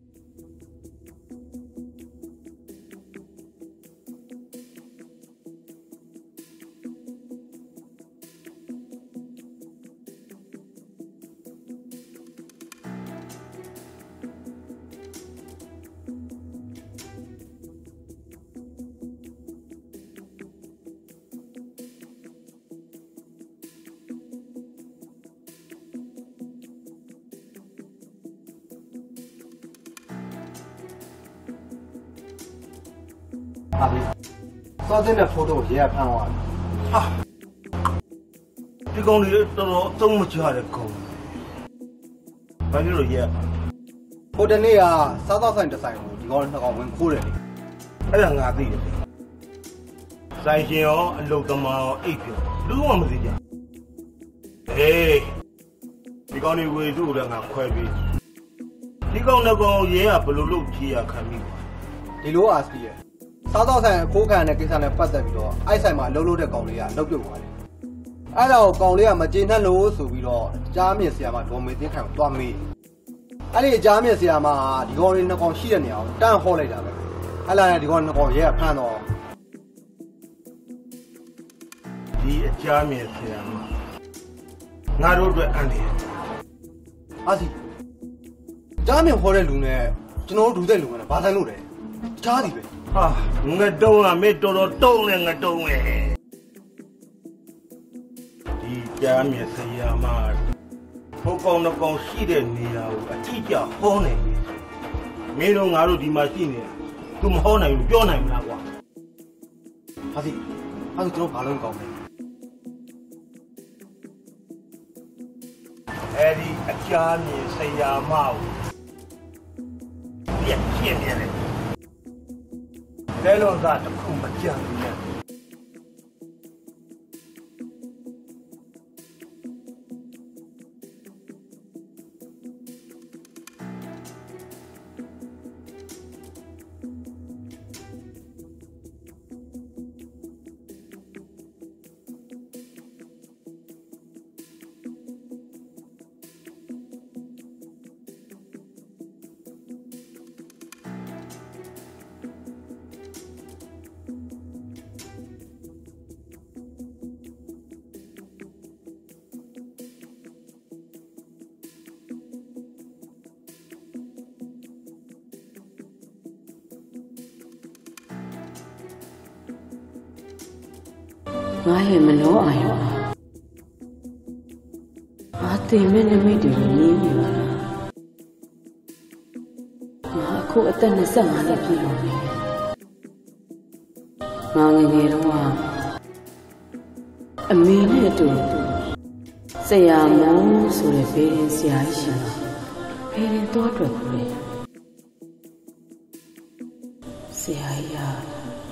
ဟာပြီသွားတဲ့ဖိုတိုရေးရဖမ်းသွားတယ်ဟာဒီကောင်လေးတော်တော်အသုံးမချတဲ့ကောင်ဘာလို့ရေးရဟိုတနေ့ကစားတော့ဆိုင်တစ်ဆိုင်ကိုဒီကောင်နှစ်ကောင်ဝင်ခိုးတယ်လေအဲ့ဒါငါသိတယ်ဆိုင်ရှင်ရောအလုတ်သမားရောအိတ်ပြောလူမှမသိကြဟေးဒီကောင်လေးဝေစုလည်းငါခွဲပြီးဒီကောင်နှစ်ကောင်ရေးရဘယ်လိုလုပ်ဖြေရခံမိပါဒီလိုအားစီးရစားတော့ဆိုင်အခိုးခံတဲ့ကိစ္စနဲ့ပတ်သက်ပြီးတော့အိုက်ဆိုင်မှာအလုပ်လုပ်တဲ့ကောင်လေးကလှုပ်ပြုတ်သွားတယ်အဲ့ဒါကိုကောင်လေးကမကျေနပ်လို့ဆိုပြီးတော့ကြားမြင့်ဆရာမဒေါ်မေသိန်းခိုင်ကိုသွားမေးအဲ့ဒီကြားမြင့်ဆရာမဒီကောင်လေးနှစ်ကောင်ရှိတဲ့နေရာကိုတန်းဟောလိုက်တာပဲအဲ့လာနဲ့ဒီကောင်နှစ်ကောင်ရဲဖမ်းတော့ဒီအကြားမြင့်ဆရာမငါတို့အတွက်အန်တယ်အားစီကြားမြင့်ဟောတဲ့လူနဲ့ကျွန်တော်တို့ဒူတဲ့လူကလည်းဘာဆိုင်လို့လဲကြားသည်ပဲဟာငါတုံးလာမေတော်တော်တုံးနေငါတုံးလေဒီကြားမြဆရာမဟိုကောင်တော့ကောင်ရှိတဲ့နေရာကိုအတိအကျဟောနေပြီမင်းတို့ငါတို့ဒီမှာရှိနေတာသူမဟောနိုင်ဘူးပြောနိုင်မလားကွာဟာစီအဲ့ဒါကျွန်တော်ဘာလို့ကောင်းလဲအဲ့ဒီအကြားမြဆရာမကိုပြည့်ပြည့်နေတယ်လဲလုံးသားတစ်ခုမကြံဘူးလေငါရဲ့မနှောအာရုံငါတင်မဲ့နမိတ်တွေမြင်နေပါလားငါအခုအသက်နှစ်ဆ၅နှစ်ပြည့်ပါပြီငါငယ်ငယ်တော့အမေနဲ့အတူဆရာမောင်ဆိုတဲ့ဘေးရင်ဆရာရှိတာဘေးရင်တော့တွေ့တယ်ဆရာကြီး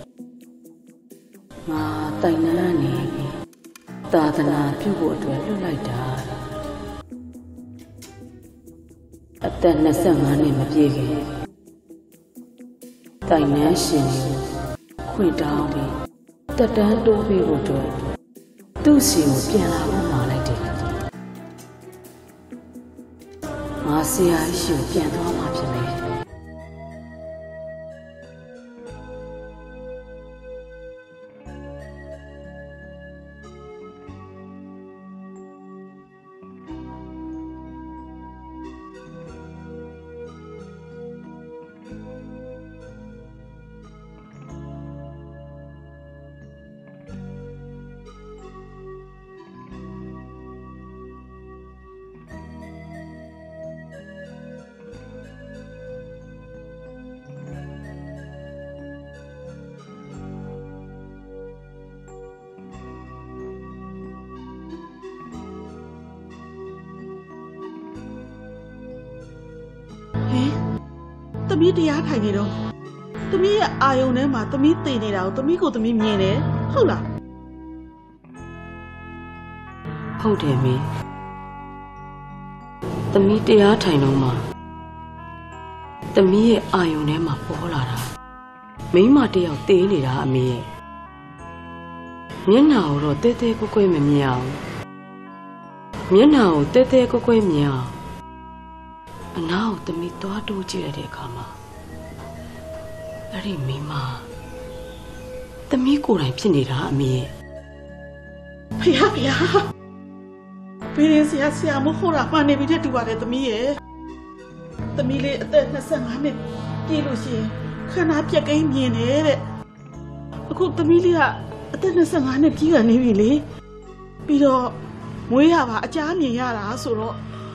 ငါတိုင်နာနေသာသနာပြုဖို့အတွက်လွတ်လိုက်တာအသက်နှစ်ဆ၅နှစ်မပြည့်ခင်တိုင်နန်းရှင်ခွင့်တောင်းပြီးတက်တန်းတိုးပေးဖို့အတွက်သူ့စီကိုပြန်လာဖို့မှာလိုက်တယ်ငါဆရာရှိကိုပြန်သွားမှာဖြစ်မယ်သမီးတရားထိုင်နေတော့သမီးရဲ့အာယုံထဲမှာသမီးတည်နေတာကိုသမီးကိုသမီးမြင်တယ်ဟုတ်လားဟုတ်တယ်မေသမီးတရားထိုင်တော့မှာသမီးရဲ့အာယုံထဲမှာပေါ်လာတာမိမတယောက်တည်နေတာအမေရဲ့မျက်နှာကိုတော့တဲတဲကွဲကွဲမမြင်အောင်မျက်နှာကိုတဲတဲကွဲကွဲမြင်အောင်အနာကိုသမီးသွားတိုးကြည့်ရတဲ့အခါမှာအဲ့ဒီမိမသမီးကိုယ်တိုင်ဖြစ်နေတာအမေရဲ့ဖယားဖယားဘယ်ဆရာဆရာမဟုတ်တာမှန်နေပြီတဲ့တူပါတယ်သမီးရဲ့သမီးလေးအသက်၂၅နှစ်ပြည့်လို့ရှိရင်ခန္ဓာပြက်ကိန်းမြင်နေတဲ့အခုသမီးလေးကအသက်၂၅နှစ်ပြည့်ကနေပြီလေပြီးတော့မွေးရပါအကြားမြင်ရတာဆိုတော့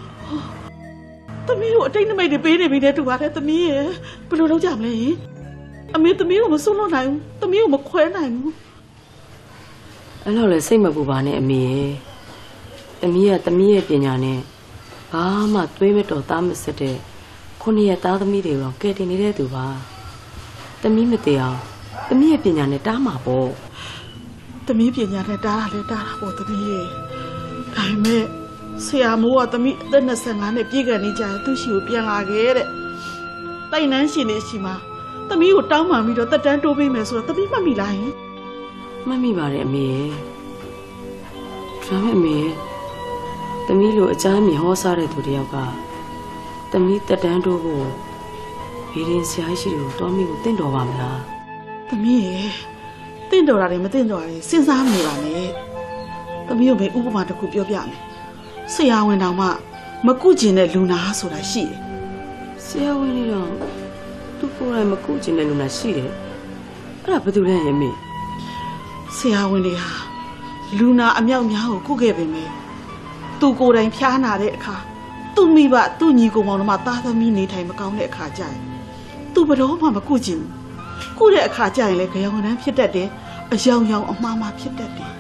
သမီးကိုအတိတ်နမိတ်တွေပေးနေပြီတဲ့တူပါတယ်သမီးရဲ့ဘယ်လိုလုပ်ကြမလဲအမေသမီးကိုမစွန့်လွတ်နိုင်ဘူးသမီးကိုမခွဲနိုင်ဘူးအဲ့လိုလဲစိတ်မပူပါနဲ့အမေရဲ့သမီးကသမီးရဲ့ပညာနဲ့ဘာမှသွေးမတော်သားမဆက်တဲ့ခုနှစ်ရက်သားသမီးတွေတော့ကဲတင်နေတဲ့သူပါသမီးမသေးအောင်သမီးရဲ့ပညာနဲ့တားမှာပေါ့သမီးပညာနဲ့တားတာလဲတားတာပေါ့သမီးရဲ့ဒါပေမဲ့ဆရာမိုးကသမီးအသက်၂၅နှစ်ပြည့်ကန်နေကြတယ်သူ့ရှိကိုပြန်လာခဲ့တဲ့တိုင်နှန်းရှင်နေရှိမှာသမီးကိုတောင်းပန်ပြီးတော့တက်တန်းတိုးပေးမယ်ဆိုတော့သမီးမှတ်မိလားဟင်မှတ်မိပါတယ်အမေရဲ့ဒါပေမဲ့သမီးလိုအကြမ်းမြင်ဟောစားတဲ့သူတယောက်ကသမီးတက်တန်းတိုးဖို့ဗီရင်ဆရာရှိတယ်ကိုတော်မိကိုတင့်တော်ပါမလားသမီးရဲ့တင့်တော်တာတွေမတင့်တော်တာတွေစဉ်းစားနေပါနဲ့သမီးကိုပဲဥပမာတစ်ခုပြောပြမယ်ဆရာဝန်တော်မှမကုကျင်တဲ့လူနာဆိုတာရှိတယ်ဆရာဝန်နေတော့သူကိုယ်တိုင်မကုကျင်တဲ့လူနာရှိတယ်အဲ့ဒါဘယ်သူလဲရဲ့မေဆရာဝန်တွေဟာလူနာအမြောက်များကိုကုခဲ့ပေမဲ့သူကိုယ်တိုင်ဖျားနာတဲ့အခါသူ့မိဘသူ့ညီကိုမောင်တို့မှသားသမီးနေထိုင်မကောင်းတဲ့အခါကျရင်သူဘယ်တော့မှမကုကျင်ဘူးကုတဲ့အခါကျရင်လည်းကြောင်ရမ်းဖြစ်တတ်တယ်အယောင်ယောင်အမှားမှားဖြစ်တတ်တယ်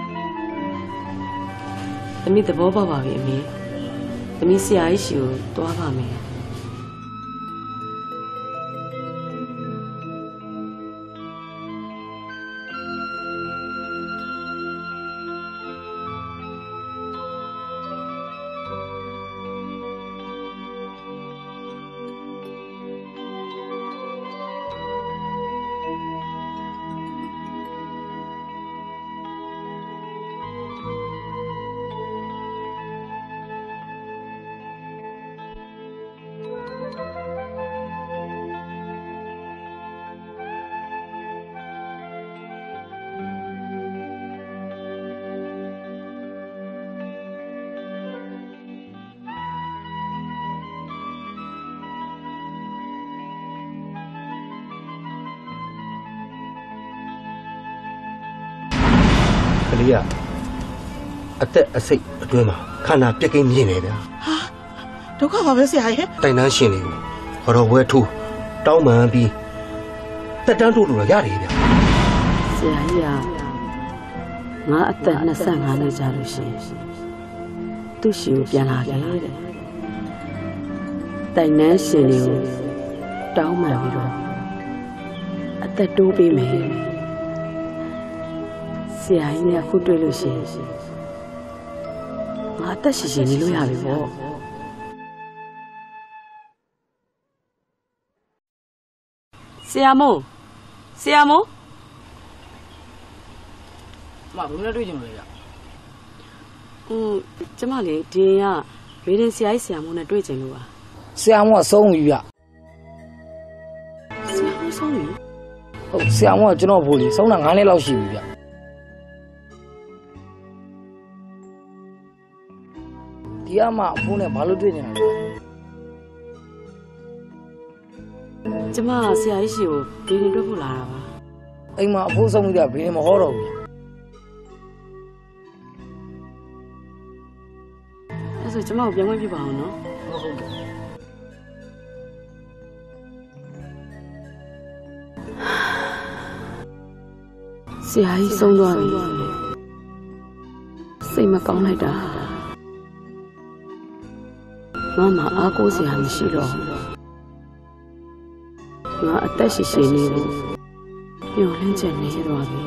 သမီးသဘောပေါက်ပါပြီအမေသမီးဆရာကြီးရှိကိုတွားပါမယ်ကလေးကအသက်အစိတ်အတွင်းမှာခန္ဓာပြက်ကိန်းမြင်နေတယ်ဟာဒုက္ခပါပဲဆရာရဲ့တိုင်နှန်းရှင်တွေကိုဘောတော်ဝဲထိုးတောင်းပန်ပြီးတက်တန်းတို့လိုတော့ရတယ်ဗျဆရာကြီးကငါအသက်၂၅နှစ်ကြာလို့ရှိရင်သူ့ရှိကိုပြန်လာခဲ့တဲ့တိုင်နှန်းရှင်တွေကိုတောင်းပန်ပြီးတော့အသက်တိုးပေးမယ်ဆရာကြီးနဲ့အခုတွေ့လို့ရှိရင်ငါအသက်ရှင်ရှင်နေလို့ရပြီပေါ့ဆရာမို့ဆရာမို့မဘယ်လိုတွေ့ကြမလဲဗျอืมကျမလေးဒီကဗေဒင်ဆရာကြီးဆရာမို့နဲ့တွေ့ကြလို့ပါဆရာမို့ကဆုံးပြီဗျဆရာမို့ဆုံးပြီဟုတ်ဆရာမို့ကကျွန်တော်ဖိုးလေးဆုံးတာ၅နှစ်လောက်ရှိပြီဗျဒီကမှအဖိုးနဲ့ဘာလို့တွေ့နေတာလဲကျမဆရာကြီးရှိကိုဗေဒင်တွေ့ဖို့လာတာပါအိမ်မှာအဖိုးဆုံးပြီးတော့ဗေဒင်မဟောတော့ဘူးအဲ့ဆိုကျမကိုပြန်ခွင့်ပြုပါအောင်နော်ဟုတ်ကဲ့ဆရာကြီးဆုံးသွားပြီစိတ်မကောင်းလိုက်တာငါမှအားကိုးစရာမရှိတော့ငါအသက်ရှိရှိနေဖို့မျှော်လင့်ချက်နေသွားပြီ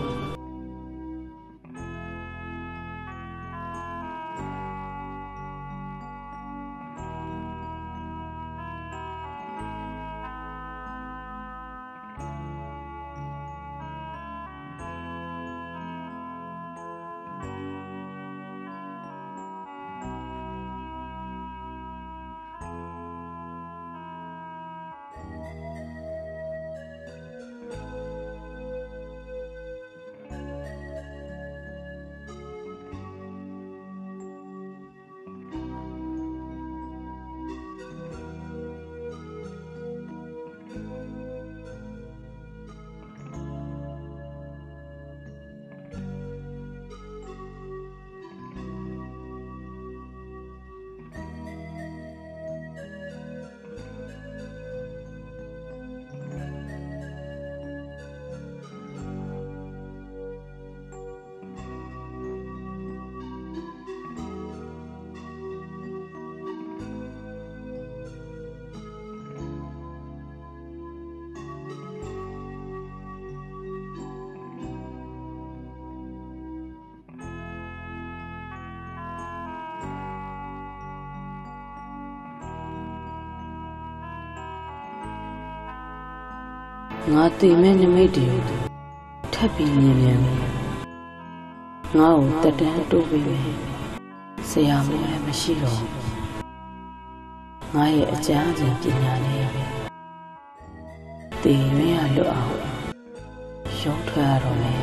ငါသိမဲ့နိမိတ်တွေထပ်ပြီးမြင်မြန်မယ်ငါ့ကိုတက်တန်းတိုးပေးမယ်ဆရာမလည်းမရှိတော့ငါရဲ့အကြမ်းအကျန်ပညာနဲ့တည်ရရလွတ်အောင်ရုံးထွက်ရတော့မယ်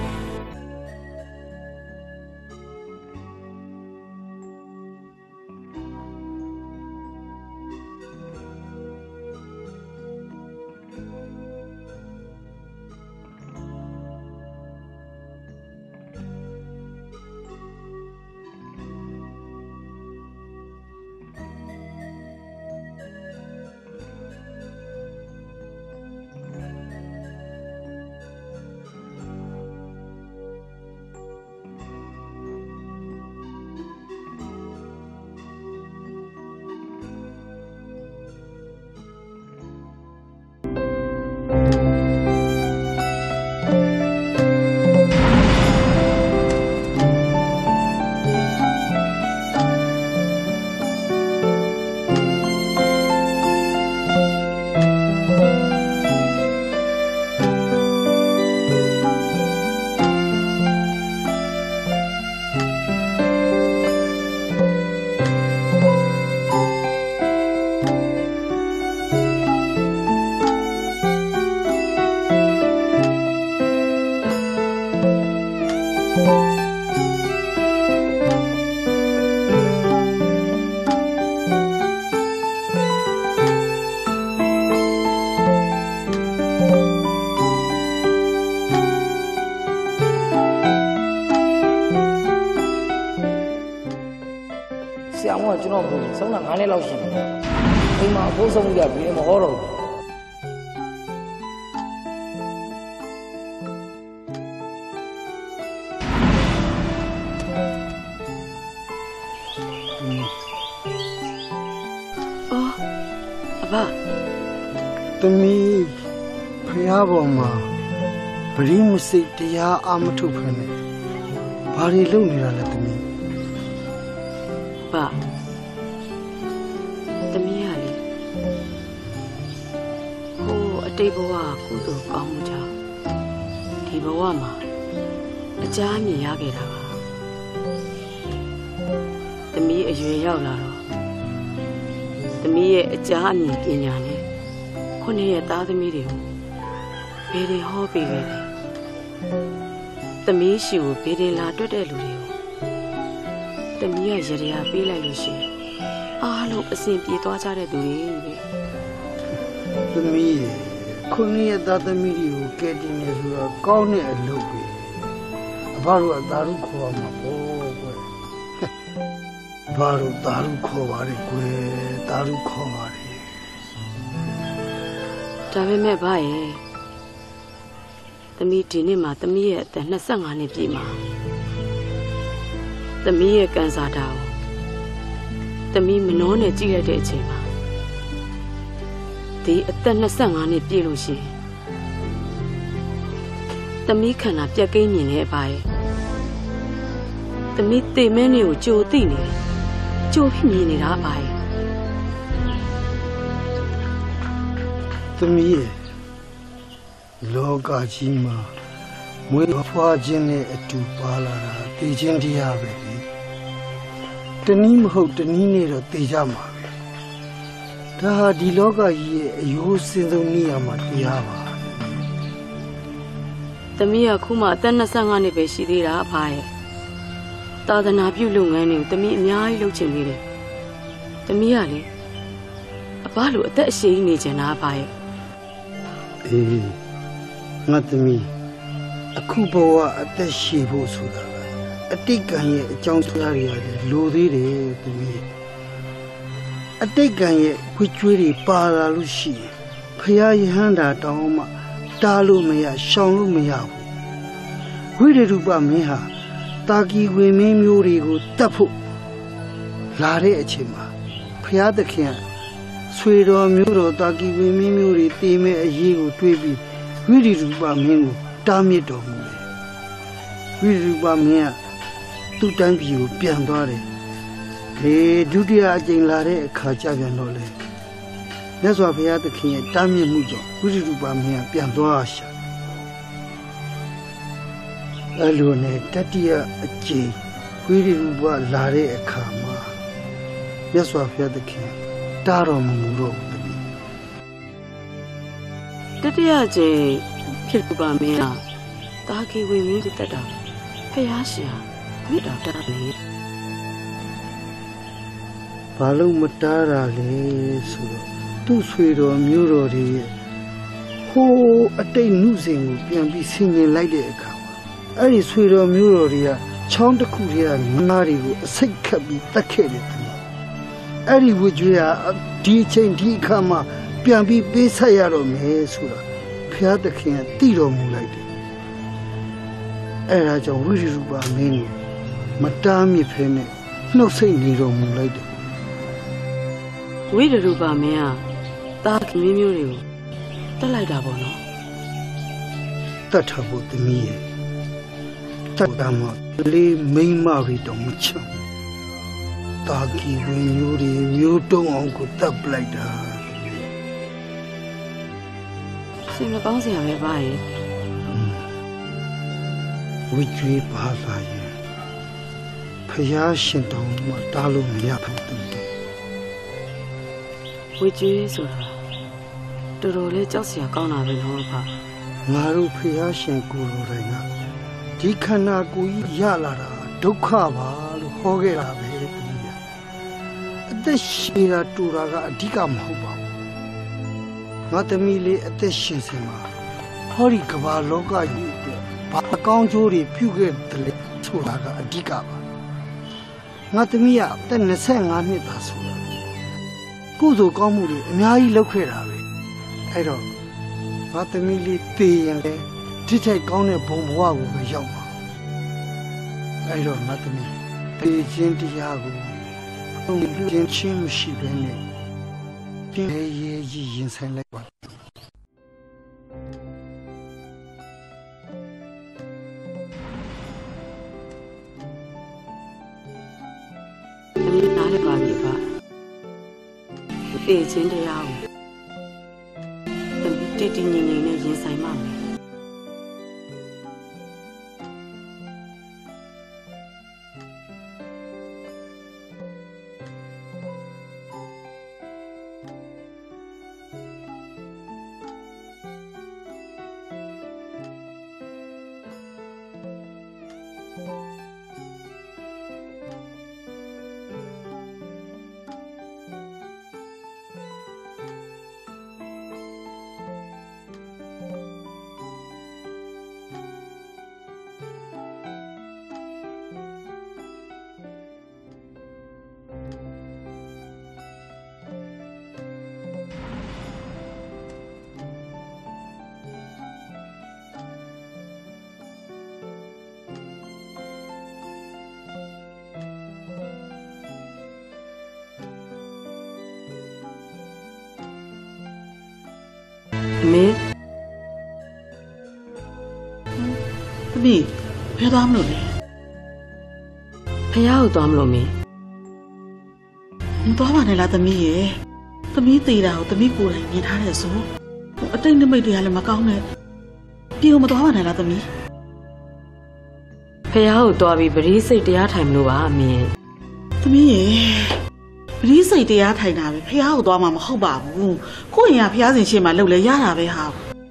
ဆရာမကကျွန်တော်ကိုဆုံးတာ၅နှစ်လောက်ရှိတယ်အိမ်မှာအဖိုးဆုံးကြပြီးမဟောတော့ဘူးအော်အဘသမီးဖယားပေါ်မှာဗရိမစိတ်တရားအာမထုတ်ခံနေဘာတွေလုပ်နေတာလဲသမီး爸，သမီးရလေဟိုအတိတ်ဘဝကုသိုလ်ကောင်းမှုကြောင့်ဒီဘဝမှာအကြမ်းမြင်ရခဲ့တာပါသမီးအရွယ်ရောက်လာတော့သမီးရဲ့အကြမ်းမြင်ပညာနဲ့ခုနှစ်ရဲ့သားသမီးတွေကိုဘယ်တွေဟောပေးခဲ့လဲသမီးရှိကိုဘယ်တွေလာတွေ့တဲ့လူတွေကိုတမီးရရရပေးလိုက်လို့ရှိရင်အားလုံးအစဉ်ပြေသွားကြတဲ့သူတွေပဲသမီးခုနှစ်ရက်သားသမီးတွေကိုကဲတင်နေဆိုတော့ကောင်းတဲ့အလုပ်ပဲအဘတို့ကသာရုခေါ်မှာပေါ့ကွယ်ဘာလို့သာရုခေါ်ပါလဲကွယ်သာရုခေါ်ပါလေဒါပေမဲ့ဗျာရဲ့သမီးဒီနေ့မှာသမီးရဲ့အသက်နှစ်ဆယ့်ငါနှစ်ပြည့်မှာသမီးရဲ့ကန်စာတာကိုသမီးမနှောနဲ့ကြည့်ရတဲ့အချိန်မှာဒီအသက်နှစ်ဆယ့်ငါးနှစ်ပြည့်လို့ရှိရင်သမီးခန္ဓာပြက်ကိန်းမြင်နေအပါရဲ့သမီးတေမင်းတွေကိုကြိုသိနေတယ်ကြိုဖြစ်မြင်နေတာအပါရဲ့သမီးရဲ့လောကကြီးမှာမွေးဖွားခြင်းနဲ့အတူပါလာတာသိချင်းတရားပဲလေတနည်းမဟုတ်တနည်းနဲ့တော့သိကြမှာပဲဒါဟာဒီလောကကြီးရဲ့အယိုးစင်ဆုံးနေရာမှာတရားပါသမီးကခုမှအသက်နှစ်ဆယ့်ငါးနှစ်ပဲရှိသေးတာအဖာရဲ့သာသနာပြုလုပ်ငန်းတွေကိုသမီးအများကြီးလုပ်ချင်နေတယ်သမီးကလေအဖလိုအသက်အရှိန်နေချင်တာအဖာရဲ့အေးငါသမီးအခုဘဝအသက်ရှည်ဖို့ဆိုတာအတိတ်ကံရဲ့အကြောင်းတရားတွေရတယ်လိုသေးတယ်သမီးအတိတ်ကံရဲ့ခွေးကျွေးတွေပါလာလို့ရှိရင်ဖရာယဟန္တာတောင်းမှတားလို့မရရှောင်လို့မရဘူးဝိရူပမင်းဟာတာကီဝင်မင်းမျိုးတွေကိုတတ်ဖို့လာတဲ့အချိန်မှာဖရာသခင်ဆွေတော်မျိုးတော်တာကီဝင်မင်းမျိုးတွေတေးမဲ့အရေးကိုတွေးပြီးဝိရူပမင်းကိုတားမြစ်တော်မူတယ်ဝိရူပမင်းကသူ့တိုင်းပြည်ကိုပြန်သွားတယ်ဒီဒုတိယအကြိမ်လာတဲ့အခါကျပြန်တော့လေမြတ်စွာဘုရားသခင်ရဲ့တားမြစ်မှုကြောင့်ဝိရူပမင်းကပြန်သွားရှာအလိုနဲ့တတိယအကြိမ်ဝိရူပလာတဲ့အခါမှာမြတ်စွာဘုရားသခင်တားတော်မမူတော့ဘူးတတိယကြိမ်ဖြစ်ပါမင်းလားတာကီဝင်မင်းတက်တာဖယားရှင်မြတ်တော်တားနေဘာလို့မတားတာလဲဆိုတော့သူ့ဆွေတော်မျိုးတော်တွေရဲ့ဟိုးအတိတ်နှုစဉ်ကိုပြန်ပြီးဆင်ញင်လိုက်တဲ့အခါမှာအဲ့ဒီဆွေတော်မျိုးတော်တွေကချောင်းတစ်ခုတည်းကငါးတွေကိုအစိတ်ခတ်ပြီးတတ်ခဲ့တယ်သူအဲ့ဒီဝကြွေးဟာဒီအချိန်ဒီအခါမှာပြန်ပြီးပေးဆက်ရတော့မယ်ဆိုတာဘုရားသခင်ကတည်တော်မူလိုက်တယ်အဲ့ဒါကြောင့်ဝိရူပမင်းကိုမတားမြစ်ဖဲနဲ့နှုတ်ဆက်နေတော်မူလိုက်တယ်ဝိရူပမင်းကတာကီမျိုးတွေကိုတတ်လိုက်တာပေါ့နော်တတ်ထားဖို့တမီးရဲ့တတ်တာမှလေးမိမရီတော့မချမ်းတာကီဝင်မျိုးတွေမျိုးတုံးအောင်ကိုတတ်ပလိုက်တာစင်မကောင်းစရာပဲပါရဲ့ဝိကျွေးပါလာရင်ဖယားရှင်တောင်းမှတားလို့မရဘူးတမီးဝိကျွေးဆိုတာတော်တော်လေးကြောက်စရာကောင်းတာပဲနော်ဖငါတို့ဖယားရှင်ကိုယ်တော်တိုင်ကဒီခန္ဓာကိုယ်ကြီးရလာတာဒုက္ခပါလို့ဟောခဲ့တာပဲတမီးအသက်ရှင်တာတူတာကအဓိကမဟုတ်ပါဘူးငါသမီးလေးအသက်ရှင်စင်မှာဟောဒီကမ္ဘာလောကကြီးအတွက်ဘာအကောင်းကျိုးတွေပြုခဲ့တယ်လဲဆိုတာကအဓိကပါငါသမီးကအသက်နှစ်ဆယ့်ငါးနှစ်သာဆိုတာကုသိုလ်ကောင်းမှုတွေအများကြီးလုပ်ခဲ့တာပဲအဲ့တော့ငါသမီးလေးသေရင်လေထိထိုက်ကောင်းတဲ့ဘုံဘဝကိုပဲရောက်မှာအဲ့တော့ငါသမီးသေခြင်းတရားကိုဘုံလူချင်းချင်းမရှိဘဲနဲ့ပြင်းရဲကြီးရင်ဆိုင်လိုက်ပါသမီးနားလည်းပါပြီပါသေခြင်းတရားကိုသမီးတည်တည်ငြိမ်ငြိမ်နဲ့ရင်ဆိုင်မှမယ်အမေသမီးဖះသွားမလို့လေဖះကိုသွားမလို့မင်းမသွားပါနဲ့လားသမီးရဲ့သမီးသေးတာကိုသမီးကိုယ်တိုင်မြင်ထားတယ်ဆိုအတိတ်နိမိတ်တွေကလည်းမကောင်းနဲ့ပြေမသွားပါနဲ့လားသမီးဖះကိုသွားပြီးပရိစိတ်တရားထိုင်မလို့ပါအမေသမီးရဲ့ပရိစိတ်တရားထိုင်တာပဲဖះကိုသွားမှာမဟုတ်ပါဘူးကိုယ့်ရင်ကဖះရှင်ရှေ့မှာလှုပ်လဲရတာပဲဟာ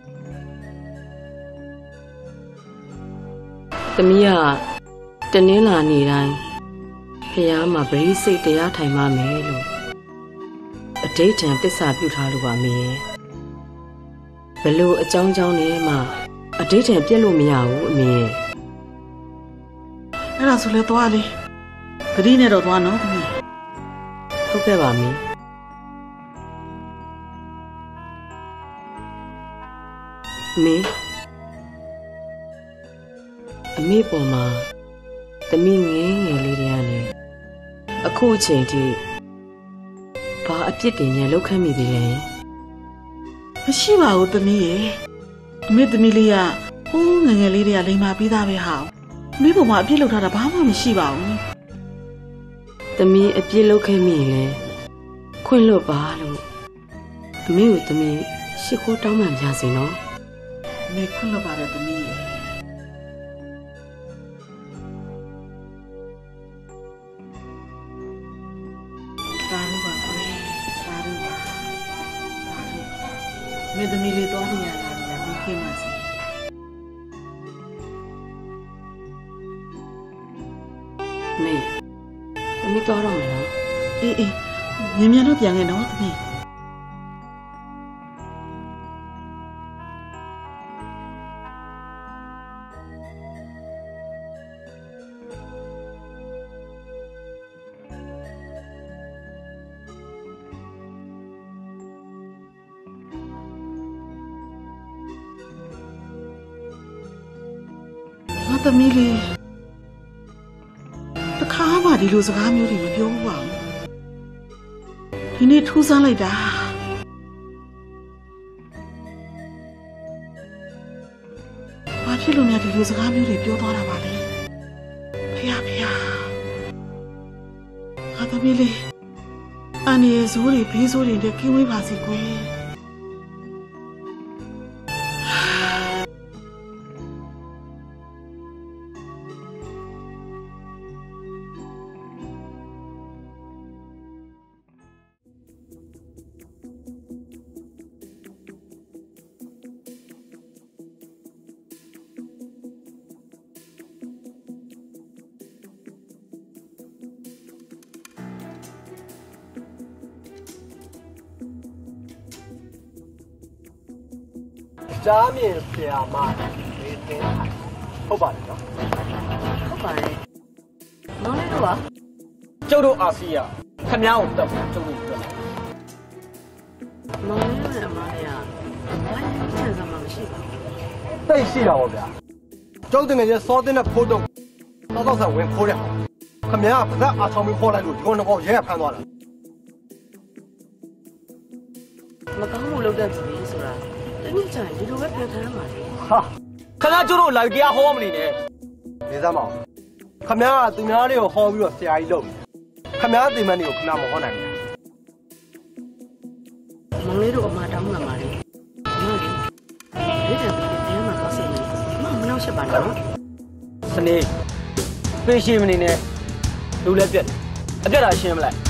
သမီးကတနင်္လာနေ့တိုင်းဖះမှာပရိစိတ်တရားထိုင်မှမယ်လို့အဋိဌံသစ္စာပြုထားလို့ပါမေဘလို့အကြောင်းကြောင်းနဲ့မှအဋိဌံပြည့်လို့မရဘူးအမေအဲ့ဒါဆိုလဲသွားလေဂတိနဲ့တော့သွားနော်သမီးဟုတ်ကဲ့ပါမေမေအမေပေါ်မှာသမီးငယ်ငယ်လေးတွေကနေအခုအချိန်ထိဘာအပြစ်တင်ညာလောက်ခတ်မိသေးလဲမရှိပါဘူးသမီးရဲ့အမေသမီးလေးကဟိုးငယ်ငယ်လေးတွေကလိမ်မာပြီးသားပဲဟာအမေပေါ်မှာအပြစ်လုပ်ထားတာဘာမှမရှိပါဘူးသမီးအပြစ်လောက်ခဲ့မိရင်လဲခွင့်လွတ်ပါလို့အမေကိုသမီးရှ िख ိုးတောင်းပန်ကြစီနော်အမေခွင့်လွတ်ပါတယ်သမီးရဲ့တာရပါကွယ်တာရပါအမေသမီးလေးသွားနေရတာလည်းဒီခေတ်မှာစီမေသမီးသွားတော့မယ်နော်အေးအေးမြင်မြန်တော့ပြန်ခဲ့နော်သမီး ငါသမီးလေးတခါမှဒီလိုစကားမျိုးတွေမပြောဘူးပါဘူးဒီနေ့ထူးဆန်းလိုက်တာဘာဖြစ်လို့များဒီလိုစကားမျိုးတွေပြောသွားတာပါလဲဖေရဖေရငါသမီးလေးအန်ရဲ့ဇိုးတွေဘေးဇိုးတွေနဲ့ကင်းဝေးပါစေကွယ်ကြားမြင်ဆရာမလေးတင်းထိုင်ဟုတ်ပါတယ်နော်ဟုတ်ပါတယ်မောင်လေးတို့ပါကျုပ်တို့အာစီယာခမ ्या ကိုတက်ကျုပ်တို့ပြောတယ်မောင်လေးတို့နဲ့အမလေးကဘာလို့ချင်စမှာမရှိပါဘူးတိတ်ရှိတာပေါ့ဗျာကျုပ်တင်ငယ်စောတင်းတဲ့ဖိုးတုံးတော့တော့ဆက်ဝင်ခိုးတယ်ခမ ्या ကဗတ်အားဆောင်ပြီးခေါ်လိုက်လို့ဒီကောင်တော့ရဲဖမ်းသွားတာမကောင်းမှုလုပ်တတ်သူကြီးဆိုတာတနည်းချင်ဒီလိုပဲပြန်ခံရမှာလေဟာခဏကျုပ်တို့လိုက်တရားဟောမနေနဲ့နေစမ်းပါဦးခမ ्या ကသူများတွေကိုဟောပြီးတော့ဆရာကြီးလုပ်ခမ ्या တင်မန်းတွေကိုခဏမဟောနိုင်ဘူးမောင်လေးတို့အမတောင်းလာပါလေဟုတ်တယ်ဒီတဲ့တဲမှာသွားစီနေမမနှောက်ချက်ပါနော်စနေဖေးရှိမနေနဲ့လူလည်းပြက်အပြက်တာရှင်းမလိုက်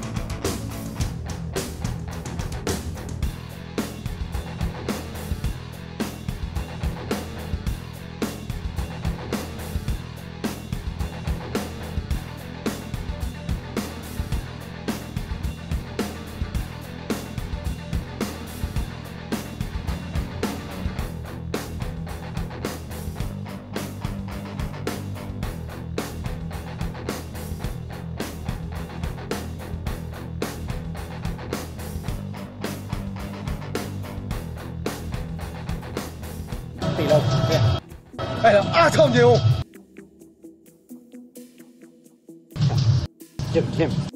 ဟ了，哎呀，二长久。这个天。